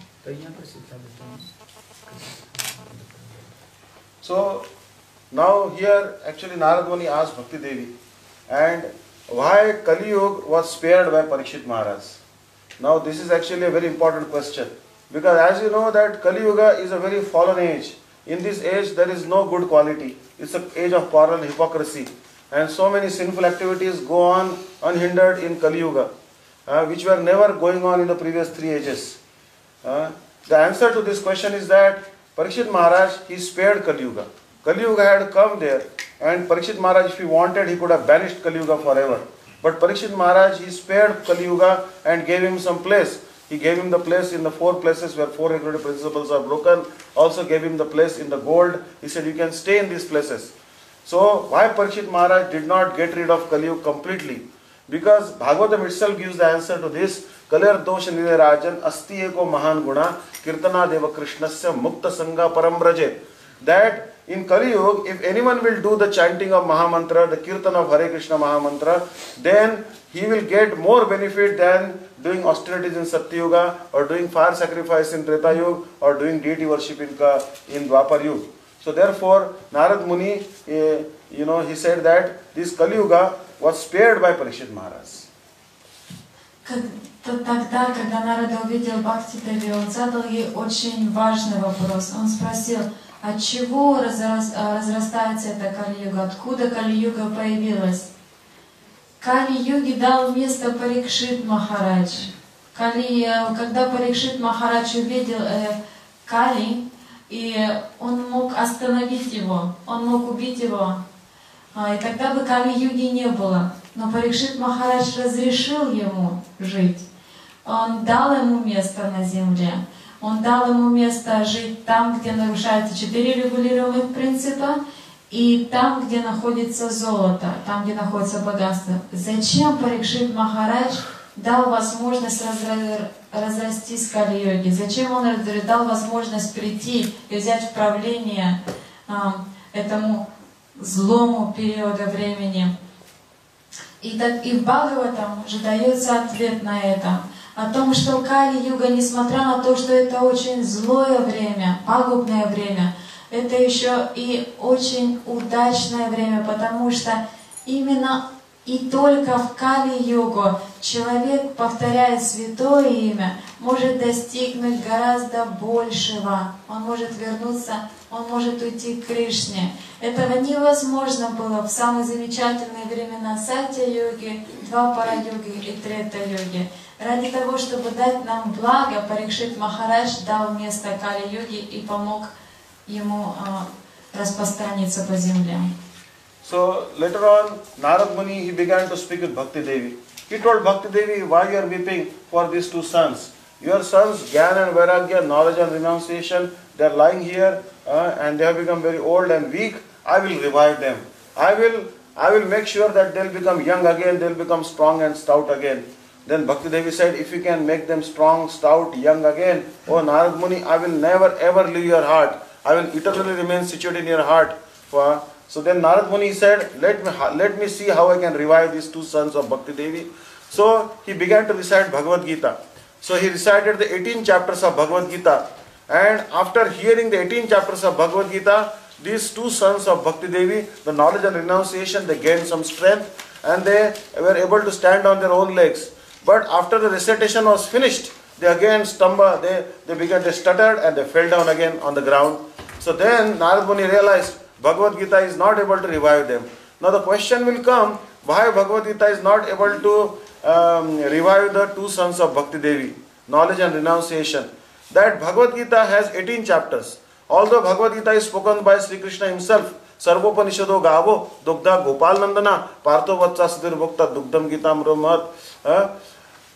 So now here actually Narad Muni asked Bhakti Devi, and why Kali Yuga was spared by Parikshit Maharaj? Now this is actually a very important question, because as you know that Kali Yuga is a very fallen age. In this age there is no good quality. It's an age of quarrel, hypocrisy, and so many sinful activities go on unhindered in Kali Yuga, which were never going on in the previous 3 ages. The answer to this question is that Parikshit Maharaj, he spared Kali Yuga. Kali Yuga had come there, and Parikshit Maharaj, if he wanted, he could have banished Kali Yuga forever. But Parikshit Maharaj, he spared Kali Yuga and gave him some place. He gave him the place in the 4 places where 4 regulative principles are broken. Also gave him the place in the gold. He said, you can stay in these places. So why Parikshit Maharaj did not get rid of Kali Yuga completely? Because Bhagavatam itself gives the answer to this. Kalir dosha nirarajan asti eko mahan guna kirtana deva krishnasya mukta sangha parambraje. That in Kali Yuga, if anyone will do the chanting of Mahamantra, the kirtan of Hare Krishna Mahamantra, then he will get more benefit than doing austerities in Satya Yuga, or doing fire sacrifice in Treta Yuga, or doing deity worship in Dwapar Yuga. So therefore, Narad Muni, he said that this Kali Yuga was spared by Parikshit Maharaj. Тогда, когда Нарада увидел Бхакти Деви, он задал ей очень важный вопрос. Он спросил, от чего разрастается эта Кали-юга, откуда Кали-юга появилась? Кали-юге дал место Парикшит Махарадж. Когда Парикшит Махарадж увидел Кали, и он мог остановить его, он мог убить его, и тогда бы Кали-юги не было. Но Парикшит Махарадж разрешил ему жить. Он дал ему место на земле. Он дал ему место жить там, где нарушаются 4 регулируемых принципа, и там, где находится золото, там, где находится богатство. Зачем Парикшит Махарадж дал возможность разрастись Кали-йоги? Зачем он дал возможность прийти и взять управление этому злому периоду времени? И в Бхагаватам же дается ответ на это. О том, что Кали-юга, несмотря на то, что это очень злое время, пагубное время, это еще и очень удачное время, потому что именно и только в Кали-югу человек, повторяя святое имя, может достигнуть гораздо большего. Он может вернуться, он может уйти к Кришне. Этого невозможно было в самые замечательные времена Сатья-йоги, Двапара-йоги и Трета-йоги. Ради того, чтобы дать нам благо, Парикшит Махарадж дал место Кали-юге и помог ему распространиться по земле. So later on, Narad Muni, he began to speak with Bhakti Devi. He told Bhakti Devi, why you are weeping for these 2 sons? Your sons, Jnana and Vairagya, knowledge and renunciation, they are lying here and they have become very old and weak. I will revive them. I will make sure that they will become young again, they will become strong and stout again. Then Bhakti Devi said, if you can make them strong, stout, young again, oh Narad Muni, I will never ever leave your heart. I will eternally remain situated in your heart. So then Narad Muni said, let me see how I can revive these 2 sons of Bhakti Devi. So he began to recite Bhagavad Gita. So he recited the 18 chapters of Bhagavad Gita. And after hearing the 18 chapters of Bhagavad Gita, these 2 sons of Bhakti Devi, the knowledge and renunciation, they gained some strength and they were able to stand on their own legs. But after the recitation was finished, they again stumbled, they stuttered and they fell down again on the ground. So then Narad Muni realized Bhagavad Gita is not able to revive them. Now the question will come, why Bhagavad Gita is not able to revive the 2 sons of Bhakti Devi, knowledge and renunciation. That Bhagavad Gita has 18 chapters. Although Bhagavad Gita is spoken by Sri Krishna himself, Sarvopanishado Gavo, Dugdha Gopal Nandana, Partho Vatsa Siddhir Bhakta, Dugdham Gita Mrumat.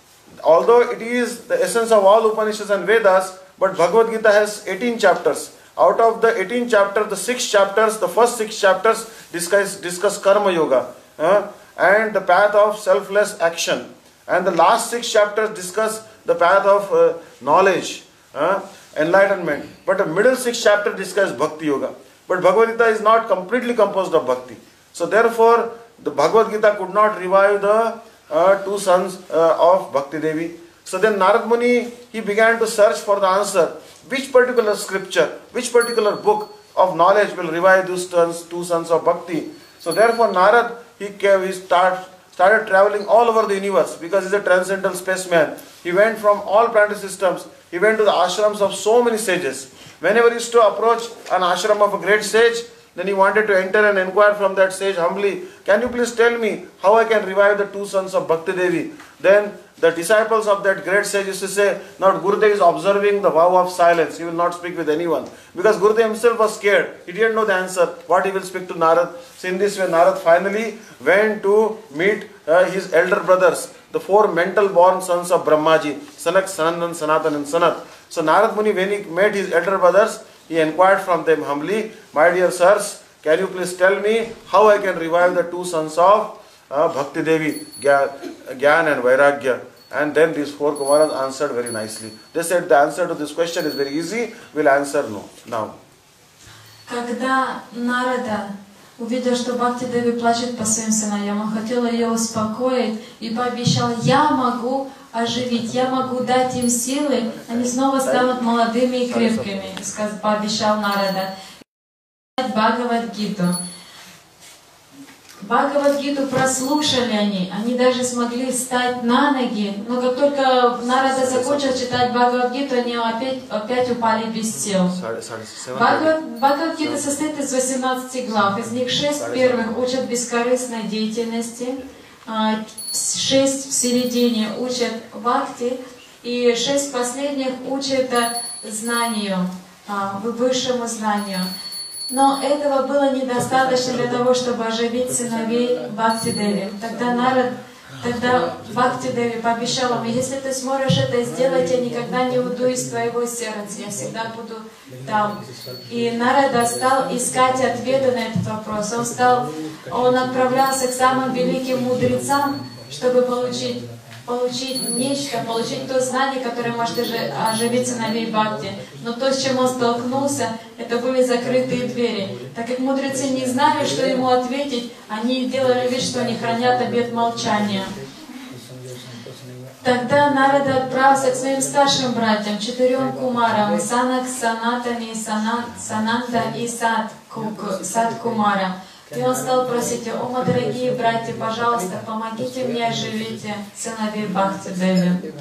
Although it is the essence of all Upanishads and Vedas, but Bhagavad Gita has 18 chapters. out of the 18 chapters, the 6 chapters, the first 6 chapters discuss karma yoga and the path of selfless action, and the last 6 chapters discuss the path of knowledge, enlightenment. But the middle 6 chapters discuss bhakti yoga. But Bhagavad Gita is not completely composed of bhakti. So therefore, the Bhagavad Gita could not revive the 2 sons of Bhakti Devi. So then Narad Muni, he began to search for the answer. Which particular scripture, which particular book of knowledge will revive these 2 sons of Bhakti? So therefore Narad, he started traveling all over the universe, because he's a transcendental spaceman. He went from all planetary systems. He went to the ashrams of so many sages. Whenever he used to approach an ashram of a great sage, then he wanted to enter and inquire from that sage humbly, can you please tell me how I can revive the 2 sons of Bhakti Devi? Then the disciples of that great sage used to say, now Gurudev is observing the vow of silence. He will not speak with anyone. Because Gurudev himself was scared. He didn't know the answer. What he will speak to Narad. So in this way, Narad finally went to meet his elder brothers, the 4 mental born sons of Brahmaji, Sanak, Sanandan, Sanatan and Sanat. So Narad Muni, when he met his elder brothers, he inquired from them humbly, my dear sirs, can you please tell me how I can revive the 2 sons of Bhakti Devi, Gyan and Vairagya? And then these 4 Kumaras answered very nicely. They said the answer to this question is very easy, we'll answer no. Now. Когда Нарада увидел, что Бхакти Деви плачет по своим сыновьям, он хотел ее успокоить и пообещал, я могу оживить, я могу дать им силы, они снова станут молодыми и крепкими, пообещал Нарада. Бхагавад-гиту. Бхагавад-гиту прослушали они даже смогли встать на ноги, но как только Нарада закончил читать Бхагавад-гиту, они опять упали без тел. Бхагавад-гита состоит из 18 глав, из них 6 первых учат бескорыстной деятельности, 6 в середине учат бхакти, и 6 последних учат знанию, высшему знанию. Но этого было недостаточно для того, чтобы оживить сыновей Бхакти Деви. Тогда Бхакти Деви пообещала ему, если ты сможешь это сделать, я никогда не уйду из твоего сердца, я всегда буду там. И Нарада стал искать ответы на этот вопрос. Он отправлялся к самым великим мудрецам, чтобы получить нечто, получить то знание, которое может оживить сыновей Бхакти. Но то, с чем он столкнулся, это были закрытые двери. Так как мудрецы не знали, что ему ответить, они делали вид, что они хранят обет молчания. Тогда Нарада отправился к своим старшим братьям, 4 кумарам, Санак, Санатани, Сананда и Сад Кумара. И он стал просить, о, мои дорогие братья, пожалуйста, помогите мне оживить сыновей Бхакти Деви.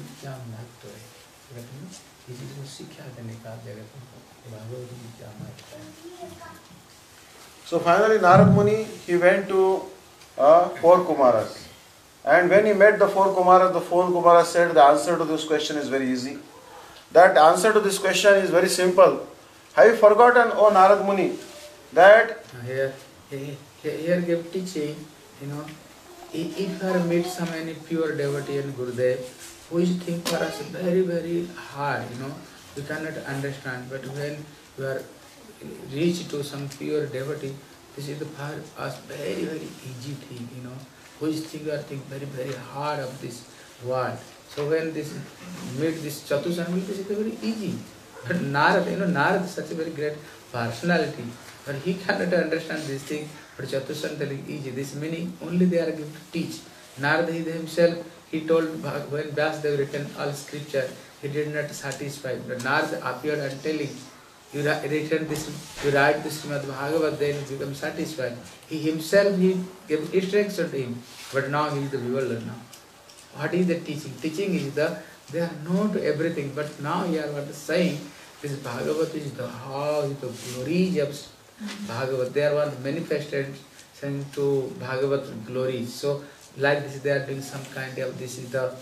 So finally Narad Muni, he went to 4 Kumaras. And when he met the 4 Kumaras said the answer to this question is very easy. That answer to this question is very simple. Have you forgotten, O Narad Muni, that Here give teaching, if you have met some any pure devotee and Gurudev, which thing for us very, very hard, we cannot understand. But when you are reached to some pure devotee, this is for us very, very easy thing, which thing are think very, very hard of this world. So when this meet this Chatusarmi, this is very easy. But Narad, Narad is such a very great personality. But he cannot understand this thing, but Chatusarma is easy. This meaning only they are given to teach. Narada himself, he told when Vyasadeva written all scripture, he did not satisfy. But Narada appeared and telling, you write this Srimad Bhagavad, then you become satisfied. He himself, he gave instruction to him, but now he is the bewildered now. What is the teaching? Teaching is they are known to everything, but now here what is saying, this Bhagavad is the glories of Bhagavad. They are one manifested saying to Bhagavad glories. So like this they are doing some kind of, this is the,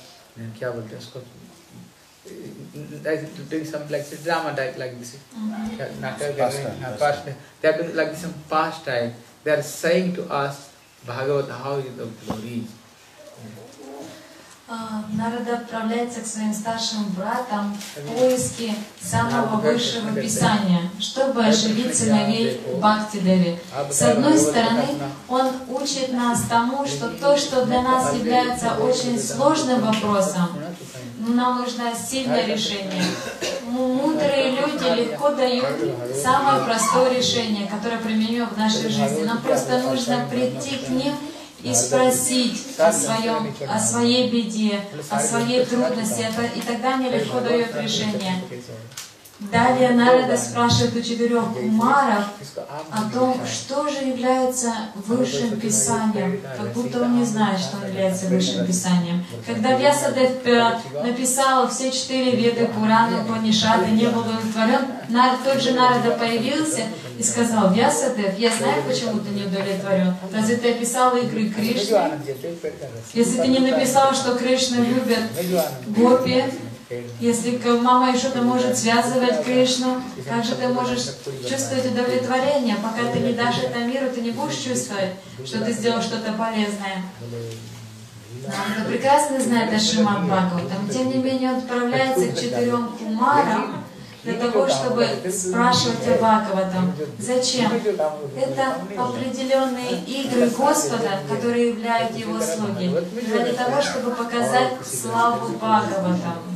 doing some like drama type like this. Pastime. They are doing like some pastime. They are saying to us Bhagavad how is the glories. Нарада отправляется к своим старшим братам в поиске самого высшего писания, чтобы оживить сыновей Бхакти-деви. С одной стороны, он учит нас тому, что то, что для нас является очень сложным вопросом, нам нужно сильное решение. Мудрые люди легко дают самое простое решение, которое применимо в нашей жизни. Нам просто нужно прийти к ним и спросить о своей беде, о своей трудности, и тогда они легко дают решение. Далее Нарада спрашивает у 4 кумаров о том, что же является высшим писанием, как будто он не знает, что он является высшим писанием. Когда Вьясадев написал все 4 веды, Пураны, Упанишады, не был удовлетворен, тот же Нарада появился и сказал: Вьясадев, я знаю, почему ты не удовлетворен. Разве ты описал игры Кришны? Если ты не написал, что Кришна любит гопи, если мама Ишуда может связывать Кришну, как же ты можешь чувствовать удовлетворение? Пока ты не дашь это миру, ты не будешь чувствовать, что ты сделал что-то полезное. Он прекрасно знает о Шримад Бхагаватам. Тем не менее, он отправляется к 4 кумарам для того, чтобы спрашивать о Бхагаватам. Зачем? Это определенные игры Господа, которые являются Его слуги, ради того, чтобы показать славу Бхагаватам.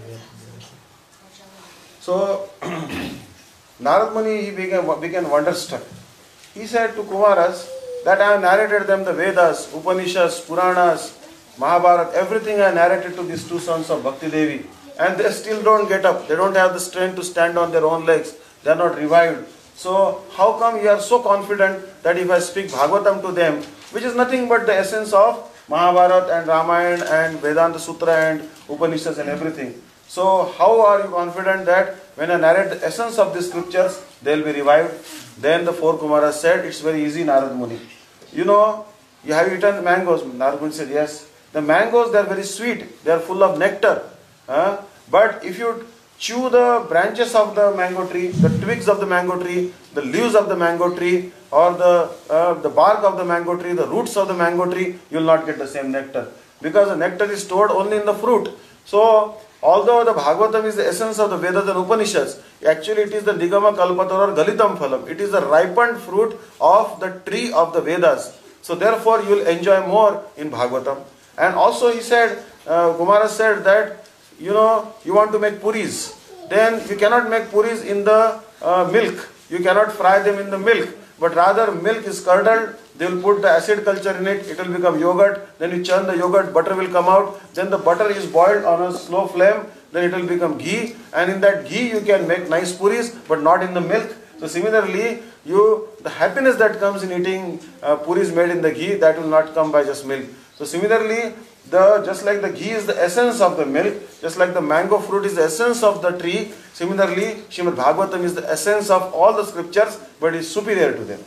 So, Narad Muni, he became wonderstruck. He said to Kumaras that I have narrated them the Vedas, Upanishads, Puranas, Mahabharata, everything I narrated to these 2 sons of Bhakti Devi. And they still don't get up. They don't have the strength to stand on their own legs. They are not revived. So, how come you are so confident that if I speak Bhagavatam to them, which is nothing but the essence of Mahabharata and Ramayana and Vedanta Sutra and Upanishads and everything. So, how are you confident that when I narrate the essence of the scriptures, they will be revived? Then the 4 Kumaras said, it's very easy, Narad Muni. You know, you have eaten mangoes. Narad Muni said, yes. The mangoes, they are very sweet. They are full of nectar. But if you chew the branches of the mango tree, the twigs of the mango tree, the leaves of the mango tree, or the bark of the mango tree, the roots of the mango tree, you will not get the same nectar. Because the nectar is stored only in the fruit. So, although the Bhagavatam is the essence of the Vedas and Upanishads, actually it is the Nigama Kalpatar or Galitam Phalam. It is the ripened fruit of the tree of the Vedas. So therefore you will enjoy more in Bhagavatam. And also he said, Kumara said that, you know, you want to make puris. Then you cannot make puris in the milk. You cannot fry them in the milk. But rather milk is curdled. They will put the acid culture in it, it will become yogurt, then you churn the yogurt, butter will come out, then the butter is boiled on a slow flame, then it will become ghee, and in that ghee you can make nice puris, but not in the milk. So similarly, the happiness that comes in eating puris made in the ghee, that will not come by just milk. So similarly, just like the ghee is the essence of the milk, just like the mango fruit is the essence of the tree, similarly, Srimad Bhagavatam is the essence of all the scriptures, but is superior to them.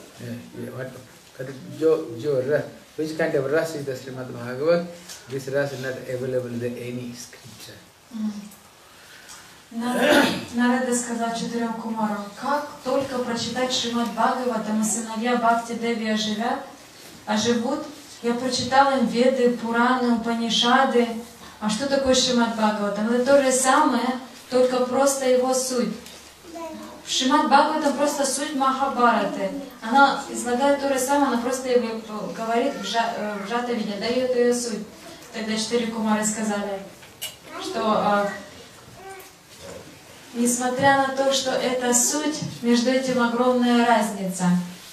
Which kind of ras is the Srimad Bhagavat? This ras is not available in any scripture. Нарада сказал 4 кумарам: как только прочитать Шримад Бхагаватам, и сыновья Бхакти Деви оживут, я прочитал им Веды, Пураны, Упанишады. А что такое Шримад Бхагаватам? Это то же самое, только просто его суть. Шримад Бхагаватам просто суть Махабхараты. Она излагает то же самое, она просто его говорит в сжатой виде, дает ее суть. Тогда 4 кумары сказали, что несмотря на то, что это суть, между этим огромная разница.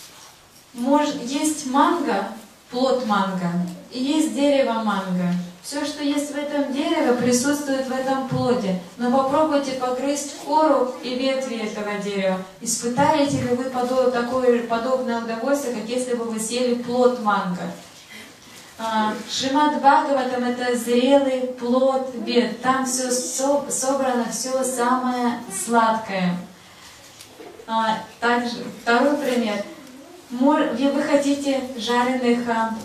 Есть манго, плод манго, и есть дерево манго. Все, что есть в этом дереве, присутствует в этом плоде. Но попробуйте погрызть кору и ветви этого дерева. Испытаете ли вы такое подобное удовольствие, как если бы вы съели плод манго? Шримад Бхагаватам — это зрелый плод вед. Там все собрано, все самое сладкое. Также второй пример. Вы хотите жареных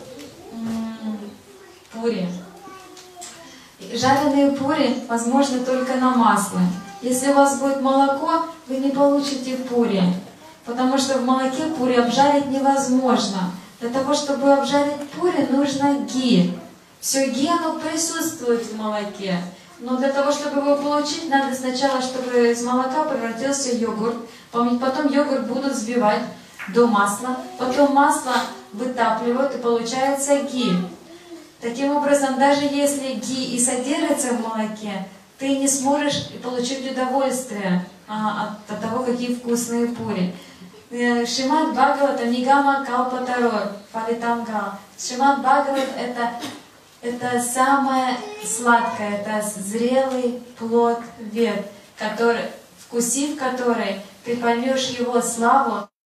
пури. Жареные пури возможны только на масле. Если у вас будет молоко, вы не получите пури, потому что в молоке пури обжарить невозможно. Для того, чтобы обжарить пури, нужно ги. Все ги, оно присутствует в молоке. Но для того, чтобы его получить, надо сначала, чтобы из молока превратился йогурт. Потом йогурт будут взбивать до масла. Потом масло вытапливают и получается ги. Таким образом, даже если ги и содержится в молоке, ты не сможешь получить удовольствие от того, какие вкусные пури. Шримад Бхагавата Нигама Калпатаро Палитангал. Шримад Бхагават это самое сладкое, это зрелый плод вед, вкусив который, ты поймешь его славу.